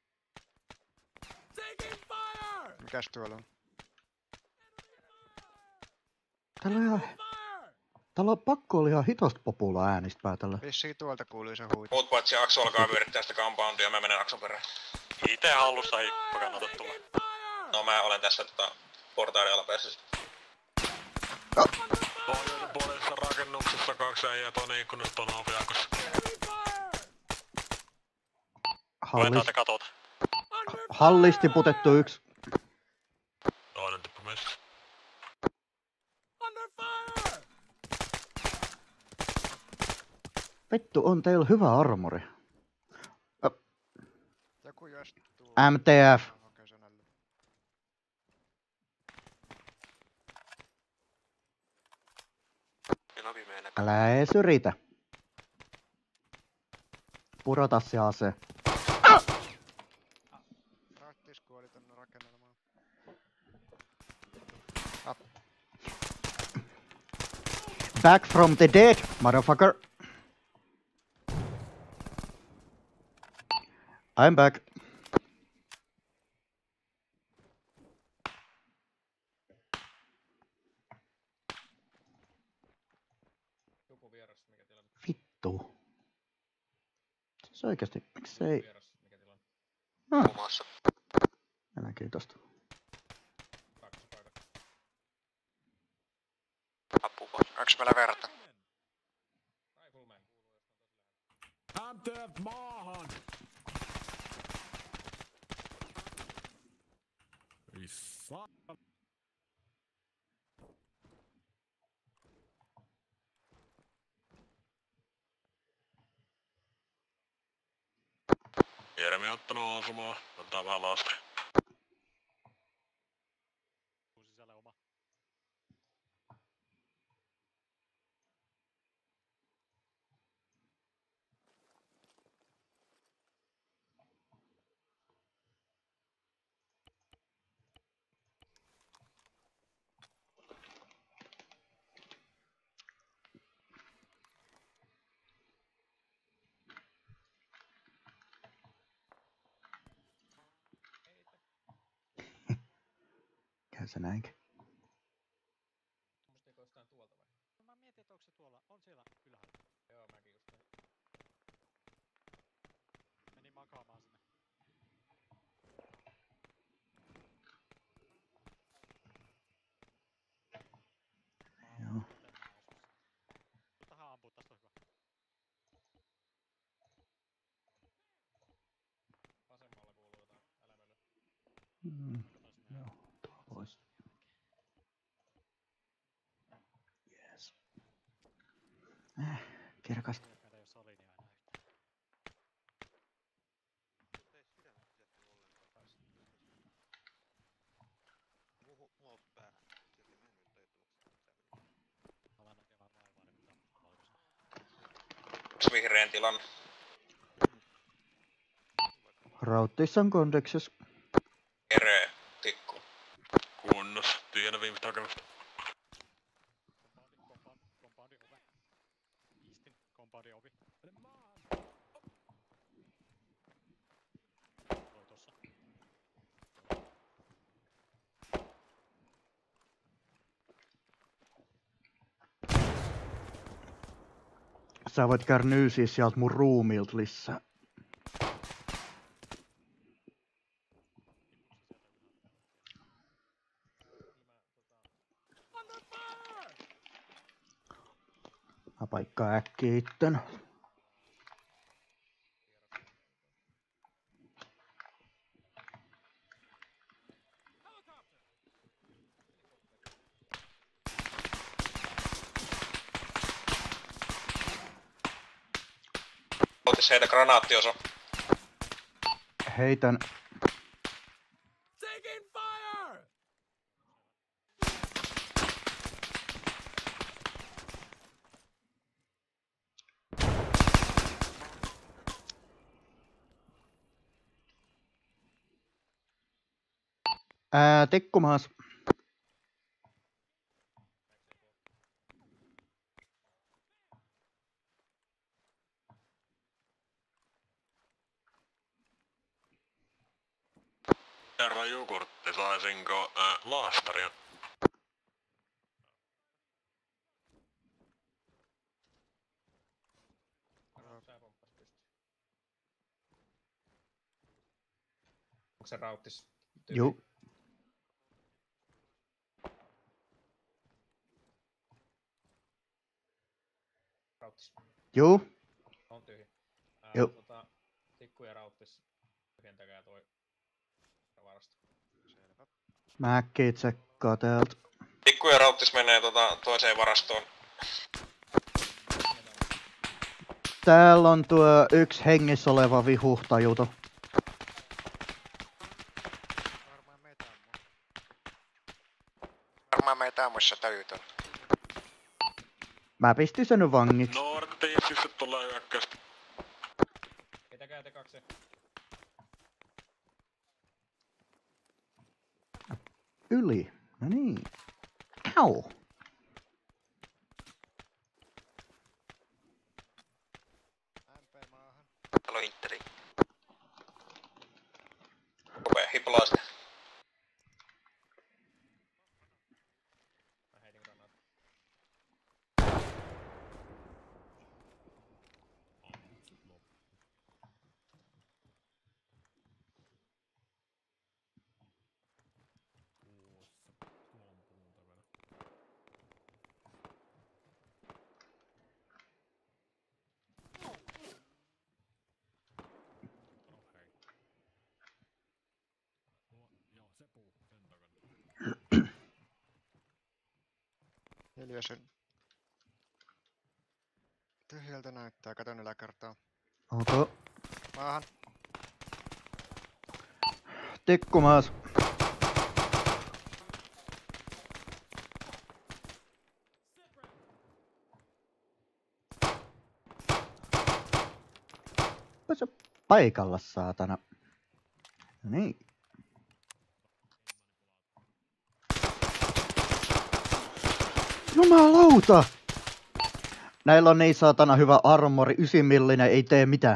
Taking fire! Mikäs tuolla on? Täällä on ihan... Täällä on pakko olla ihan hitosta populla äänistä päätellä. Vissiin tuolta kuului se huito. Muut paitsi Aksu alkaa vyörittää sitä compoundia, mä menen Aksun perään. Itse hallussa ei kannata tulla. No mä olen tässä tota portaali alapäisessä. Pohjoisen puolisessa rakennuksessa kaksi äijää tuonne ikkunasta on oviakossa. Hallis... katota. Hallis tiputettu yksi. Toinen tippu messissä. Vittu, on teillä hyvä armori. Joku jostuu. M T F. Älä ees yritä. Pudota se ase. Rattis kuoli tonne rakennelmaan. Back from the dead, motherfucker. I'm back. Joku vieras, mikä tilanne? Vittu. Se oikeesti, miksei... Vieras, mikä tilanne? Ah. Omassa. Enää kiitosta. Kaksi paikat. Apua. Onks meillä verta? Rifleman. M T F maahan! Ei saa. Jeremi on ottanut osumaa. Otetaan vähän lastri. Tuu sisälle oma. Käy se näinkin. Musta jostain tuolta vai? Mä mietin, että onko se tuolla. On siellä ylhäällä. Joo, mäkin just näin. Meni makaamaan sinne. Joo. Tähän ampuu, tästä on hyvä. Vasemmalla kuuluu jotain älämölyä. Mm. Joo, tuo pois. Yes. Äh, kirkasta. Meillä ei oo solinia enää yhtään. Alan näkemään laivaa, niin pitää valkoisena. Onks vihreän tilanne? Rauttiissa on kondeksessa. Ere, tikku. Kunnossa. Tiedän viimeistä hakemusta. Kompaundi, kompaundi, kompaundi ove. Eastin, kompaundi ovi. Toi tossa. Sä voit käydä nyysiä sieltä mun ruumiilta lisää. Mä paikkaan äkkiä itten. Otis heitä granaattiosa. Heitän. Ää, tikkumaas. Herra Jogurtti, saisinko äh, laastaria? Onko se rauttis? Juu. Rauttis. Juu. On tyhjä. Ää, Juu. tota, tikku ja rauttis. Tyhjentäkää toi varasto. Selvä. Mä äkkiä tsekkaa täältä. Tikku ja rauttis menee tota toiseen varastoon. Täällä on tuo yksi hengissä oleva vihuhtajuto. Varmaan meitä ammu. Varmaan meitä ammuissa täytön. Mä pistin sen nyt vangiksi. Northeastissa tulee hyökkäystä. Pitäkää te kaksi. Yli. No niin. Au. M P maahan. Täällä on Interi. Rupee hiplaa sitä. Mä heitin granaat. Hiljaisen. Tyhjältä näyttää, katon yläkertaa. Onko? Maahan. Tikku maas. Pysy paikalla, saatana. No niin. Jumalauta! Näillä on niin saatana hyvä armori, ysimillinen, ei tee mitään.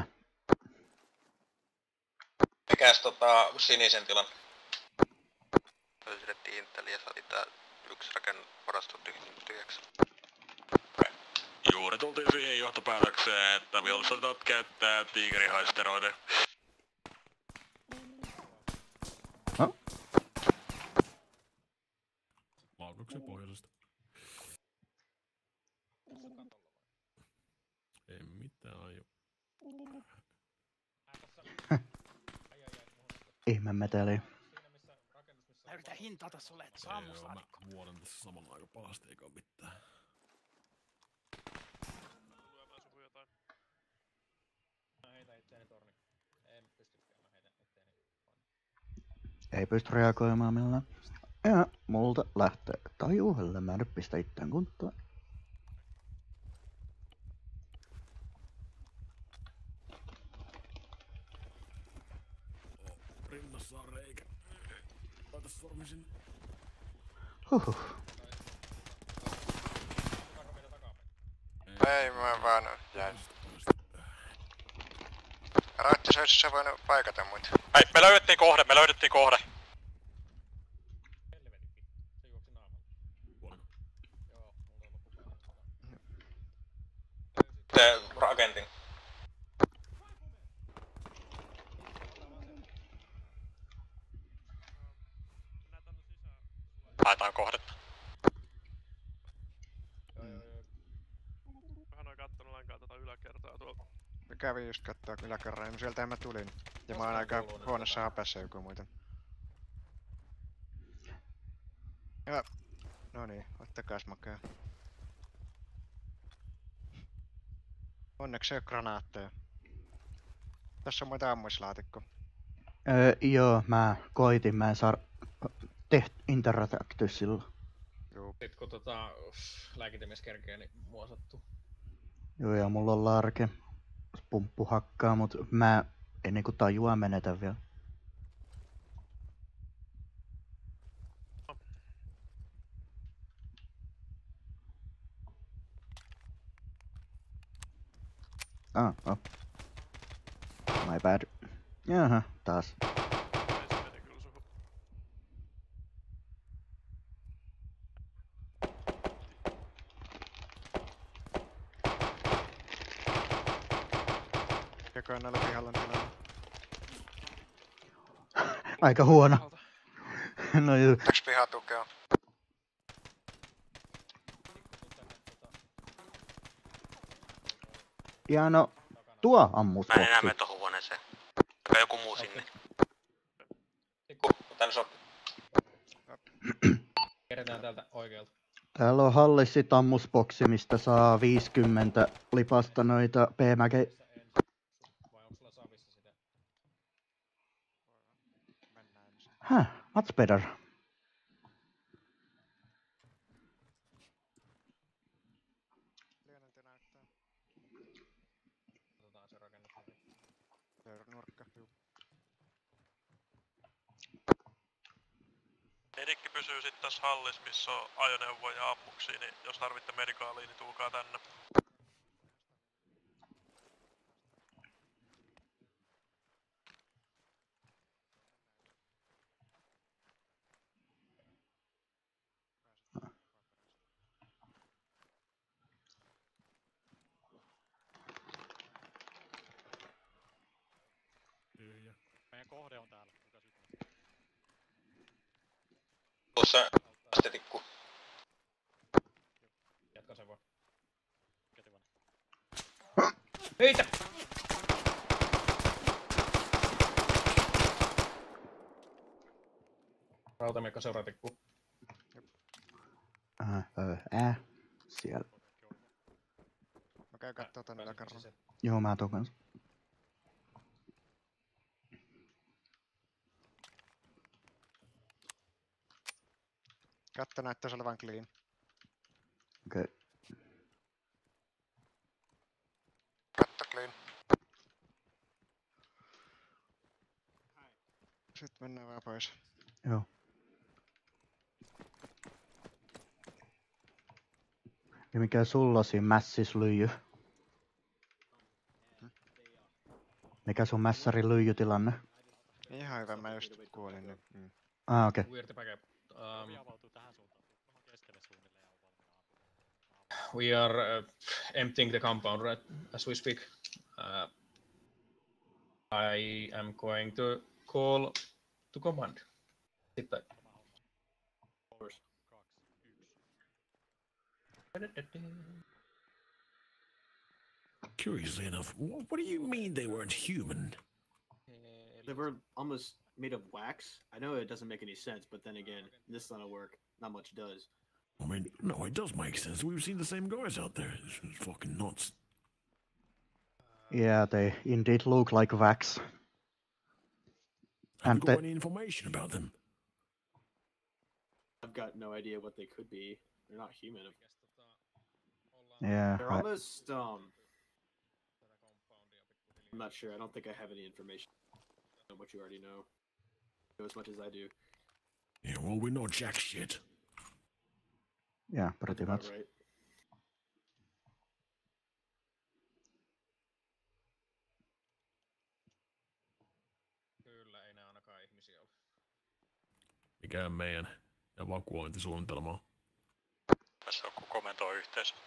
Mikäs tota sinisen tilan? Löydettiin Intel ja saatiin tää yksi rakennevarasto tyhjäksi. Juuri tultiin siihen johtopäätökseen, että vihollisotat käyttää tiigerihaisteroiden. No. Laukoksen pohjoisesta. Ei mitään aio. Ihme meteli. Mä yritän hintata sulle, että saa ammuslaatikko. Mä vuoden tässä samalla aika pahasti eikä mitään. Lyömään suhun jotain. Mä heitän itseäni torni. En pystykään, mä heitän itseäni. Ei pysty reagoimaan millään. Ja multa lähtee tajuhelle, mä nyt pistä itseään kuntoon. Rinnassa on reikä. Laita sormi sinne. Huhhuh. Ei, mä vaan jäin. Raattis olisi sä voinut paikata mut. Hei, me löydettiin kohde, me löydettiin kohde. Se juoksi naamalla. Kuoliko? Joo, mulla on loppupäivä. Te rakentin. Haetaan kohdetta. Joo, joo, joo. Vähän oon kattonut lainkaan tätä yläkertaa tuolta. Mä kävin just kattoo yläkerran, ja sieltähän mä tulin. Ja mä oon Koskaan aika kuuluu nyt huonossa jotain. hapessa joku muuten. Ja, no niin, ottakaas makea. Onneksi ei oo granaatteja. Tässä on muita ammuislaatikko. Öö, joo, mä koitin, mä en saa teht interaktyä silloin. Juu. Sit kun tota lääkintämies kerkee, niin mua sattuu. Joo, ja mulla on larke. Pumppu hakkaa, mut mä en niinku tajua menetä vielä. Ah, oh. My bad. Jaha, taas. Ei se meni kyllä suhun. Mikäköhän näillä pihalla on tilanne? Aika huono. No juu. Taks pihatukea? Ja no, tuo Mä en enää ammusboksi. mene tohon huoneeseen. Onko joku muu sinne? Tän sopii. Kerätään täältä oikealta. Täällä on hallissit ammusboksi, mistä saa viisikymmentä lipasta noita P-mäke. Vai onko sulla savissa sitä? Huh, what's better? Lieneltä näyttää. Otetaan se rakennus heti. Nurkka, juu. Edikki pysyy sit tässä hallis, missä on ajoneuvoja ja ammuksia, niin jos tarvitte medikaalia, niin tulkaa tänne. Tyhjä. Meidän kohde on täällä. Kuka syttyy? Tuossa astetikku. Jatka se vaan. Ketivan. Heitä! Rautamiekka seuratikku. Äh, äh, äh. Siellä. Mä käyn kattoo tonne yläkerran. Joo, mä tuon kanssa. Katto näyttäisi olevan clean. Okei. Okay. Katto clean. Sitten mennään vaan pois. Joo. Ja mikä sulla siinä mässislyijy? Mikä sun mässärin lyijytilanne? Ihan hyvä, mä just kuolin nyt. Mm. Ah, okei. Okay. Weird pack. Um, Ovi avautuu tähän suuntaan. Tuohon keskelle suunnilleen ja on valmiina. we are uh, emptying the compound right as we speak. Uh, I am going to call to command. Sitten. Curiously enough, what, what do you mean they weren't human? They were almost made of wax. I know it doesn't make any sense, but then again, this line of work, not much does. I mean, no, it does make sense. We've seen the same guys out there. It's, it's fucking nuts. Yeah, they indeed look like wax. Have And you got the- any information about them? I've got no idea what they could be. They're not human. Yeah, They're right. almost, um... I'm not sure. I don't think I have any information on what you already know. Know as much as I do. Yeah, well, we know jack shit. Yeah, pretty About much. right. Kyllä, ei nää ainakaan ihmisiä ole. Mikä meidän evakuointisuunnitelma on? Tässä on kun komentoi yhteisö.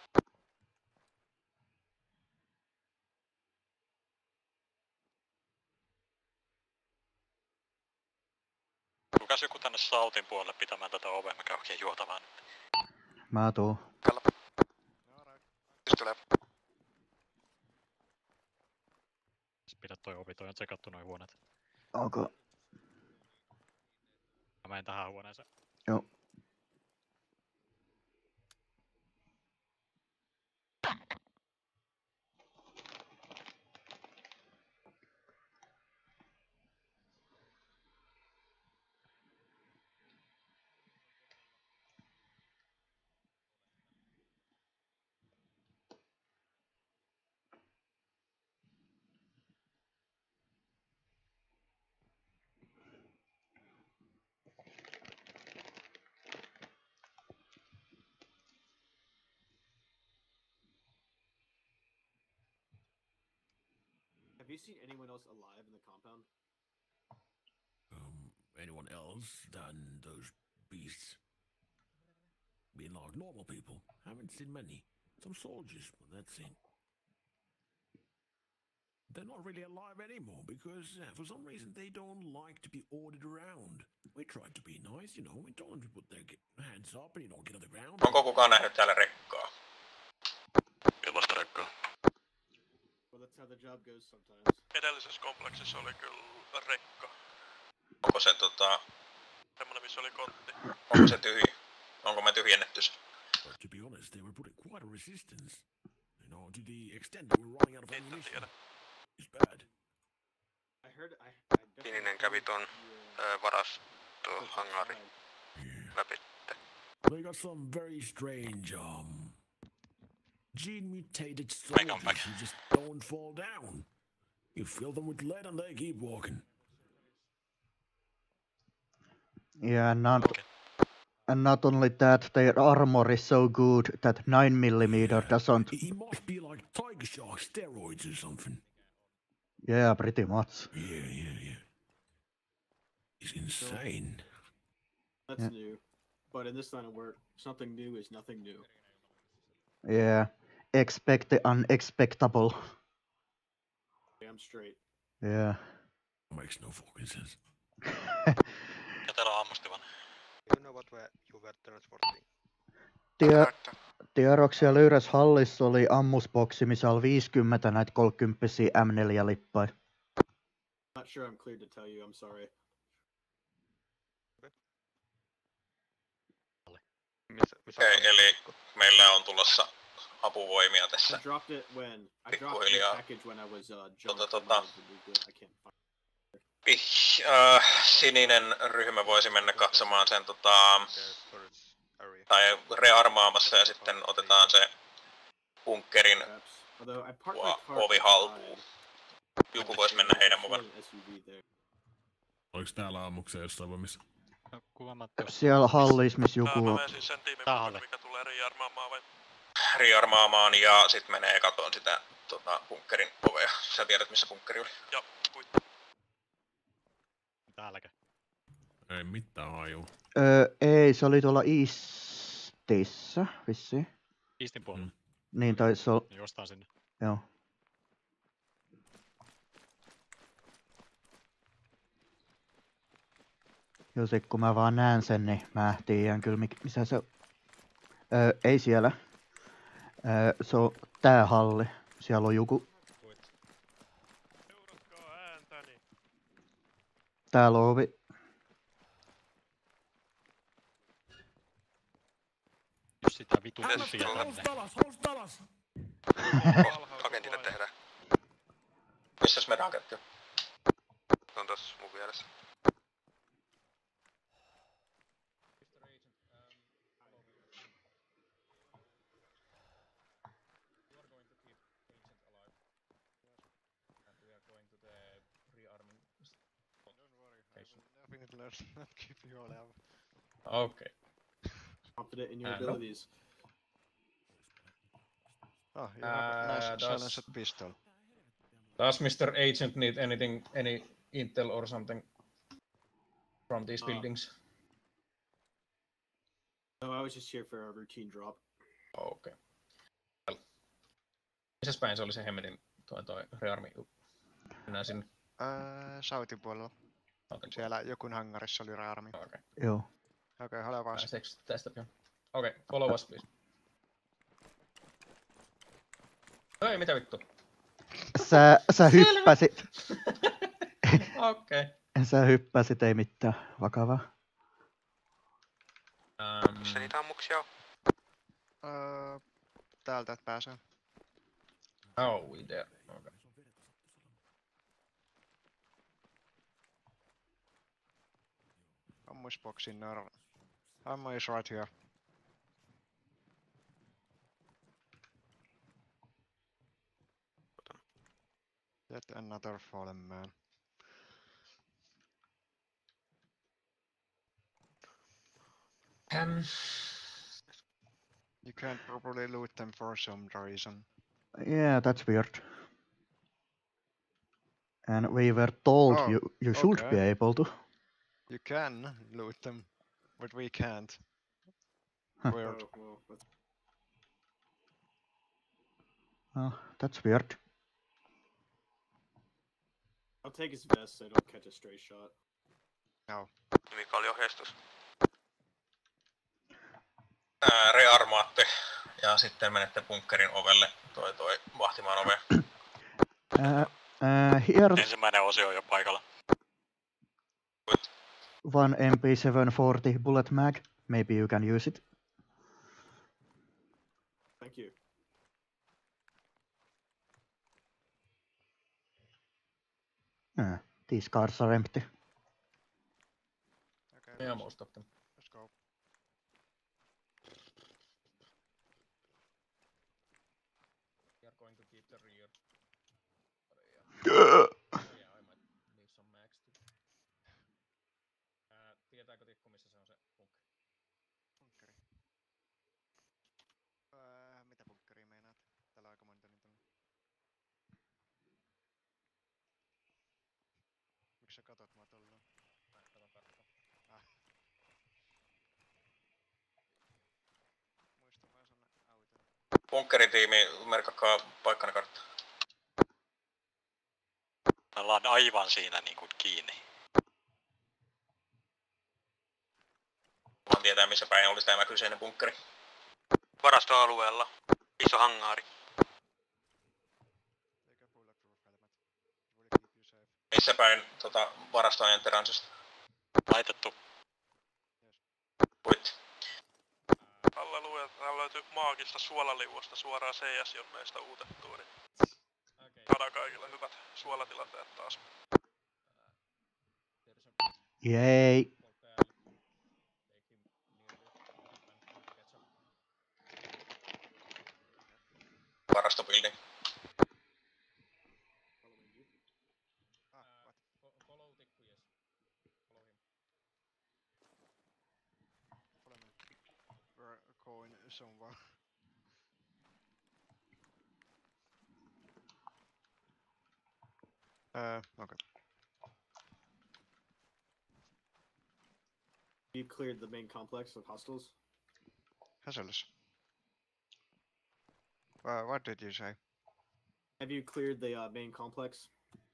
Tulkaas joku tänne Sautin puolelle pitämään tätä ovea, mikä on oikein juotavaa nyt. Mä tuun. Pistelee. Pidä toi ovi, toi on tsekattu noi huoneet. Okay. Mä menen tähän huoneeseen. Joo. Have you seen anyone else alive in the compound? Um, anyone else than those beasts? Being like normal people. Haven't seen many. Some soldiers, but that's it. they're not really alive anymore because uh, for some reason they don't like to be ordered around. We try to be nice, you know, we don't want to put their hands up and you know, get on the ground. Onko kukaan nähnyt täällä rekkaa? Millaista rekkaa? Well, that's how the job goes sometimes. Edellisessä kompleksissa oli kyllä rekka. Onko se tota... Semmonen missä oli kontti. Onko se tyhjä? Onko me tyhjennetty se? But to be honest, they were putting quite a resistance. You know, to the extent that we're running out of ammunition. It's bad. I heard I, I Sininen kävi ton äh, varastohangari läpi. They got some very strange, um, gene-mutated soldiers who just don't fall down. You fill them with lead and they keep walking. Yeah, not, and not only that, their armor is so good that nine millimeter doesn't... He must be like Tiger Shark steroids or something. Yeah, pretty much. Yeah, yeah, yeah. He's insane. That's Yeah. new. But in this line of work, something new is nothing new. Yeah, expect the unexpectable. Damn straight. Yeah. Makes no fucking sense. Ja täällä on ammustivan. You know what you were transporting. Tie, tiedoksi siellä yhdessä hallissa oli ammusboksi, missä oli viisikymmentä näitä kolmekymppisiä M neljä -lippai. Not sure I'm cleared to tell you, I'm sorry. Okei, okay, eli meillä on tulossa apuvoimia tässä. I dropped it when I dropped the Pikkuhiljaa. package when I was uh Tota, jumped. tota. I can't find Ih, äh, sininen ryhmä voisi mennä katsomaan sen tota, tai rearmaamassa ja sitten otetaan se bunkkerin ovi haltuun. Joku voisi mennä heidän mukaan. Oliko täällä ammuksia jossain voimissa? No, kuvaamatta. Siellä hallis, missä joku Mä on. menen siis sen tiimin mukaan, mikä tulee riarmaamaan vai? Riarmaamaan ja sit menee katoon sitä tota, bunkkerin ovea. Sä tiedät missä bunkkeri oli? Joo, kuitti. Täälläkö? Ei mitään haju. Öö, ei, se oli tuolla Eastissä, vissiin. Eastin puolella? Mm. Niin taisi olla. Jostain sinne. Joo. Joo, sit kun mä vaan näen sen, niin mä tiedän kyllä missä se on. Öö, ei siellä. Öö, se on tää halli. Siellä on joku. Seuratkaa ääntäni. Täällä on ovi. Jos sitä vitun Mitäs kusia tuolla? tänne. Alas, housut alas! Agentille tehdään. Missäs meidän agentti on? Se on tossa mun vieressä. Okay. confident in your Uh, no. abilities. Oh, you have a nice Uh, does- silenced pistol. Does Mister Agent need anything, any intel or something from these Uh, buildings? No, I was just here for a routine drop. Okei. Okay. Missäs päin se oli se hemmetin toi, toi rearmi? Mennään sinne. Öö, Sautin puolella. Sautin Siellä jokun hangarissa oli rearmi. Okei. Okay. Joo. Okei, okay, ole vaan. Pääseekö tästä pian? Okei, okay, follow us please. Ei, mitä vittu? Sä, sä hyppäsit. Okei. Okay. Sä hyppäsit, ei mitään vakavaa. Um, Missä niitä ammuksia on? Öö, täältä et pääsee. oh, we there. Okay. Ammo is box in there. Ammo is right here. Yet another fallen man. Um, You can't properly loot them for some reason. Yeah, that's weird. And we were told Oh, you you should be okay. able to. You can loot them, but we can't. Huh. Weird. Oh, well, that's... Oh, that's weird. I'll take his vest so I don't catch a stray shot. Joo. Mikä oli ohjeistus? Ää, rearmaatte ja sitten menette bunkkerin ovelle toi toi vahtimaan ovea. Uh, uh, here Ensimmäinen osio on jo paikalla. one M P seven forty bullet mag. Maybe you can use it. Thank you. Uh, these cards are empty. Okay, Yeah, most of them. Let's go. We are going to keep the rear. Yeah, I might need some max too. Uh, tietääkö Tikku, missä se on se bunkeri? Bunkkeri. Öö, mitä bunkkeria meinaat? Täällä on aika monta niitä on. Miksi sä katot mua tollaan? Mä katon karttaa. Ah. Muista vaan sonne autoon. Bunkkeritiimi, merkkaa paikkana kartta. Me ollaan aivan siinä niinku kiinni. Vaan tietää missä päin olisi tämä kyseinen bunkkeri. Varastoalueella. Iso hangaari. Eikä bulletproof helmet. Will keep you safe. Missä päin tota, varastoajan teransista? Laitettu. Puit. Halleluja, täällä löytyy maagista suolaliuosta suoraan C S-jonneista uutettua, niin Okay. saadaan kaikille hyvät suolatilanteet taas. Yay! Varastobuilding. Ah, what? Follow Tikku, yes. Follow him. Follow me. We're going somewhere. Uh, okay. You cleared the main complex of hostiles? Hazardous. Uh, what did you say? Have you cleared the uh, main complex?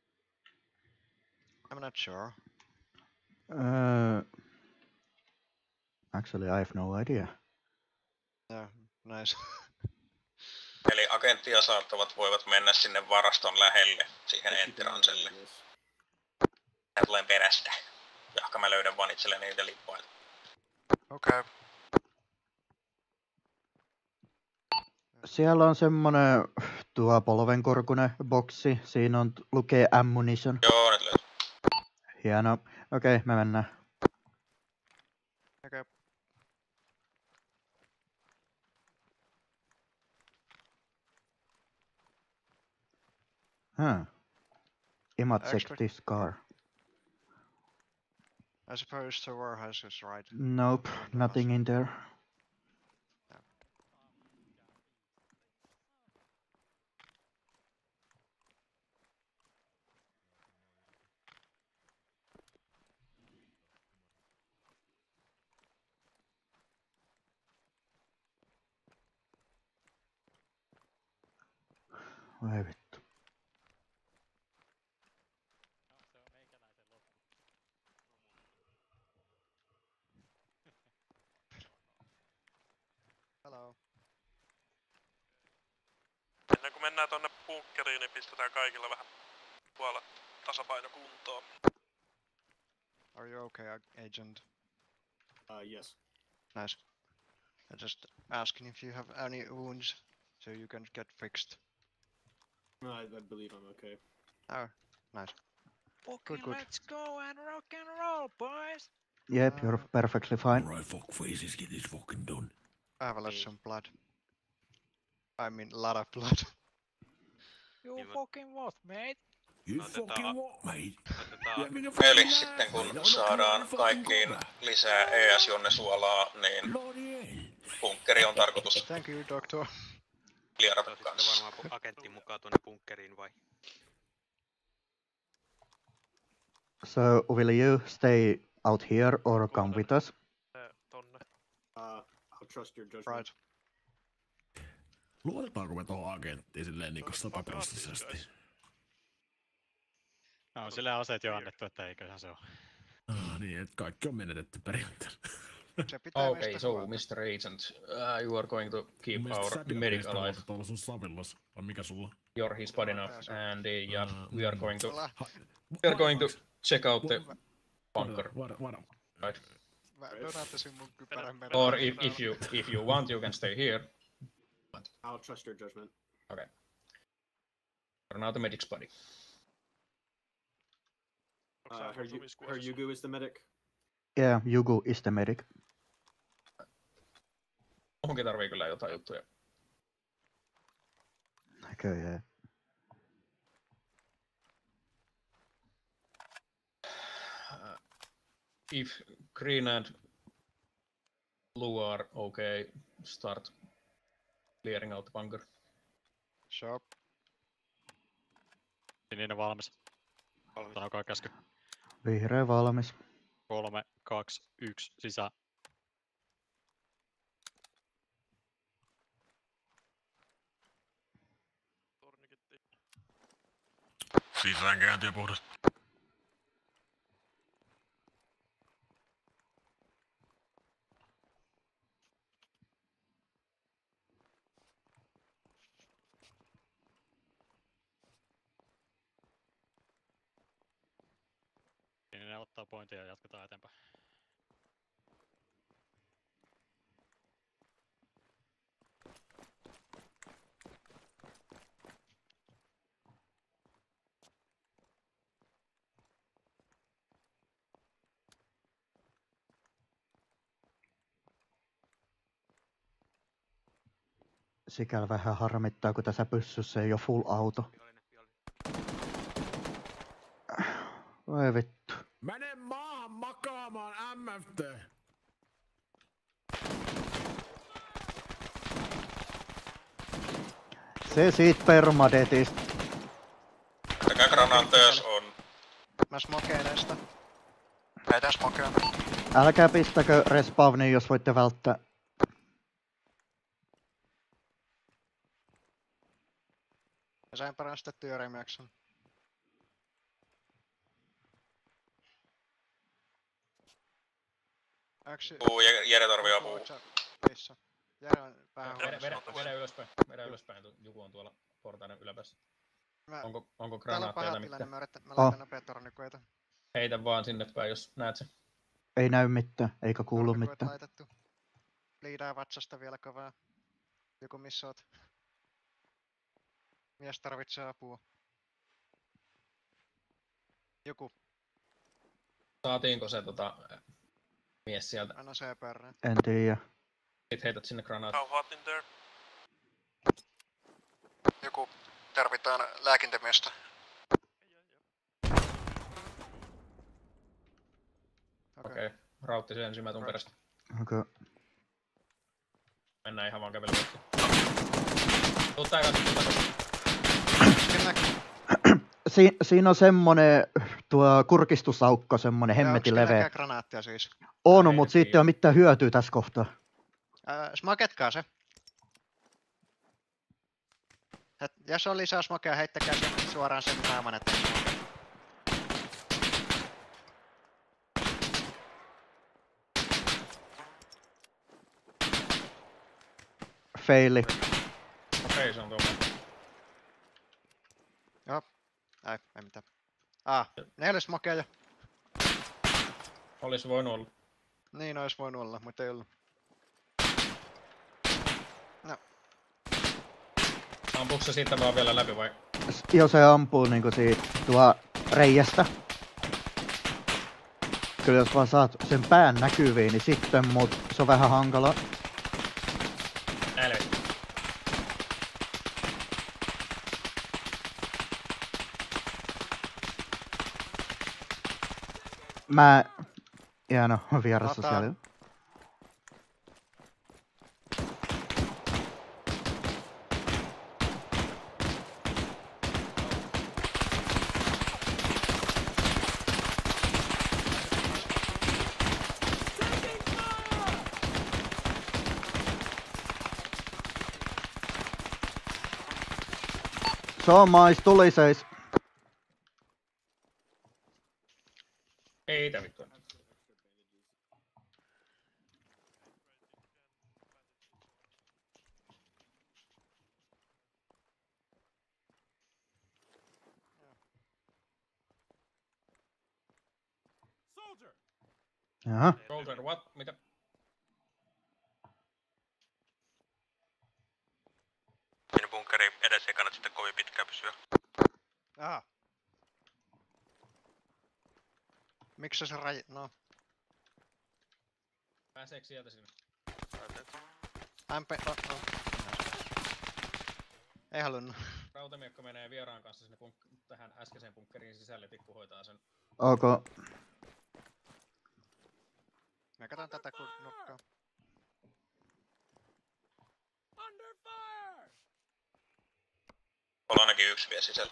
I'm not sure. Uh, actually, I have no idea. Yeah, nice. Eli agenttia saattavat voivat mennä sinne varaston lähelle, siihen If you can entiranselle. manage this. Mä tulen perästä. Jahka mä löydän vaan itselleni niitä lippuja. Okei. Okay. Siellä on semmonen tuo polvenkorkunen boksi. Siinä on lukee ammunition. Joo, nyt löytyy. Hieno. Okei, okay, me mennään. Okei. Okay. Huh. I must check Expect- this car. I suppose the warehouse is right. Nope, nothing in there. Vai vittu. Hello. Ennen kuin mennään tonne bunkkeriin, niin pistetään kaikilla vähän puolet tasapaino kuntoon. Are you okay, ag- agent? Uh, yes. Nice. I'm just asking if you have any wounds, so you can get fixed. No, I, I believe I'm okay. Oh, nice. Fucking good. let's go and rock and roll, boys! Yep, you're perfectly fine. Alright, fuck faces, get this fucking done. I have a lot of blood. I mean, a lot of blood. You Niin, mut- fucking what, mate? You Otetaan- fucking what, mate? Otetaan You having a Eli fucking sitten laugh, kun mate? I'm saadaan not fucking kaikkiin copper. lisää E S-jonnesuolaa, niin Bloody hell. bunkkeri on tarkoitus Thank you, doctor. klierata Otetaan kanssa. sitten varmaan agentti mukaan tuonne bunkkeriin vai? So, will you stay out here or come with us? Se tonne. Uh, I'll trust your judgment. Right. Luotetaanko me tohon agenttiin silleen niinku sataprosenttisesti? No on sille aseet jo annettu, että eiköhän se ole. Ah, niin, että kaikki on menetetty periaatteessa. Se pitää Okay, meistä so huolta. mister Agent, uh, you are going to keep Mun mielestä our sä pidät medic meistä alive. huolta tuolla sun savillas. Vai mikä sulla? You're his body now, and uh, yeah, Uh, we are mm. going to Ola, we are going to check out the What- bunker. What, what, Right. mä donaattisin mun kypärän mereen. Or if if you if you want, you can stay here. I'll trust your judgment. Okay. You're now the medic's body. Uh, her, Yu- her Yugu is the medic. Yeah, Yugu is the medic. Muhunkin tarvii kyllä jotain juttuja. Näköjään. Uh, if green and blue are okay, start clearing out the bunker. Shop. Sininen valmis. Sanokaa käsky. Vihreä valmis. Kolme, kaksi, yksi, sisään. Sisäänkäynti ja puhdasta. Sininen ottaa pointia ja jatketaan eteenpäin. Sikäli vähän harmittaa, kun tässä pyssyssä ei ole full auto. Voi vittu. Mene maahan makaamaan, M F T! Se siitä permadetista. Sekä granaattees on. Mä smokeen sitä. Heitä smokeen. Älkää pistäkö respawniin, jos voitte välttää. Mä sain parastettu Jeremiaksen. Yksi... Uu, Jere tarvii apua. Missä? Jere on vähän Vedä, vedä, huonossa. vedä ylöspäin, vedä ylöspäin, joku on tuolla portaiden yläpäässä. Mä... Onko, onko Täällä on granaatteja paha tai tilanne, mitään? mä, yritän, mä Oh. laitan nopea tornikoita. Heitä vaan sinne päin, jos näet sen. Ei näy mitään, eikä kuulu Tornikoit mitään. laitettu. Liidaa vatsasta vielä kovaa. Joku missä oot? Mies tarvitsee apua. Joku. Saatiinko se tota, mies sieltä? Anna se perään. En tiedä. Sitten heität sinne granaatin. How hot in there? Joku. Tarvitaan lääkintämiestä. Okei, okay. Rautti sen ensin, mä tuun perästä. Okei. Okay. Mennään ihan vaan kävelyyn. Tuu tää kanssa. Si- siinä on semmonen tuo kurkistusaukko, semmonen hemmetin leveä. Onko granaattia siis? On, mut siitä ei oo mitään hyötyä tässä kohtaa. Äh, smaketkaa se. Et, jos on lisää smokea, heittäkää sen suoraan sen naaman eteen. Faili. Okei, se on tuolla. Joo. Ei, ei mitään. Ah, ne oli smokeja. Olis voinut olla. Niin ois voinut olla, mutta ei ollut. No. Ampuuko se siitä vaan vielä läpi vai? Joo, se ampuu niinku siitä tuo reiästä. Kyllä jos vaan saat sen pään näkyviin, niin sitten, mut se on vähän hankala. Älä. Mä... Hieno, vierassa Ota. siellä. Se on mais, tuli seis. Ei tää vittua. Jaha. Soldier, what? Mitä? Siinä bunkeri edessä ei kannata sitten kovin pitkään pysyä. Aha. Miksi se raj... No. Pääseekö sieltä sinne? M P... No, no. Ei halunnut. Rautamiekka menee vieraan kanssa sinne punk- tähän äskeiseen bunkkeriin sisälle, pikku hoitaa sen. Ok. Mä katson tätä kun nurkkaa. On ainakin yksi vielä sisällä.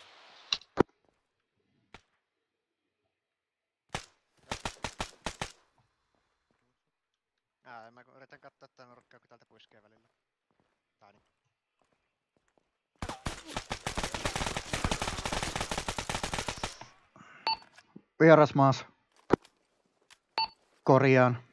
Ää, mä yritän katsoa tää nurkkaa, kun täältä puiskee välillä. Tää niin. Vieras maas. Korjaan.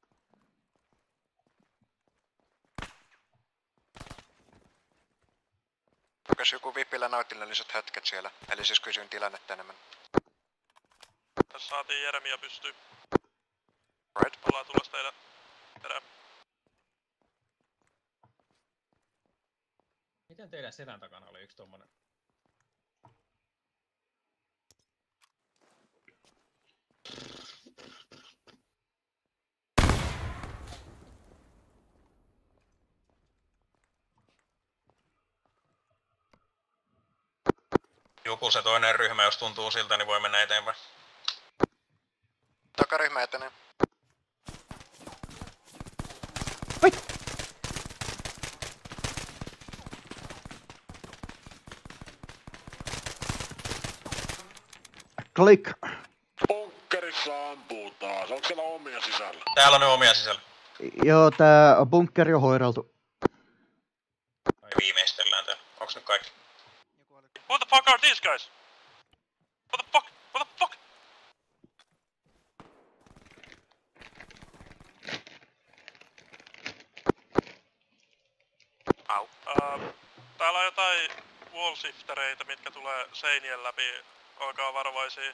Jos joku vipillä nautilliset hetket siellä, eli siis kysyn tilannetta enemmän. Tässä saatiin Jeremia pystyyn. Right. Ollaan tulossa teidän perään. Miten teidän selän takana oli yksi tommonen? Joku se toinen ryhmä, jos tuntuu siltä, niin voi mennä eteenpäin. Takaryhmä etenee. Oi! Klik! Bunkkerissa ampuu taas. Onko siellä omia sisällä? Täällä on ne omia sisällä. Joo, tää bunkkeri on hoideltu. Viimeistellään täällä. Onks nyt kaikki? Who the fuck are these guys? What the fuck? What the fuck? Au. Uh, täällä on jotain wallshiftereitä, mitkä tulee seinien läpi. Olkaa varovaisia.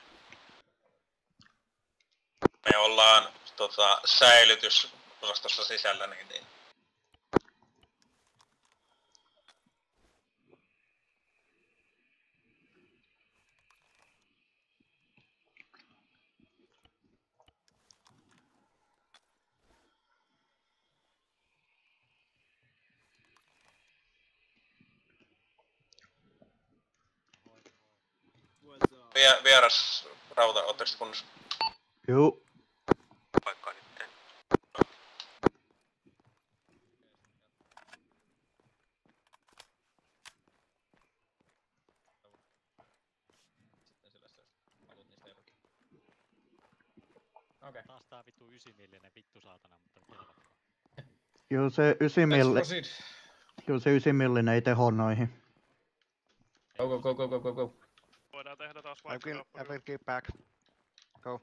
Me ollaan tota, säilytysosastossa sisällä, niin, niin. Vie, vieras rauta, ootteko sit kunnossa? Juu. Paikkaa nyt teen. Okei. Taas tää vittu ysimillinen vittu saatana, mutta kelvatkaa. Joo, se ysimilli... proceed. Kyllä se ysimillinen ei teho noihin. Go, go, go, go, go, go, go. Voidaan tehdä taas I will, vaikka I will keep back. Go.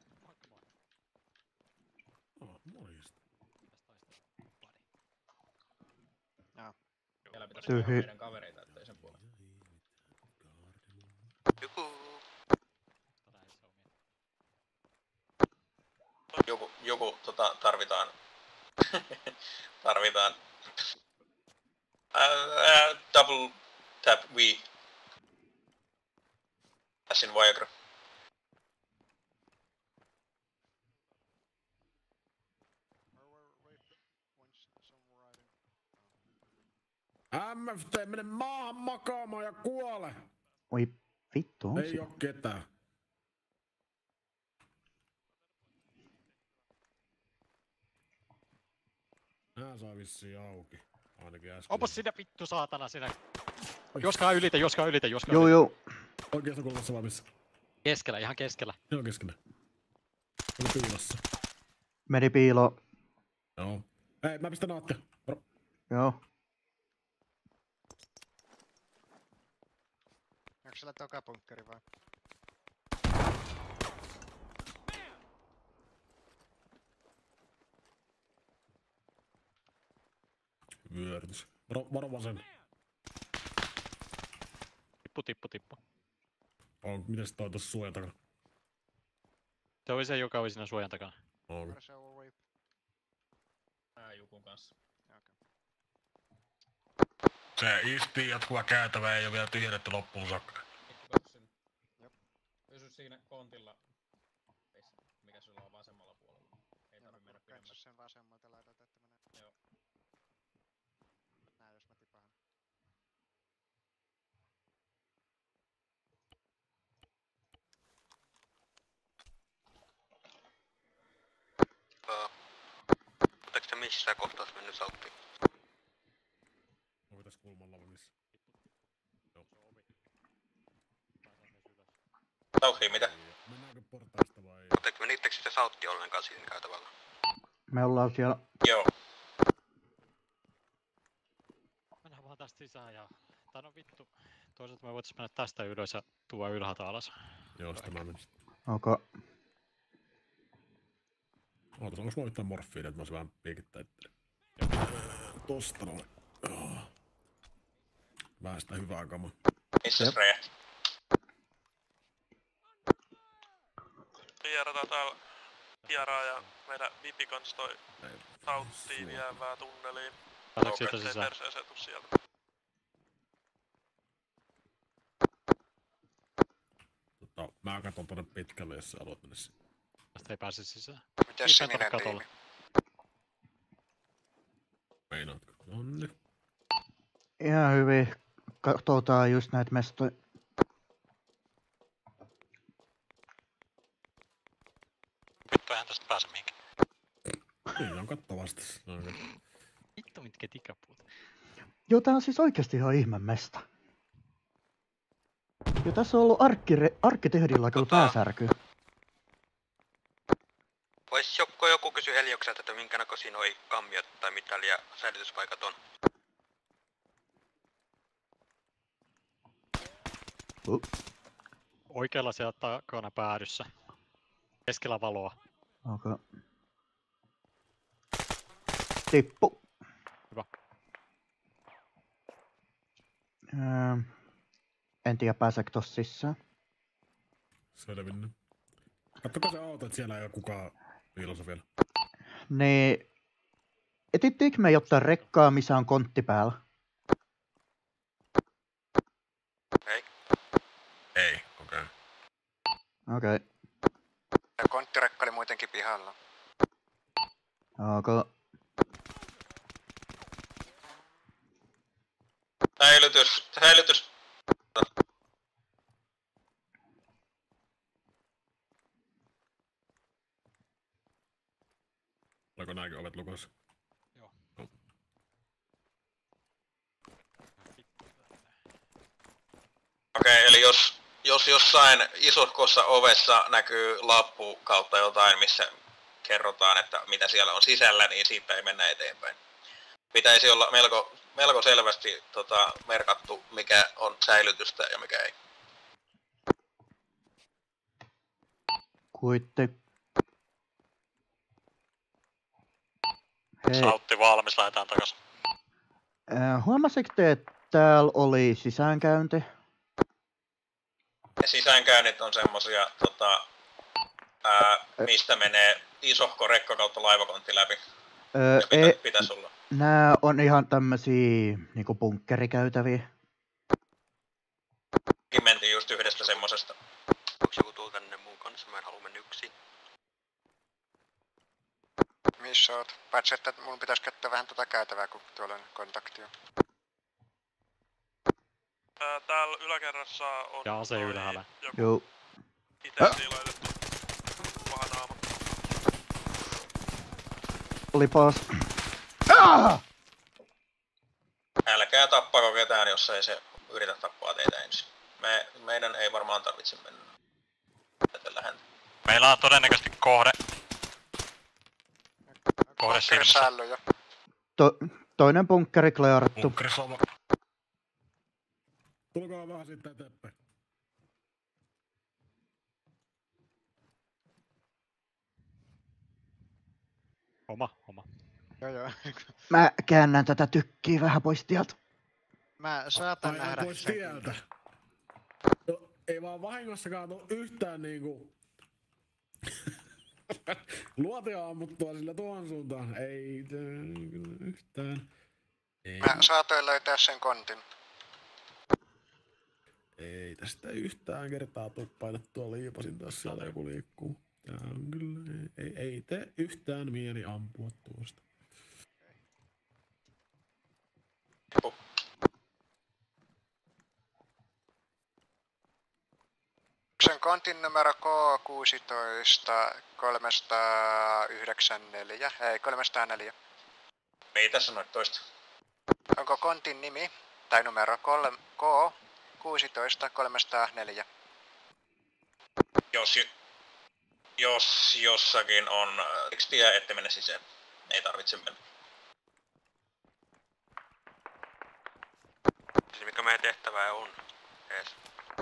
Oh, morjesta. Joo. Siellä pitäisi olla Tyhjy. meidän kavereita, ettei sen puolella. Joku, joku tota, tarvitaan. tarvitaan. Uh, uh, double tap V. As in Viagra. M F T, mene maahan makaamaan ja kuole! Oi vittu, on Ei siellä. oo ketään. Nää saa vissiin auki. Ainakin äsken. Opas sinä vittu saatana sinä. Joskaa ylitä, joskaa ylitä, joskaa Juu, ylitä. juu. Oikeassa kulmassa vai missä? Keskellä, ihan keskellä. Joo, keskellä. Oli piilossa. Meni piiloon. Joo. Ei, mä pistän naatte. Moro. Joo. Onko siellä toka bunkkeri vai? pyöritys. Varo, varo vasen. Tippu, tippu, tippu. On, mites toi tossa suojan takana? Se oli se, joka oli siinä suojan takana. Okay. Tää Jukun kanssa. Se Eastiin jatkuva käytävä ei oo vielä tyhjennetty loppuun saakka. Pysy siinä kontilla. Mikä sulla on vasemmalla puolella. Ei tarvi mennä pidemmälle. Sen vasemmalta laitat, että menee. Joo. Nää jos mä tipahan. Oletteko te missään kohtaa mennyt sauttiin? Onko tässä kulmalla vai missä? Joo. Sauhii mitä? Mennäänkö portaista vai? Mutta menittekö sitä sauttia ollenkaan siinä käytävällä? Me ollaan siellä... Joo. Mennään vaan tästä sisään ja... Tai no vittu. Toisaalta me voitais mennä tästä ylös ja tuoda ylhäältä alas. Joo, sitä mä menisin. Okei. Okay. Ootas, onks mulla yhtään morfiinia, että mä ois vähän piikittää itse. Tosta noin. Oh. Vähän sitä hyvää kamaa. Missäs räjähti? Kierrotaan täällä Kieraa ja meidän Vipi kans toi sauttiin vievää tunneliin. Pääseekö sieltä Ettei sisään? perseeseen tuu sieltä. Tota, mä katon tonne pitkälle, jos sä haluat mennä sinne. Tästä ei pääse sisään. Mites sininen tiimi? Meinaatko? Nonni. Ihan hyvin. Katsotaan just näitä mestoja. Vittu, eihän tästä pääse mihinkään. Niin on kattavasti. Vittu mitkä tikapuut. Joo, tää on siis oikeesti ihan ihme mesta. Ja tässä on ollut arkkire- arkkitehdillä aika Tota- pääsärky. Vois joku, joku kysyä Heliokselta, että minkä näköisiä noi kammiot tai mitali ja säilytyspaikat on. Uh. Oikealla siellä takana päädyssä. Keskellä valoa. Okei. Okay. Tippu. Hyvä. Öö, en tiedä pääseekö tossa sisään. Selvinnyt. Kattokaa se auto, että siellä ei oo kukaan piilossa vielä. Niin... Etittiinkö me jotain rekkaa, missä on kontti päällä? Ei. Ei, okei. Okay. Okei. Okay. Ja konttirekka oli muutenkin pihalla. Okei. Okay. Säilytys, säilytys. Oliko nääkin ovet lukossa? Joo. No. Okei, eli jos, jos jossain isokossa ovessa näkyy lappu kautta jotain, missä kerrotaan, että mitä siellä on sisällä, niin siitä ei mennä eteenpäin. Pitäisi olla melko, melko selvästi tota, merkattu, mikä on säilytystä ja mikä ei. Kuitti. Hei. Sautti valmis, lähdetään takas. Äh, huomasitko te, että täällä oli sisäänkäynti? Ja sisäänkäynnit on semmosia, tota, ää, mistä menee isohko rekka kautta laivakontti läpi. Öö, ja pitä, ei, pitäis olla. nää on ihan tämmösiä niinku bunkkerikäytäviä. Mekin mentiin just yhdestä semmosesta. Onks joku tulla tänne mun kanssa? Mä en halua mennä yksin. Missä oot? Paitsi että mun pitäis käyttää vähän tota käytävää, kun tuolla on kontakti on. Ää, täällä yläkerrassa on Ja ase ylhäällä. joku Joo. itseäsi laitettu mahanaama. Olipas. Ah! Älkää tappako ketään, jos ei se yritä tappaa teitä ensin. Me, meidän ei varmaan tarvitse mennä tätä häntä. Meillä on todennäköisesti kohde. Kohde silmissä. Sällöjä. To, toinen bunkkeri klearattu. Bunkkerissa on... Tulkaa vähän sitten eteenpäin. Oma, oma. Joo joo. Mä käännän tätä tykkiä vähän pois tieltä. Mä saatan Ai, nähdä pois sen tieltä. kyllä. No, ei vaan vahingossakaan tuu yhtään niinku... luotia ammuttua sillä tuohon suuntaan. Ei kyllä yhtään. Ei. Mä saatoin löytää sen kontin. Ei tästä yhtään kertaa tuu painettua liipasin taas siellä joku liikkuu. Tää on kyllä... Ei, ei tee yhtään mieli ampua tuosta. Sen kontin numero K kuusitoista kolmesataayhdeksänkymmentäneljä, ei kolmesataaneljä. Mitä sanoit toista? Onko kontin nimi tai numero K kuusitoista kolmesataaneljä? Jos, jos jossakin on tekstiä, ette mene sisään. Ei tarvitse mennä. Siis mikä meidän tehtävä on? Ees.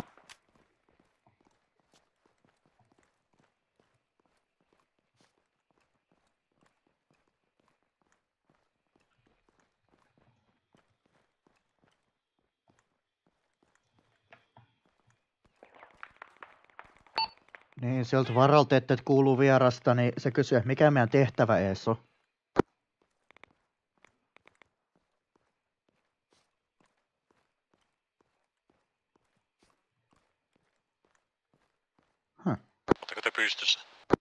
Niin, sieltä varalta, että et kuuluu vierasta, niin se kysyy, että mikä meidän tehtävä ees on. Huh. Oletteko te pystyssä?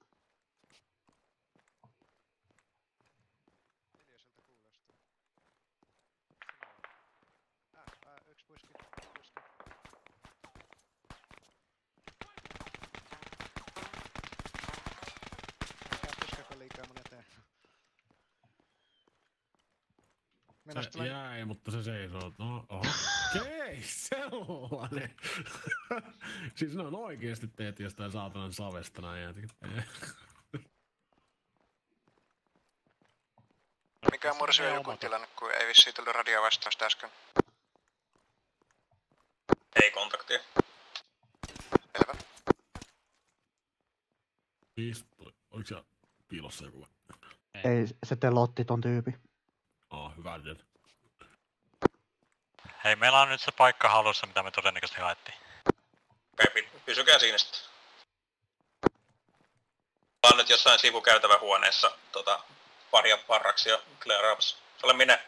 Se jäi, mutta se seisoo. No, okei, sellainen. Siis ne on oikeesti teet jostain saatanan savesta näin jätket. Mikä on mursujen tilanne, kun ei vissiin tullut radiovastausta äsken? Ei kontaktia. Selvä. Pistoli. Oliko siellä piilossa joku? Ei, se telotti ton tyypi. Oh, hyvä tietä. Hei, meillä on nyt se paikka halussa, mitä me todennäköisesti haettiin. Okei, pysykää siinä sitten. Ollaan nyt jossain sivukäytävähuoneessa tota, paria parraksia kleeraamassa. Se olen minä.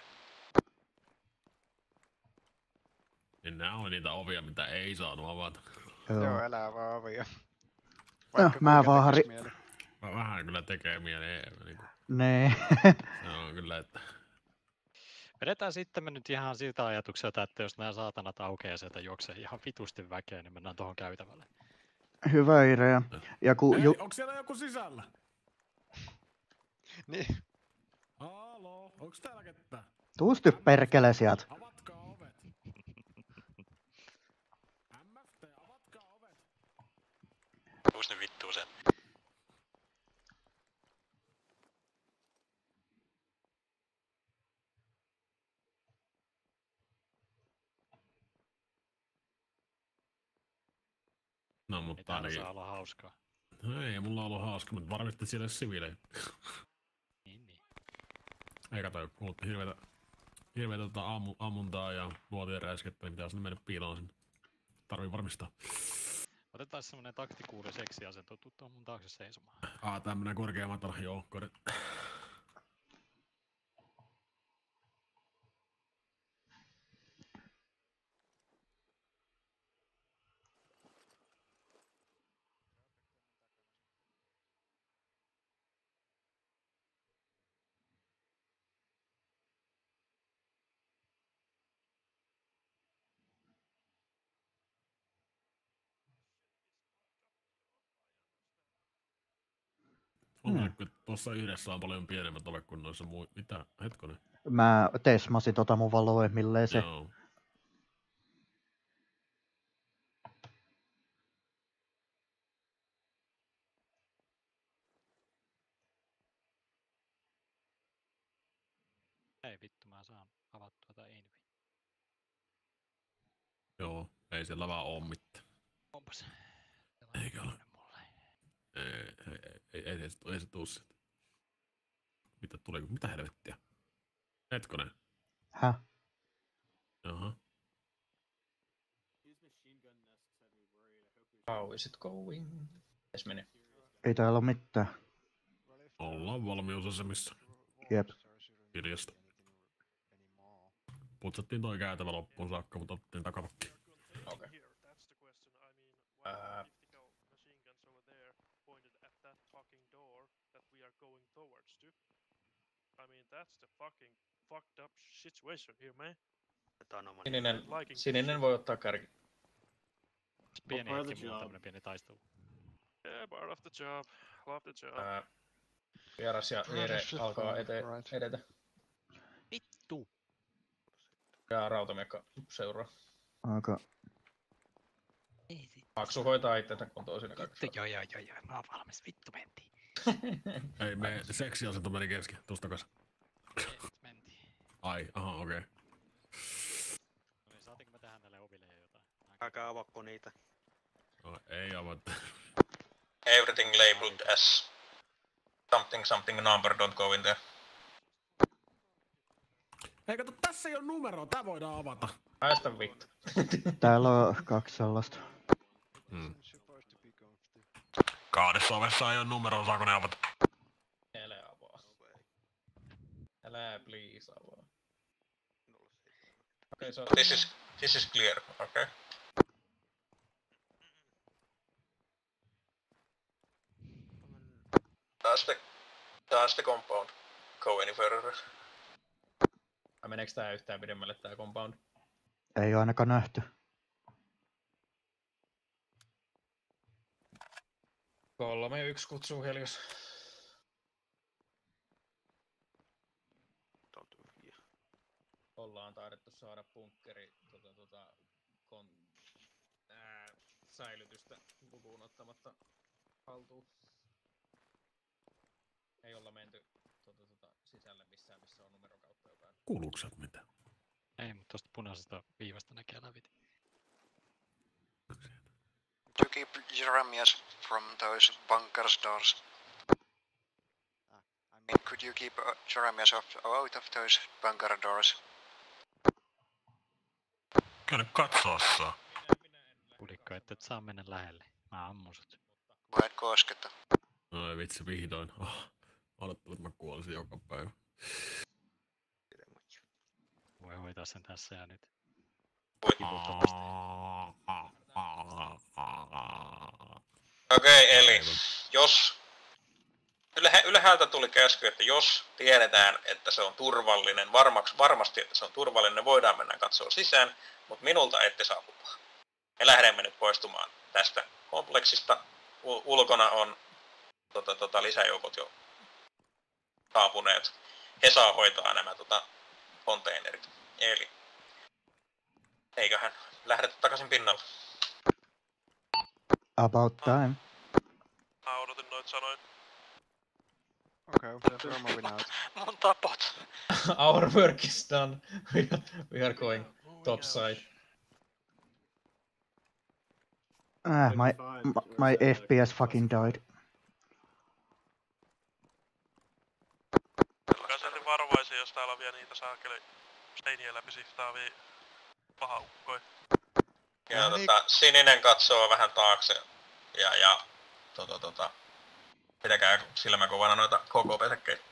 Niin nää oli niitä ovia, mitä ei saanut avata. Joo, Joo älä vaan ovia. No, mä vaari. Vähän kyllä tekee mieleen. Niin Nee. se on kyllä, että... Vedetään sitten me nyt ihan siitä ajatukselta, että jos nämä saatanat aukeaa sieltä juoksee ihan vitusti väkeä, niin mennään tuohon käytävälle. Hyvä idea. Ja ku, Hei, ju... onks siellä joku sisällä? Niin. Halo, onks täällä ketään? Tuusti perkele sieltä. Avatkaa ovet. M F T, avatkaa ovet. Tuus nyt vittuu sen. No, mutta ainakin... ainakin... saa olla hauskaa. No ei, mulla on ollut hauska, mutta varmasti siellä siviilejä. Niin, niin. Ei kato, kuulette hirveetä, hirveetä tota ammu, ammuntaa ja luotien räiskettä, niin pitää sinne mennä piiloon sinne. Tarvii varmistaa. Otetaan semmonen taktikuuri seksiasento, tuu tuon mun taakse seisomaan. Aa, tämmönen korkea matala, joo, korjat. On hmm. että tuossa yhdessä on paljon pienemmät ovet kuin noissa muu... Mitä? Hetkonen. Mä tesmasin tota mun valoimilleen se. Joo. Ei vittu, mä saan avattua tai ei. Joo, ei siellä vaan oo mitään. Onpas. Eikä ole. Ei, ei, ei, ei, ei, ei se tuu siitä. Mitä tuli? Mitä helvettiä? Hetkonen. Häh? Jaha. How is it going? Mites meni? Ei täällä ole mitään. Ollaan valmiusasemissa. Jep. Hiljasta. Putsattiin toi käytävä loppuun saakka, mutta otettiin takapakki. Okei. Ää... Sininen, sininen voi ottaa kärki. Pieni hetki, mulla on tämmönen pieni taistelu. Yeah, part of the job. Love the job. Ää... Vieras ja Jere alkaa ete edetä. Vittu! Ja rautamiekka seuraa. Aika. Aksu hoitaa itsetä, kun toisina kaikki. Vittu, joo joo joo joo, mä oon valmis, vittu mentiin. Ei, me seksiasento meni kesken, tuus takas. Mentiin. Ai, aha, okei. Okay. No, saatiinko me tehdä näille oville jotain? Älkää avakko niitä. No, ei avata. Everything labeled as something something number, don't go in there. Ei kato, tässä ei oo numeroa, tää voidaan avata. Päästä vittu. Täällä on kaksi sellaista. Hmm. Kahdessa ovessa ei oo numeroa, saako ne avata? Älä avaa. Älä please avaa. Okay, so This is, this is clear, okay? Does the, does the compound go any further? Meneekö tää yhtään pidemmälle tää compound? Ei oo ainakaan nähty. Kolme yksi kutsuu Helios. Ollaan taidettu saada bunkkeri tota, tota, kon, ää, säilytystä lukuun ottamatta haltuun. Ei olla menty tota, tota, sisälle missään, missä on numero kautta jotain. Kuuluuko sieltä mitään? Ei, mutta tosta punaisesta viivasta näkee lävit. To keep Jeremias from those bunkers doors. Could you keep uh, Jeremias off, out of those bunker doors? Kyllä katsoa saa. Pulikko, että et saa mennä lähelle. Mä ammun sut. Voi et kosketa. No ei vitsi, vihdoin. Oh, odottavat mä kuolisin joka päivä. Voi hoitaa sen tässä ja nyt. Okei, okay, eli jos ylhä, ylhäältä tuli käsky, että jos tiedetään, että se on turvallinen, varmaks, varmasti, että se on turvallinen, voidaan mennä katsoa sisään, mutta minulta ette saa lupaa. Me lähdemme nyt poistumaan tästä kompleksista. U- ulkona on tota, tota, lisäjoukot jo saapuneet. He saa hoitaa nämä tota, konteinerit. Eli eiköhän lähdetä takaisin pinnalle. About time. Mä odotin noit sanoin. Okay, we're moving out. Mun tapot. Our work is done. We are, we are going topside. Ah, my, my F P S fucking died. Olkaa silti varovaisia, jos täällä on vielä niitä saakeli seinien läpi siftaavia pahaukkoja. Ja tota, sininen katsoo vähän taakse ja, ja tota, tota, pitäkää silmäkuvana noita koko pesäkkeitä.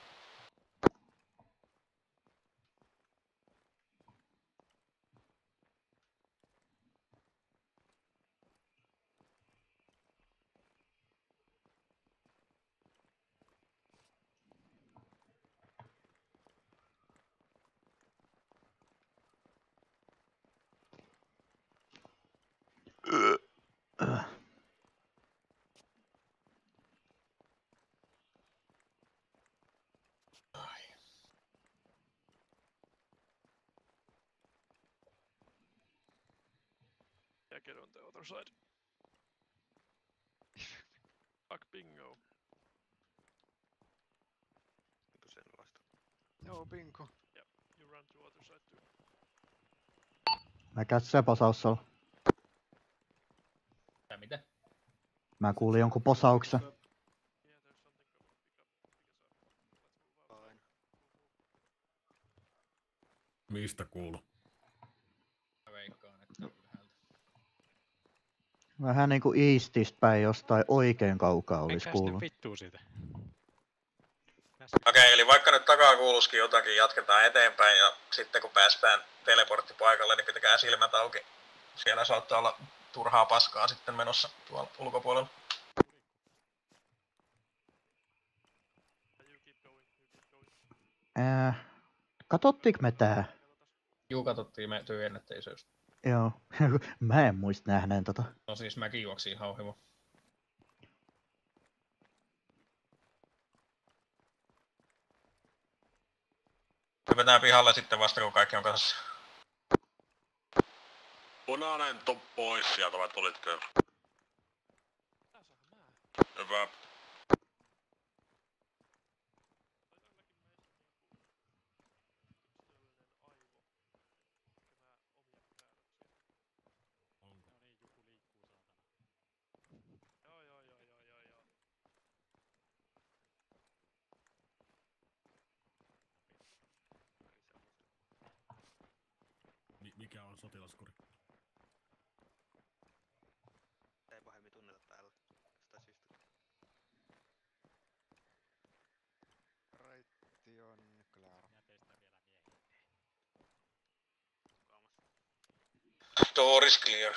Yeah, get on the other side. Fuck bingo. Joo, bingo. Yep, you run to other side too. Mä kätsään posaussalla. Tää mitä? Mä kuulin jonkun posauksen. Mistä kuuluu? Mä veikkaan, että ylhäältä. Vähän niinku Eastistä päin jostain oikein kaukaa olisi Menkääs kuullut. nyt vittuu siitä. Okei, okay, eli vaikka nyt takaa kuuluisikin jotakin, jatketaan eteenpäin ja sitten kun päästään teleporttipaikalle, niin pitäkää silmät auki. Siellä saattaa olla turhaa paskaa sitten menossa tuolla ulkopuolella. Ää, katottiinko me tää? Juu, katsottiin, me tyhjennettiin Zeus. Joo, mä en muista nähneen tota. No siis mäkin juoksin hauhimo. Hypätään pihalle sitten vasta, kun kaikki on kasassa. Punainen tuu pois sieltä, vai tulitko? Hyvä. Mikä on sotilaskuri? Ei pahemmin tunneta täällä. Sitä syystä. Raitti on Clara. Door is clear.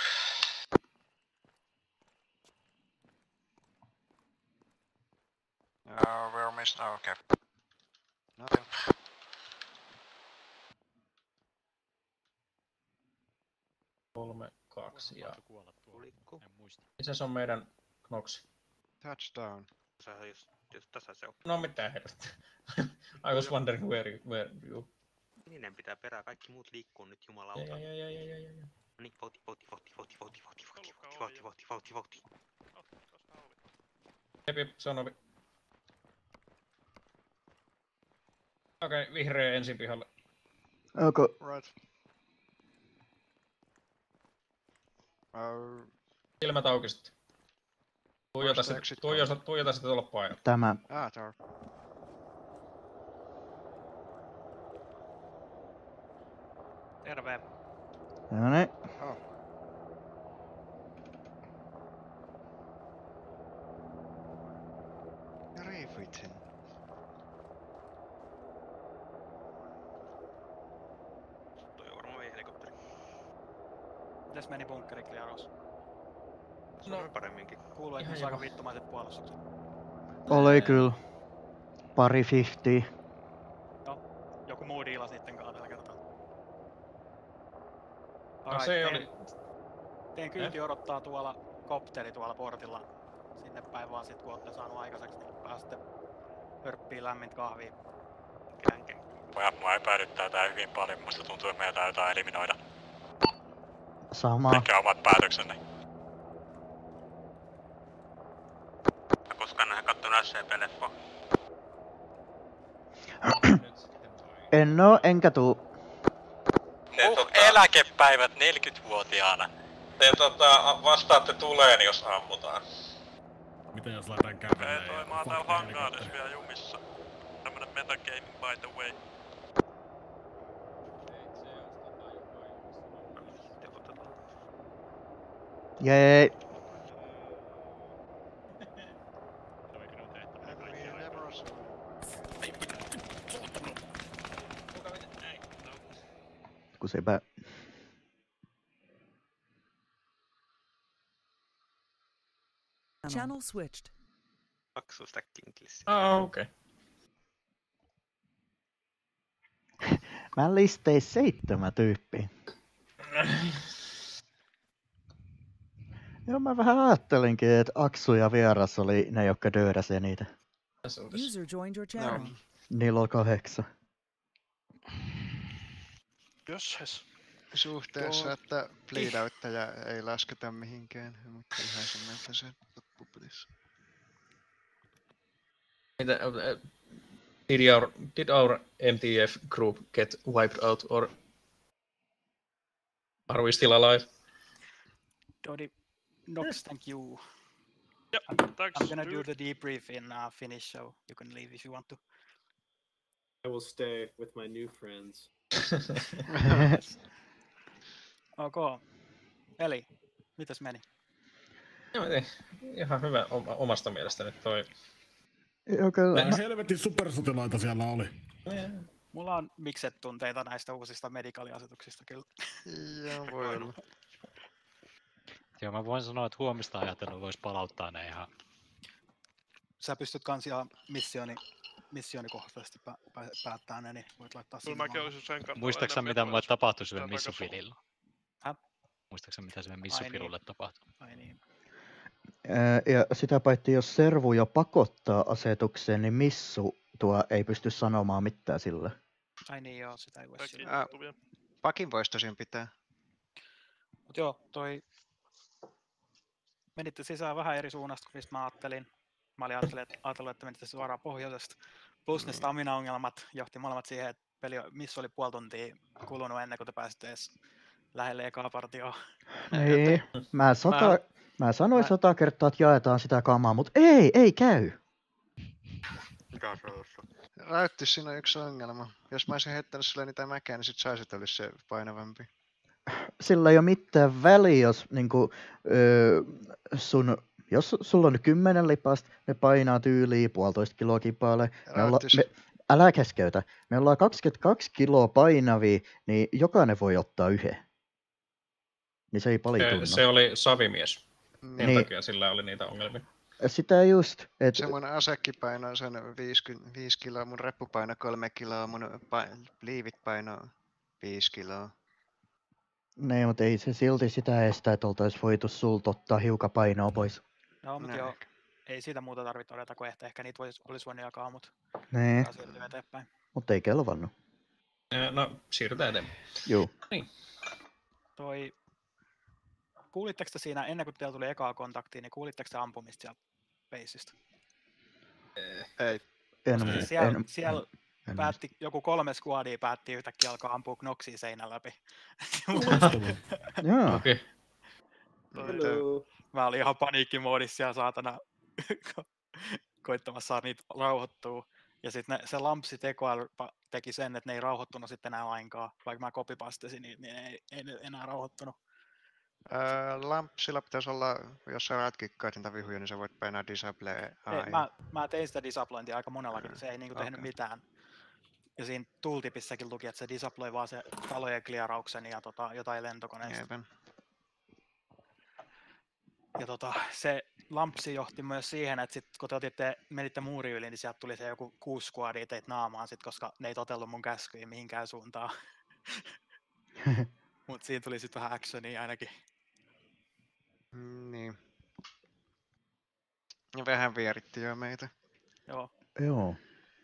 Uh, we're missing. Oh, okay. No. Kolme, kaksi ja... Tulikku. Missä se on meidän Knox? Touchdown. Se on just, just tässä se on. No mitä helvettiä. I was wondering where you, where you... Sininen pitää perää, kaikki muut liikkuu nyt jumalauta. Ja, ja, ja, ja, ja, ja, ja. Niin, vauhti, vauhti, vauhti, vauhti, vauhti, vauhti, vauhti, vauhti, vauhti, vauhti, vauhti, vauhti. Jep, jep, se on ovi. Okei, okay, vihreä ensin pihalle. Okay. Right. Uh, Silmät auki sitten. Tuijota sitten, tuijota, tuijota sitten tuolla paikalla. Tämä. Ah, tar. Terve. No niin. Oh. Revitsin. Toi on varmaan meidän helikopteri. Mitäs meni bunkkeri kliaraus? Se on paremminkin. Kuuluu, että on aika vittumaiset puolustukset. Oli kyllä. Pari fifty. No, joku muu diila sitten kaa tällä kertaa. No se oli... Teidän kyyti eh? odottaa tuolla kopteri tuolla portilla. Sinne päin vaan sit kun ootte saanut aikaiseksi, niin pääsette hörppiin lämmintä kahvia. Känken. Mua epäilyttää tää hyvin paljon, musta tuntuu, että meidän täytyy eliminoida. Sama. Mikä omat päätöksenne? Mä koskaan nähdä kattonut S C P-leffa. En oo, enkä tuu. Uh, tota... Eläkepäivät neljäkymmenvuotiaana. Te tota, vastaatte tuleen, jos ammutaan. Mitä jos laitan kävelee? Ei toi, mä oon täällä hangaarissa vielä jumissa. Tämmönen metagaming by the way. Jei. Kun sepä... Channel switched. Paksu stacking lissi. Ah, okei. Okay. Mä listein seitsemän tyyppiä. Joo, mä vähän ajattelinkin, että Aksu ja Vieras oli ne, jotka döydäsi niitä. User joined your channel. No. Niillä on kahdeksan. Jösses. Suhteessa, että bleed-outtaja ei lasketa mihinkään, mutta ihan semmoinen se loppupelissä. Mitä, uh, did, our, did our M T F group get wiped out, or are we still alive? Dodi, Knox, thank you. Yep, I'm, thanks, I'm gonna dude. do the debrief in uh, Finnish, so you can leave if you want to. I will stay with my new friends. Ok. Eli, mitäs meni? Joo, ei, ihan hyvä omasta mielestäni toi. Joo, kyllä. Mä... Helvetin supersotilaita siellä oli. Mulla on mikset tunteita näistä uusista medikaliasetuksista kyllä. Joo, voi olla. Joo, mä voin sanoa, että huomista ajatellen voisi palauttaa ne ihan. Sä pystyt kans ihan missioni, missionikohtaisesti pä, pä, päättää ne, niin voit laittaa sinne. Kyllä mäkin olisin sen kannalla. Muistaaksä mitä mulle tapahtui sille missufilille? Häh? Muistaaksä mitä sille missufilulle niin. tapahtui? Ai niin. Ja sitä paitsi jos servu jo pakottaa asetukseen, niin missu tuo ei pysty sanomaan mitään sillä. Ai niin joo, sitä ei voi sillä. Ää, pakin voisi tosin pitää. Mut joo, toi... Menitte sisään vähän eri suunnasta, kuin mistä mä ajattelin. Mä olin ajatellut, että, ajatellut, että menitte suoraan pohjoisesta. Plus ne stamina-ongelmat johti molemmat siihen, että peli, missä oli puoli tuntia kulunut ennen kuin te pääsitte edes lähelle ekaa partioa. Ei, mä, sata, mä, mä sanoin mä... sata kertaa, että jaetaan sitä kamaa, mutta ei, ei käy. Räytti, siinä on yksi ongelma. Jos mä olisin heittänyt sulle niitä mäkeä, niin sit saisit olisi se painavampi. Sillä ei ole mitään väliä, jos niinku, öö, sun, jos sulla on kymmenen lipasta, ne painaa tyyliin puolitoista kiloa kipaalle. Me olla, me, älä keskeytä. Me ollaan kaksikymmentäkaksi kiloa painavia, niin jokainen voi ottaa yhden. Niin se ei paljon tunnu. Se oli savimies. Sen niin. takia sillä oli niitä ongelmia. Sitä just. Et... Se mun asekin painaa sen viisi kiloa, mun reppu painaa kolme kiloa, mun pa- liivit painaa viisi kiloa. Nee, mutta ei se silti sitä estä, että oltais voitu sulta ottaa hiukan painoa pois. No, mutta joo, ei siitä muuta tarvitse todeta, kun ehkä niitä vois, olisi voinut jakaa, mutta nee. eteenpäin. Mutta ei kelvannut. No, siirrytään eteenpäin. Joo. Niin. Toi... Kuulitteko te siinä, ennen kuin teillä tuli ekaa kontaktiin, niin kuulitteko te ampumista sieltä peisistä? Ei. En, siis siellä en, siellä en, en päätti, joku kolme squadia päätti yhtäkkiä alkaa ampua Knoxia seinän läpi. Joo. Okei. Okay. Mä olin ihan paniikkimoodissa siellä saatana koittamassa saada niitä rauhoittua. Ja sitten se lampsi tekoäly teki sen, että ne ei rauhoittunut sitten enää lainkaan. Vaikka mä kopipastesin, niin ne ei, ei enää rauhoittunut. Öö, lampsilla pitäisi olla, jos sä ratkikkaat niitä vihuja, niin sä voit painaa disable A I. Mä, mä tein sitä disablointia aika monellakin, se ei niinku tehnyt okay. mitään. Ja siinä tooltipissäkin luki, että se disabloi vaan se talojen kliarauksen ja tota, jotain lentokoneista. Jepen. Ja tota, se lampsi johti myös siihen, että sit, kun te otitte, menitte muuri yli, niin sieltä tuli se joku kuusi squadia teitä naamaan, sit, koska ne ei totellut mun käskyjä mihinkään suuntaan. Mut siinä tuli sitten vähän actionia ainakin. Mm, niin. Ja vähän vieritti jo meitä. Joo. Joo.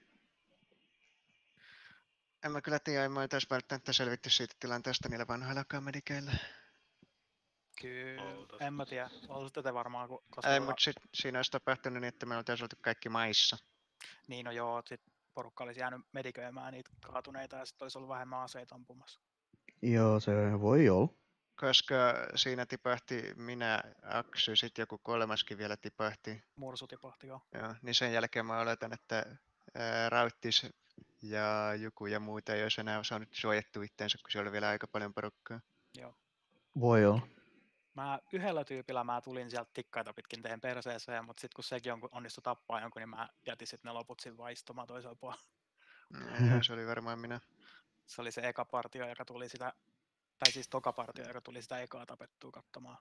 En mä kyllä tiedä, en mä edes välttämättä selvitty siitä tilanteesta niillä vanhoilla kamedikeillä. Kyllä, en mä tiedä. Olisitte te varmaan, koska... Ei, mutta sit, siinä olisi tapahtunut niin, että me oltaisiin oltu kaikki maissa. Niin, no joo, sit porukka olisi jäänyt mediköimään niitä kaatuneita ja sitten olisi ollut vähemmän aseita ampumassa. Joo, se voi olla. Koska siinä tipahti minä, Aksy, sitten joku kolmaskin vielä tipahti. Mursu tipahti, joo. Joo, niin sen jälkeen mä oletan, että ää, Rauttis ja Juku ja muuta ei olisi enää saanut suojattua itteensä, kun siellä oli vielä aika paljon porukkaa. Joo. Voi olla. Mä yhdellä tyypillä mä tulin sieltä tikkaita pitkin teen perseeseen, mutta sitten kun sekin on, onnistui tappaa jonkun, niin mä jätin sitten ne loput siinä vaistomaan toisella puolella. Ja se oli varmaan minä. Se oli se eka partio, joka tuli sitä, tai siis toka partio, joka tuli sitä ekaa tapettua katsomaan.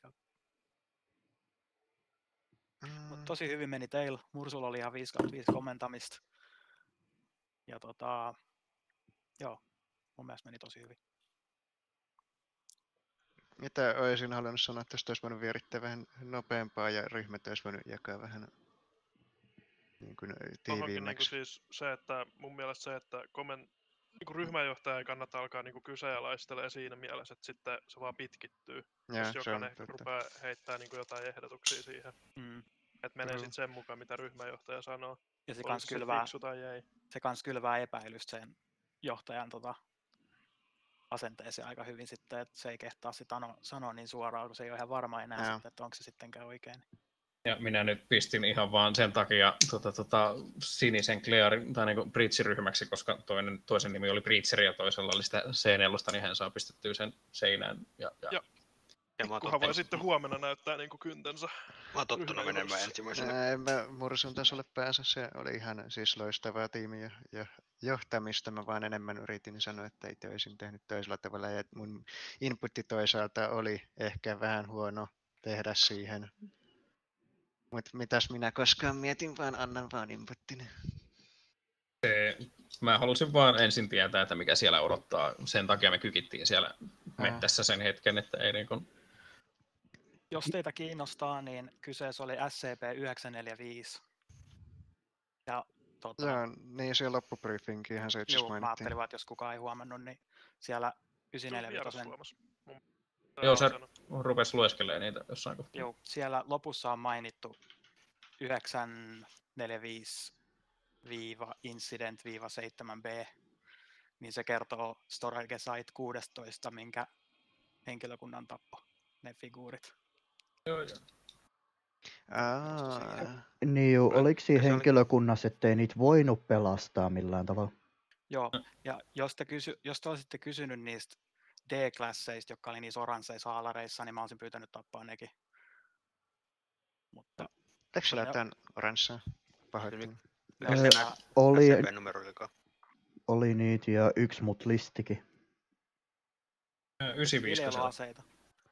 Mm. Mut tosi hyvin meni teillä. Mursulla oli ihan viisi kautta viisi kommentamista. Ja tota, joo, mun mielestä meni tosi hyvin. Mitä olisin halunnut sanoa, että tästä olisi voinut vierittää vähän nopeampaa ja ryhmät olisi voinut jakaa vähän niin kuin tiiviimmäksi. Niin siis se, että mun mielestä se, että komen, niin ryhmänjohtaja ei kannata alkaa niin kyseenalaistelemaan siinä mielessä, että sitten se vaan pitkittyy. Ja, jos jokainen rupeaa heittämään niin jotain ehdotuksia siihen. Mm. Että menee mm. sitten sen mukaan, mitä ryhmänjohtaja sanoo. Ja se kans kylvää, se kans kylvää epäilystä sen johtajan tota, asenteeseen aika hyvin sitten, että se ei kehtaa sitä sanoa niin suoraan, kun se ei ole ihan varma enää, sitten, että onko se sittenkään oikein. Ja minä nyt pistin ihan vaan sen takia tota, tota, sinisen Clearin tai niinku Breach-ryhmäksi, koska toinen, toisen nimi oli Breacher ja toisella oli sitä C neljä, niin hän saa pistettyä sen seinään. Ja, ja. ja. Ja mä oon Pikkuhan voi tottunut- sitten huomenna näyttää niinku kyntensä. Mä oon tottunut menemään ensimmäisenä. En mä Mursun tasolle pääse, se oli ihan siis loistavaa tiimi ja, ja johtamista. Mä vaan enemmän yritin sanoa, että itse olisin tehnyt toisella tavalla ja mun inputti toisaalta oli ehkä vähän huono tehdä siihen. Mutta mitäs minä koskaan mietin, vaan annan vaan inputtini. Se, mä halusin vaan ensin tietää, että mikä siellä odottaa. Sen takia me kykittiin siellä mettässä sen hetken, että ei niin kuin... Jos teitä kiinnostaa, niin kyseessä oli S C P yhdeksänsataaneljäkymmentäviisi. Ja tota... Joo, niin siellä loppubriefingiinhän se itse asiassa Joo, mä mainittiin. ajattelin vaan, että jos kukaan ei huomannut, niin siellä yhdeksänsataaneljäkymmentäviisi... Joo, se rupesi lueskelemaan niitä jossain kohtaa. Joo, siellä lopussa on mainittu yhdeksänsataaneljäkymmentäviisi incident seitsemän B, niin se kertoo Storage Site kuusitoista, minkä henkilökunnan tappo ne figuurit. Joo, joo. Aa. Niin juu, oliko siinä henkilökunnassa, ettei niitä voinut pelastaa millään tavalla? Joo, ja jos te, kysy, jos te olisitte kysynyt niistä D-klasseista, jotka oli niissä oransseissa haalareissa, niin mä olisin pyytänyt tappaa nekin. Mutta... Eikö sillä jotain oranssia? Pahoittelen. Öö, oli, S C P-numeroilikaan. oli niitä ja yksi mut listikin. yhdeksänkymmentäviisi. Niillä ei ollut aseita.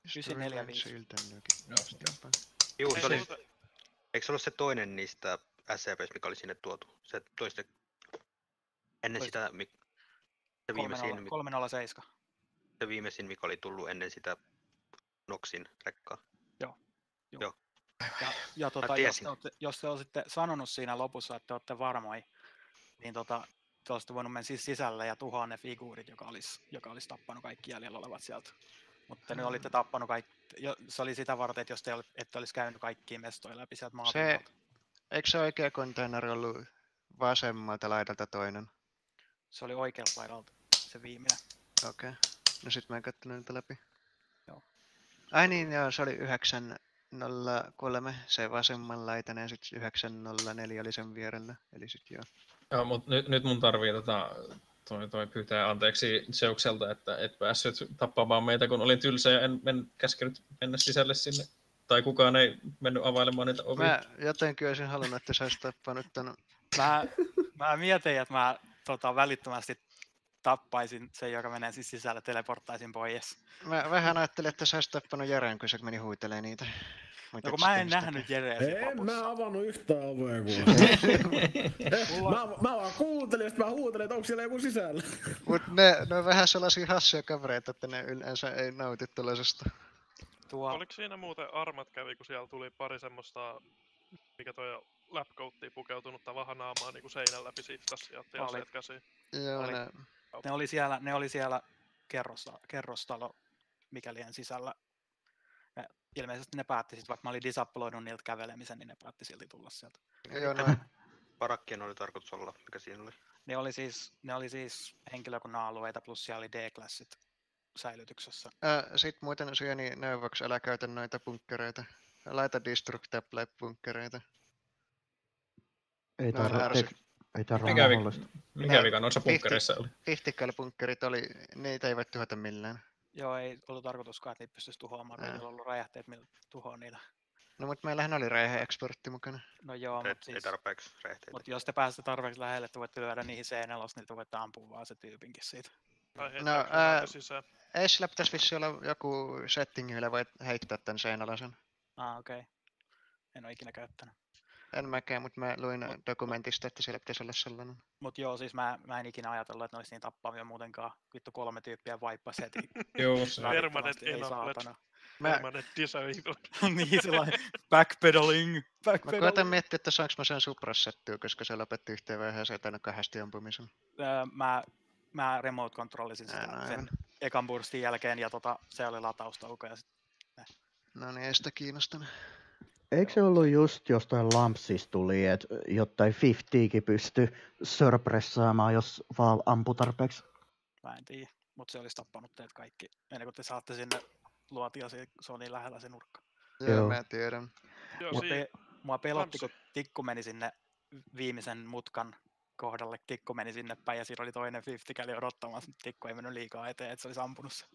yhdeksänsataaneljäkymmentäviisi. Juu, se oli... Eikö se ollut se toinen niistä S C P:istä, mikä oli sinne tuotu? Se toiste... Ennen Toista. sitä... Mik... Se viimeisin... kolmesataaseitsemän. Se viimeisin, mikä oli tullut ennen sitä Knoxin rekkaa. Joo. Joo. Joo. Ja, ja tota, jos, te olette, jos te olisitte sanonut siinä lopussa, että te olette varmoja, niin tota, te olisitte voinut mennä siis sisälle ja tuhoa ne figuurit, joka olisi, joka olisi tappanut kaikki jäljellä olevat sieltä. Mutta nyt olitte tappanut kaikki, se oli sitä varten, että jos te ette olisi käynyt kaikkia mestoja läpi sieltä maapinnalta. Eikö se oikea konteineri ollut vasemmalta laidalta toinen? Se oli oikealta laidalta, se viimeinen. Okei. Okay. No sit mä en kattonut niitä läpi. Joo. Ai niin, joo, se oli yhdeksän nolla kolme se vasemmanlaitainen ja sitten yhdeksän nolla neljä oli sen vierellä. Eli sit joo. Joo, mut nyt, nyt mun tarvii tota, toi, toi pyytää anteeksi Zeukselta, että et päässyt tappamaan meitä, kun olin tylsä ja en, en käskenyt mennä sisälle sinne. Tai kukaan ei mennyt availemaan niitä ovia. Mä jotenkin olisin halunnut, että sä olisit tappanut ton... Mä, mä mietin, että mä tota, välittömästi tappaisin sen, joka menee siis sisälle, teleporttaisin pois. Mä vähän ajattelin, että sä olisit tappanut Jeren, kun se meni huitelemaan niitä. No kun mä en nähnyt Jereä siinä En lopussa. mä avannut yhtään ovea kuule. mä, mä vaan kuuntelin, että mä huutelin, että onko siellä joku sisällä. Mut ne, ne on vähän sellaisia hassuja kavereita, että ne yleensä ei nauti tuollaisesta. Tuo... Oliko siinä muuten Armat kävi, kun siellä tuli pari semmoista, mikä toi läpkouttiin pukeutunutta vahanaamaa niinku seinän läpi siftas ja otti aseet käsiin? Joo, oli. ne... Ne oli siellä, ne oli siellä kerrosta, kerrostalo mikälien sisällä. Ja ilmeisesti ne päätti sit, vaikka mä olin disaploidun niiltä kävelemisen, niin ne päätti silti tulla sieltä. Joo, no. Parakkien oli tarkoitus olla, mikä siinä oli? Ne oli siis, ne oli siis henkilökunnan alueita plus siellä oli D-klassit säilytyksessä. Äh, sit muuten Sieni neuvoksi, älä käytä noita bunkkereita. Laita destructable-bunkkereita. Ei No, tarvitse. Ei tarvitse Mikä, mahdollista. mikä vika noissa bunkkereissa oli? Fiftical-bunkkerit oli, niitä ei voi tuhota millään. Joo, ei ollut tarkoituskaan, että niitä pystyisi tuhoamaan. Ei ollut räjähteet, millä tuhoa niitä. No mut meillähän oli räjähe-eksportti mukana. No joo, Ei, mutta siis... ei tarpeeksi räjähteitä. Mut jos te pääsette tarpeeksi lähelle, että voitte lyödä niihin C neljä, niin te voitte ampua vaan se tyypinkin siitä. No, ää, ei sillä pitäisi vissi olla joku setting, millä voit heittää tän seinalaisen. Ah, okei. Okay. En oo ikinä käyttänyt. En mäkään, mutta mä luin mut, dokumentista, että siellä pitäisi olla sellainen. Mut joo, siis mä, mä en ikinä ajatellut, että ne olisi niin tappavia muutenkaan. Vittu kolme tyyppiä vaippasi heti. Joo, se permanent enablet. Permanent disable. Niin, sellainen backpedaling. Mä koitan miettiä, että saanko mä sen suprassettyä, koska se lopetti yhteen vaiheeseen tänne kahdesti ampumisen. Öö, mä, mä remote controllisin sitä Ää, sen ekan burstin jälkeen ja tota, se oli lataustauko ja sit... No niin, ei sitä kiinnostanut. Eikö se ollut just jostain lampsista tuli, että jotain fiftiikin pystyi surpressaamaan, jos vaan ampui tarpeeksi? Mä en tiedä, mutta se olisi tappanut teet kaikki. Ennen kuin te saatte sinne luotia, se on niin lähellä se nurkka. Joo, Joo. Mä tiedän. Joo, Mutta siinä- mua pelotti, Kans- kun tikku meni sinne viimeisen mutkan kohdalle. Tikku meni sinne päin ja siinä oli toinen fifty-käli odottamassa, mutta tikku ei mennyt liikaa eteen, että se olisi ampunut sen.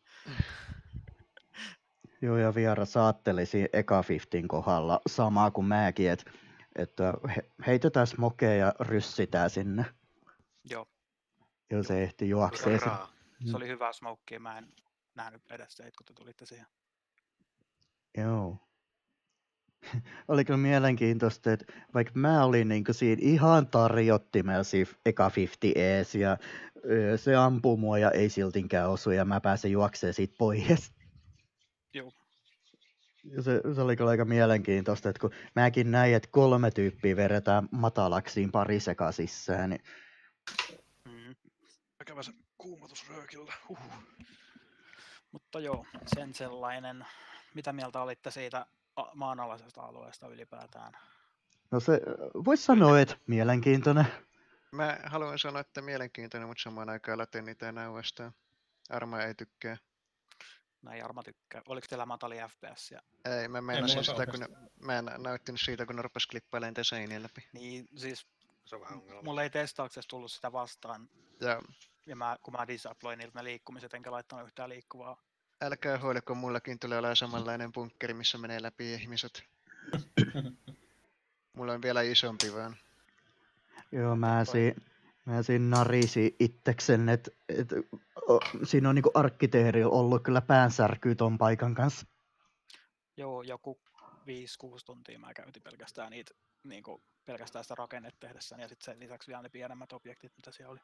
Joo, ja vieras aatteli siinä eka fiftin kohdalla samaa kuin mäkin, että, että he, heitetään smokea ja ryssitään sinne. Joo. Joo, se ehti juoksee. Se, Se oli hyvä smokea, mä en nähnyt edes teitä, kun te tulitte siihen. joo. Oli kyllä mielenkiintoista, että vaikka mä olin niin siinä ihan tarjottimella siinä eka fifty ees ja ö, se ampuu mua ja ei siltinkään osu ja mä pääsen juoksemaan siitä pois. Joo. Ja se, se oli kyllä aika mielenkiintoista, että kun mäkin näin, että kolme tyyppiä vedetään matalaksiin pari sekaa sisään, niin Mm. Kävä se kuumotus röökillä. Huhhuh. Mutta joo, sen sellainen. Mitä mieltä olitte siitä a- maanalaisesta alueesta ylipäätään? no se voisi sanoa, että mielenkiintoinen. Mä haluan sanoa, että mielenkiintoinen, mutta samaan aikaan läteen niitä enää uudestaan. Arma ei tykkää. Näin Arma tykkää. Oliko teillä matalia F P S? Ei, mä meinasin sitä, kun ne, mä en nauttinut siitä, kun ne rupes klippailemaan te seinien läpi. Niin, siis Se on vähän ongelma. mulla ei testauksessa tullut sitä vastaan. Ja Ja mä, kun mä disabloin niiltä ne liikkumiset, enkä laittanut yhtään liikkuvaa. älkää huoliko, mullakin tulee olemaan samanlainen bunkkeri, missä menee läpi ihmiset. Mulla on vielä isompi vaan. Joo, mä siinä, mä siinä narisin itseksen, että et, o, siinä on niinku arkkitehdillä ollut kyllä päänsärkyy ton paikan kanssa. Joo, joku viisi kuusi tuntia mä käytin pelkästään niitä, niinku, pelkästään sitä rakennetta tehdessäni ja sitten sen lisäksi vielä ne pienemmät objektit, mitä siellä oli.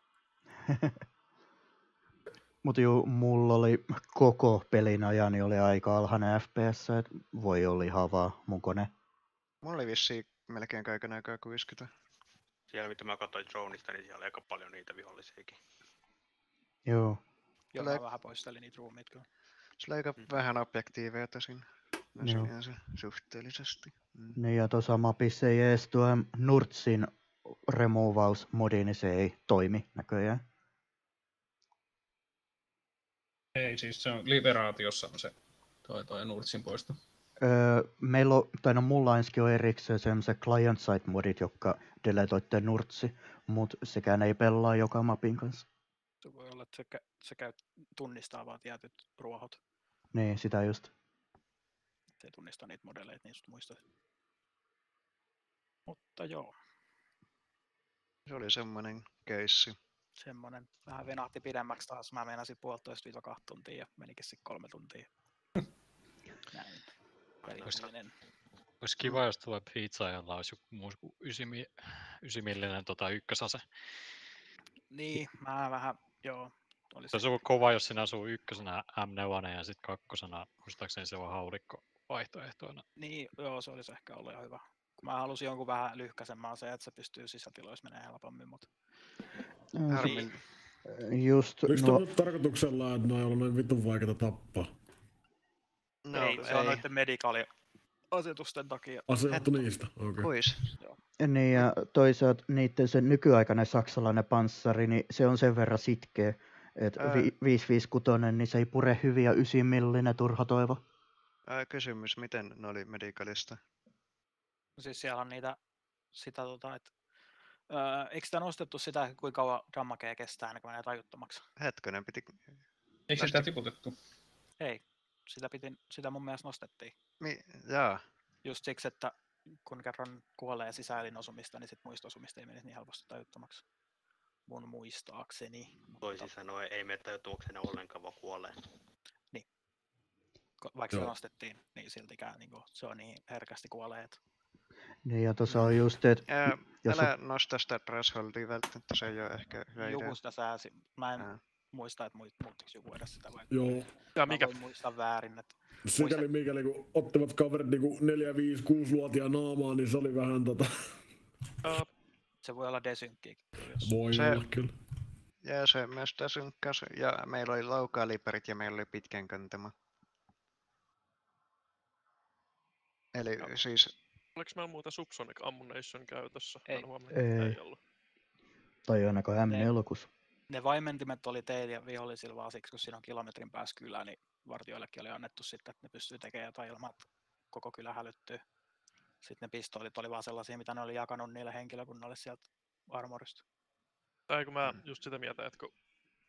Mutta juu, mulla oli koko pelin ajan niin oli aika alhainen F P S, että voi olla ihan vaan mun kone. Mulla oli vissiin melkein kaiken aikaa kuusikymmentä. Siellä mitä mä katsoin droneista, niin siellä oli aika paljon niitä vihollisiakin. Joo. Joo, Tulee- mä vähän poistelin niitä ruumiit kyllä. Sulla on aika vähän objektiiveja tosin. No Joo. sinänsä suhteellisesti. Mm. Niin ja tuossa mapissa ei edes tuo Nurtsin removausmodi, niin se ei toimi näköjään. Ei, siis se on Liberaatiossa on se toi, toi Nurtsin poisto. Öö, meillä on, tai no mulla ainakin on erikseen semmoiset client-side-modit, jotka deletoitte Nurtsi, mutta sekään ei pelaa joka mapin kanssa. Se voi olla, että se, kä- se käy, tunnistaa vaan tietyt ruohot. Niin, sitä just. Se ei tunnista niitä modeleita niistä muista. Mutta joo, Se oli semmonen keissi. semmonen vähän venahti pidemmäksi taas. Mä meinasin puolitoista viiva kaksi tuntia ja menikin sitten kolme tuntia. Näin. Pelillinen. Olisi kiva, jos tuo pizza-ajalla olisi joku muu kuin ysimillinen tota ykkösase. Niin, mä vähän, joo. Olisi Se olisi ollut kova, jos siinä asuu ykkösenä M neljä ja sitten kakkosena, muistaakseni se on haulikko vaihtoehtoina. Niin, joo, se olisi ehkä ollut ihan hyvä. Kun mä halusin jonkun vähän lyhkäisemmän se, että se pystyy sisätiloissa menee helpommin, mutta... Harmin. Just Oliko nuo... no... nyt tarkoituksella, että ne on ollut noin vitun vaikeita tappaa? No, ei, se on noiden medikaaliasetusten takia. Aseuttu niistä, okei. Okay. Pois. Niin ja toisaalta niiden se nykyaikainen saksalainen panssari, niin se on sen verran sitkeä, että Ää. vi- viisi viisi kuusi, niin se ei pure hyvin ja yhdeksän millinen turha toivo. Ää, kysymys, miten ne oli medikalista? No siis siellä on niitä, sitä tota, että... Öö, eikö sitä nostettu sitä, kuinka kauan damakea kestää ennen kuin menee tajuttomaksi? Hetkonen, piti... Eikö sitä tiputettu? Ei, sitä, piti, sitä mun mielestä nostettiin. Mi... Jaa. Just siksi, että kun kerran kuolee sisäelinosumista, niin sit muista osumista ei menisi niin helposti tajuttomaksi. Mun muistaakseni. Toisin sanoen ei mene tajuttomuksena ollenkaan, vaan kuolee. Niin. Ko- Vaikka se Joo. nostettiin, niin siltikään niin se on niin herkästi kuolee. Että... Niin ja tuossa on just, että Ää, jos älä on... nosta sitä thresholdia välttämättä, se ei ole ehkä hyvä idea. Joku sitä sääsi. Mä en Ää. muista, että muut- muuttiko joku edes sitä vai... Joo. Ja Mä mikä? voin muistaa väärin, että... Sikäli mikäli kun ottivat kaverit niinku neljä, viisi, kuusi luotia naamaa, niin se oli vähän tota... Uh, Se voi olla desynkkiä. Voi Se- olla kyllä. Ja se myös synkkäs, ja meillä oli loukaliperit ja meillä oli pitkän kantama. Eli Joo. siis... oliko meillä muuta Subsonic Ammunition käytössä? Ei. Ei. Ei ollut. Tai ainakaan M Ne- neljä. Ne vaimentimet oli teillä ja vihollisilla vaan siksi, kun siinä on kilometrin päässä kylää, niin vartioillekin oli annettu sitten, että ne pystyy tekemään jotain ilman, että koko kylä hälyttyy. sitten ne pistoolit oli vaan sellaisia, mitä ne oli jakanut niille henkilökunnalle sieltä armorista. Tai kun mä just sitä mieltä, että kun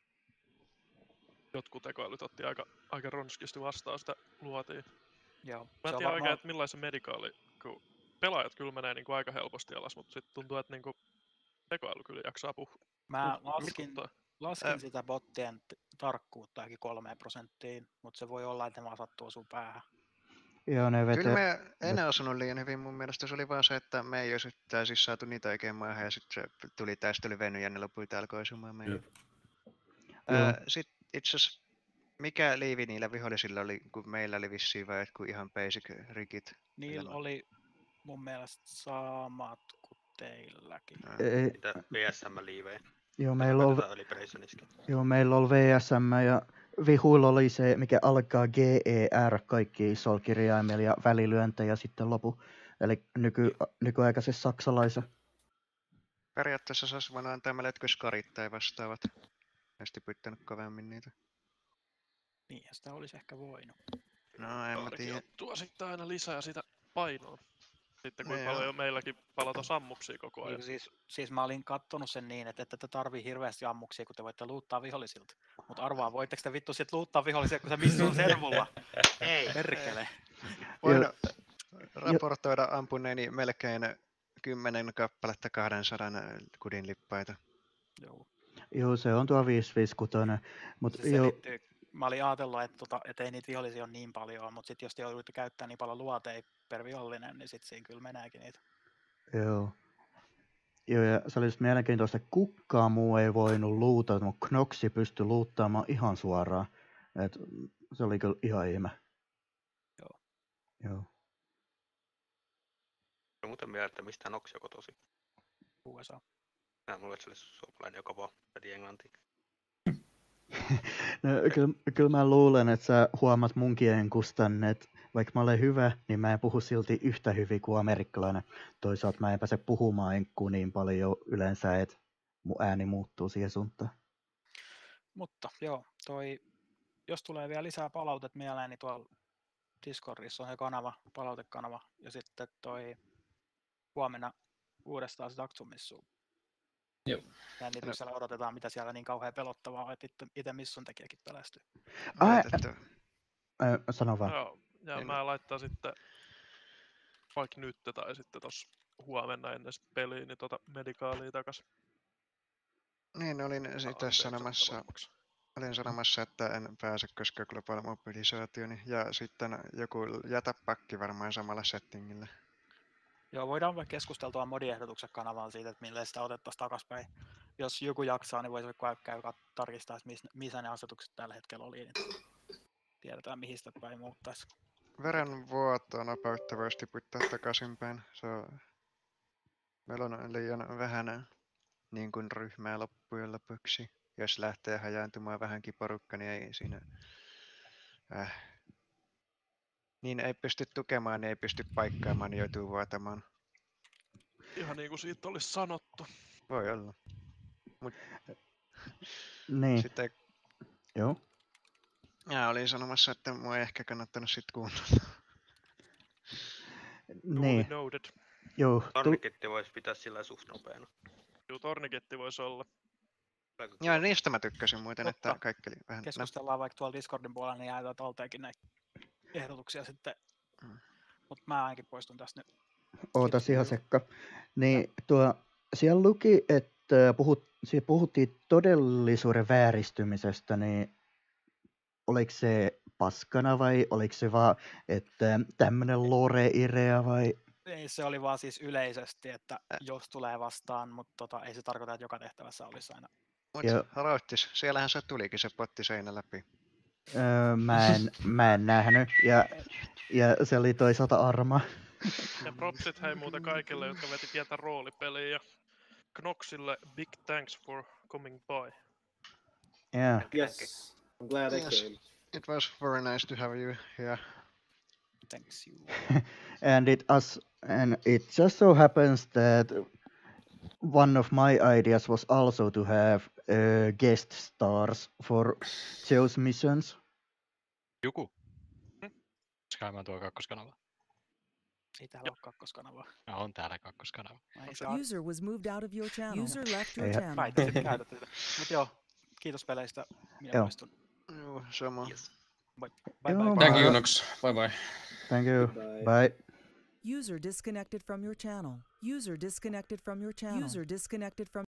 jotkut tekoälyt otti aika, aika ronskisti vastaan sitä luotiin. Joo, mä en tiedä varmaan oikein, että millaisen medikaali, kun pelaajat kyllä menee niin kuin aika helposti alas, mutta sitten tuntuu, että niin kuin tekoäly kyllä jaksaa puhua. Mä laskin, laskin äh. sitä bottien tarkkuuttaakin kolmeen prosenttiin, mutta se voi olla, että ne vaan sattuu osuu päähän. Joo, ne vete... Kyllä me en osunut liian hyvin, mun mielestä se oli vaan se, että me ei olisi siis saatu niitä oikein maahan ja sitten se tuli taistelu veny ja ne lopuita alkoi osumaan meidän. Öö, sitten itse asiassa, mikä liivi niillä vihollisilla oli, kun meillä oli vissiin vai jotkut ihan basic rigit? Niillä oli mun mielestä samat kuin teilläkin. Ei. Mitä V S M-liivejä? Joo, meillä on, joo, meillä on V S M ja vihuilla oli se, mikä alkaa G E R kaikki isolla kirjaimella ja välilyöntejä sitten lopu. Eli nyky, nykyaikaisessa saksalaisen. Periaatteessa se olisi voinut antaa meille jotkut skarit tai vastaavat. Ja sitten pyttänyt kovemmin niitä. Niin, sitä olisi ehkä voinut. No en mä tiedä. Tuo sitten aina lisää sitä painoa. Sitten kun Ne paljon joo. meilläkin palata sammuksia koko ajan. Niin, siis, siis mä olin kattonut sen niin, että ette tarvii hirveästi ammuksia, kun te voitte luuttaa vihollisilta. Mutta arvaa, voitteko te vittu sit luuttaa vihollisia, kun se missä on servulla? Ei. Perkele. Voin raportoida ampuneeni melkein kymmenen kappaletta kahdensadan kudin lippaita. Joo. Joo, se on tuo viisi viisi kuusi. Mut se jo... selittyy. Mä olin ajatellut, että, tota, että ei niitä vihollisia ole niin paljon, mutta sitten jos te joudutte käyttämään niin paljon luoteja per vihollinen, niin sitten siinä kyllä meneekin niitä. Joo. Joo, ja se oli just mielenkiintoista, että kukaan muu ei voinut luutata, mutta Knoxi pystyi luuttaamaan ihan suoraan. Et se oli kyllä ihan ihme. Joo. Joo. No muuten mieltä, että mistä Knoxi on kotoisin? U S A. Mä luulen, että se olisi suomalainen, joka vaan veti englantia. No, kyllä, kyllä mä luulen, että sä huomaat mun kielen kustannet. Vaikka mä olen hyvä, niin mä en puhu silti yhtä hyvin kuin amerikkalainen. Toisaalta mä en pääse puhumaan enkkuun niin paljon yleensä, että mun ääni muuttuu siihen suuntaan. Mutta joo, toi, jos tulee vielä lisää palautet mieleen, niin tuolla Discordissa on se kanava, palautekanava. Ja sitten toi huomenna uudestaan se Aksumissu. Joo. Jännityksellä odotetaan, mitä siellä niin kauhean pelottavaa on, että itse Missun tekijäkin pelästyy. Ai, ä, sano vaan. Joo, ja niin. Mä laittaa sitten vaikka nyt tai sitten tossa huomenna ennen peliä, niin tota medikaalia takas. Niin, olin sitä sanomassa, olin sanomassa, että en pääse, koska globaal mobilisaatio, ja sitten joku jätäpakki varmaan samalla settingillä. Joo, voidaan vaikka keskusteltua modiehdotuksen kanavaan siitä, että millä sitä otettaisiin takaspäin. Jos joku jaksaa, niin voisi käydä tarkistaa, että missä ne asetukset tällä hetkellä oli, niin tiedetään, mihin sitä päin muuttaisi. Verenvuotoa nopeutta voisi tiputtaa takaisinpäin. Se on... Meillä on liian vähän niin kuin ryhmää loppujen lopuksi. Jos lähtee hajaantumaan vähänkin porukka, niin ei siinä... Äh. Niin ei pysty tukemaan, niin ei pysty paikkaamaan, niin joutuu vuotamaan. Ihan niin kuin siitä olisi sanottu. Voi olla. Mut... Niin. Sitten... Joo. Mä olin sanomassa, että mua ei ehkä kannattanut sit kuunnella. Niin. Joo. Torniketti voisi pitää sillä suht nopeana. Joo, torniketti voisi olla. Joo, niistä mä tykkäsin muuten, Totta. että kaikki oli vähän... Keskustellaan vaikka tuolla Discordin puolella, niin jäätään talteenkin näitä ehdotuksia sitten. Mm. Mutta mä ainakin poistun tästä nyt. Ootas ihan sekka. Niin, tuo, siellä luki, että puhut, siellä puhuttiin todellisuuden vääristymisestä, niin oliko se paskana vai oliko se vaan, että tämmöinen lore-irea vai? Ei, se oli vaan siis yleisesti, että jos tulee vastaan, mutta tota, ei se tarkoita, että joka tehtävässä olisi aina. Mutta Roittis, siellähän se tulikin se potti seinä läpi. Öö, mä, en, mä en nähnyt, ja, ja se oli toisaalta Arma. Ja propsit hei muuta kaikille, jotka veti pientä roolipeliä, ja Knoxille big thanks for coming by. Yeah. Yes, I'm glad I yes. came. It was very nice to have you here. Thanks you. and it us and it just so happens that one of my ideas was also to have uh, guest stars for Zeus missions. Joku. Hm? Käymään tuo kakkoskanava. Ei täällä ole kakkoskanavaa. No, on täällä kakkoskanava. Ei se on. User was moved out of your channel. User left your Ei- channel. Väitän, että käytät tätä. Mut joo, kiitos peleistä. Minä Joo. poistun. Joo, sama. Bye bye. Joo, bye. Thank you, Knox. Bye bye. Thank you. Bye. Bye. User disconnected from your channel. User disconnected from your channel. User disconnected from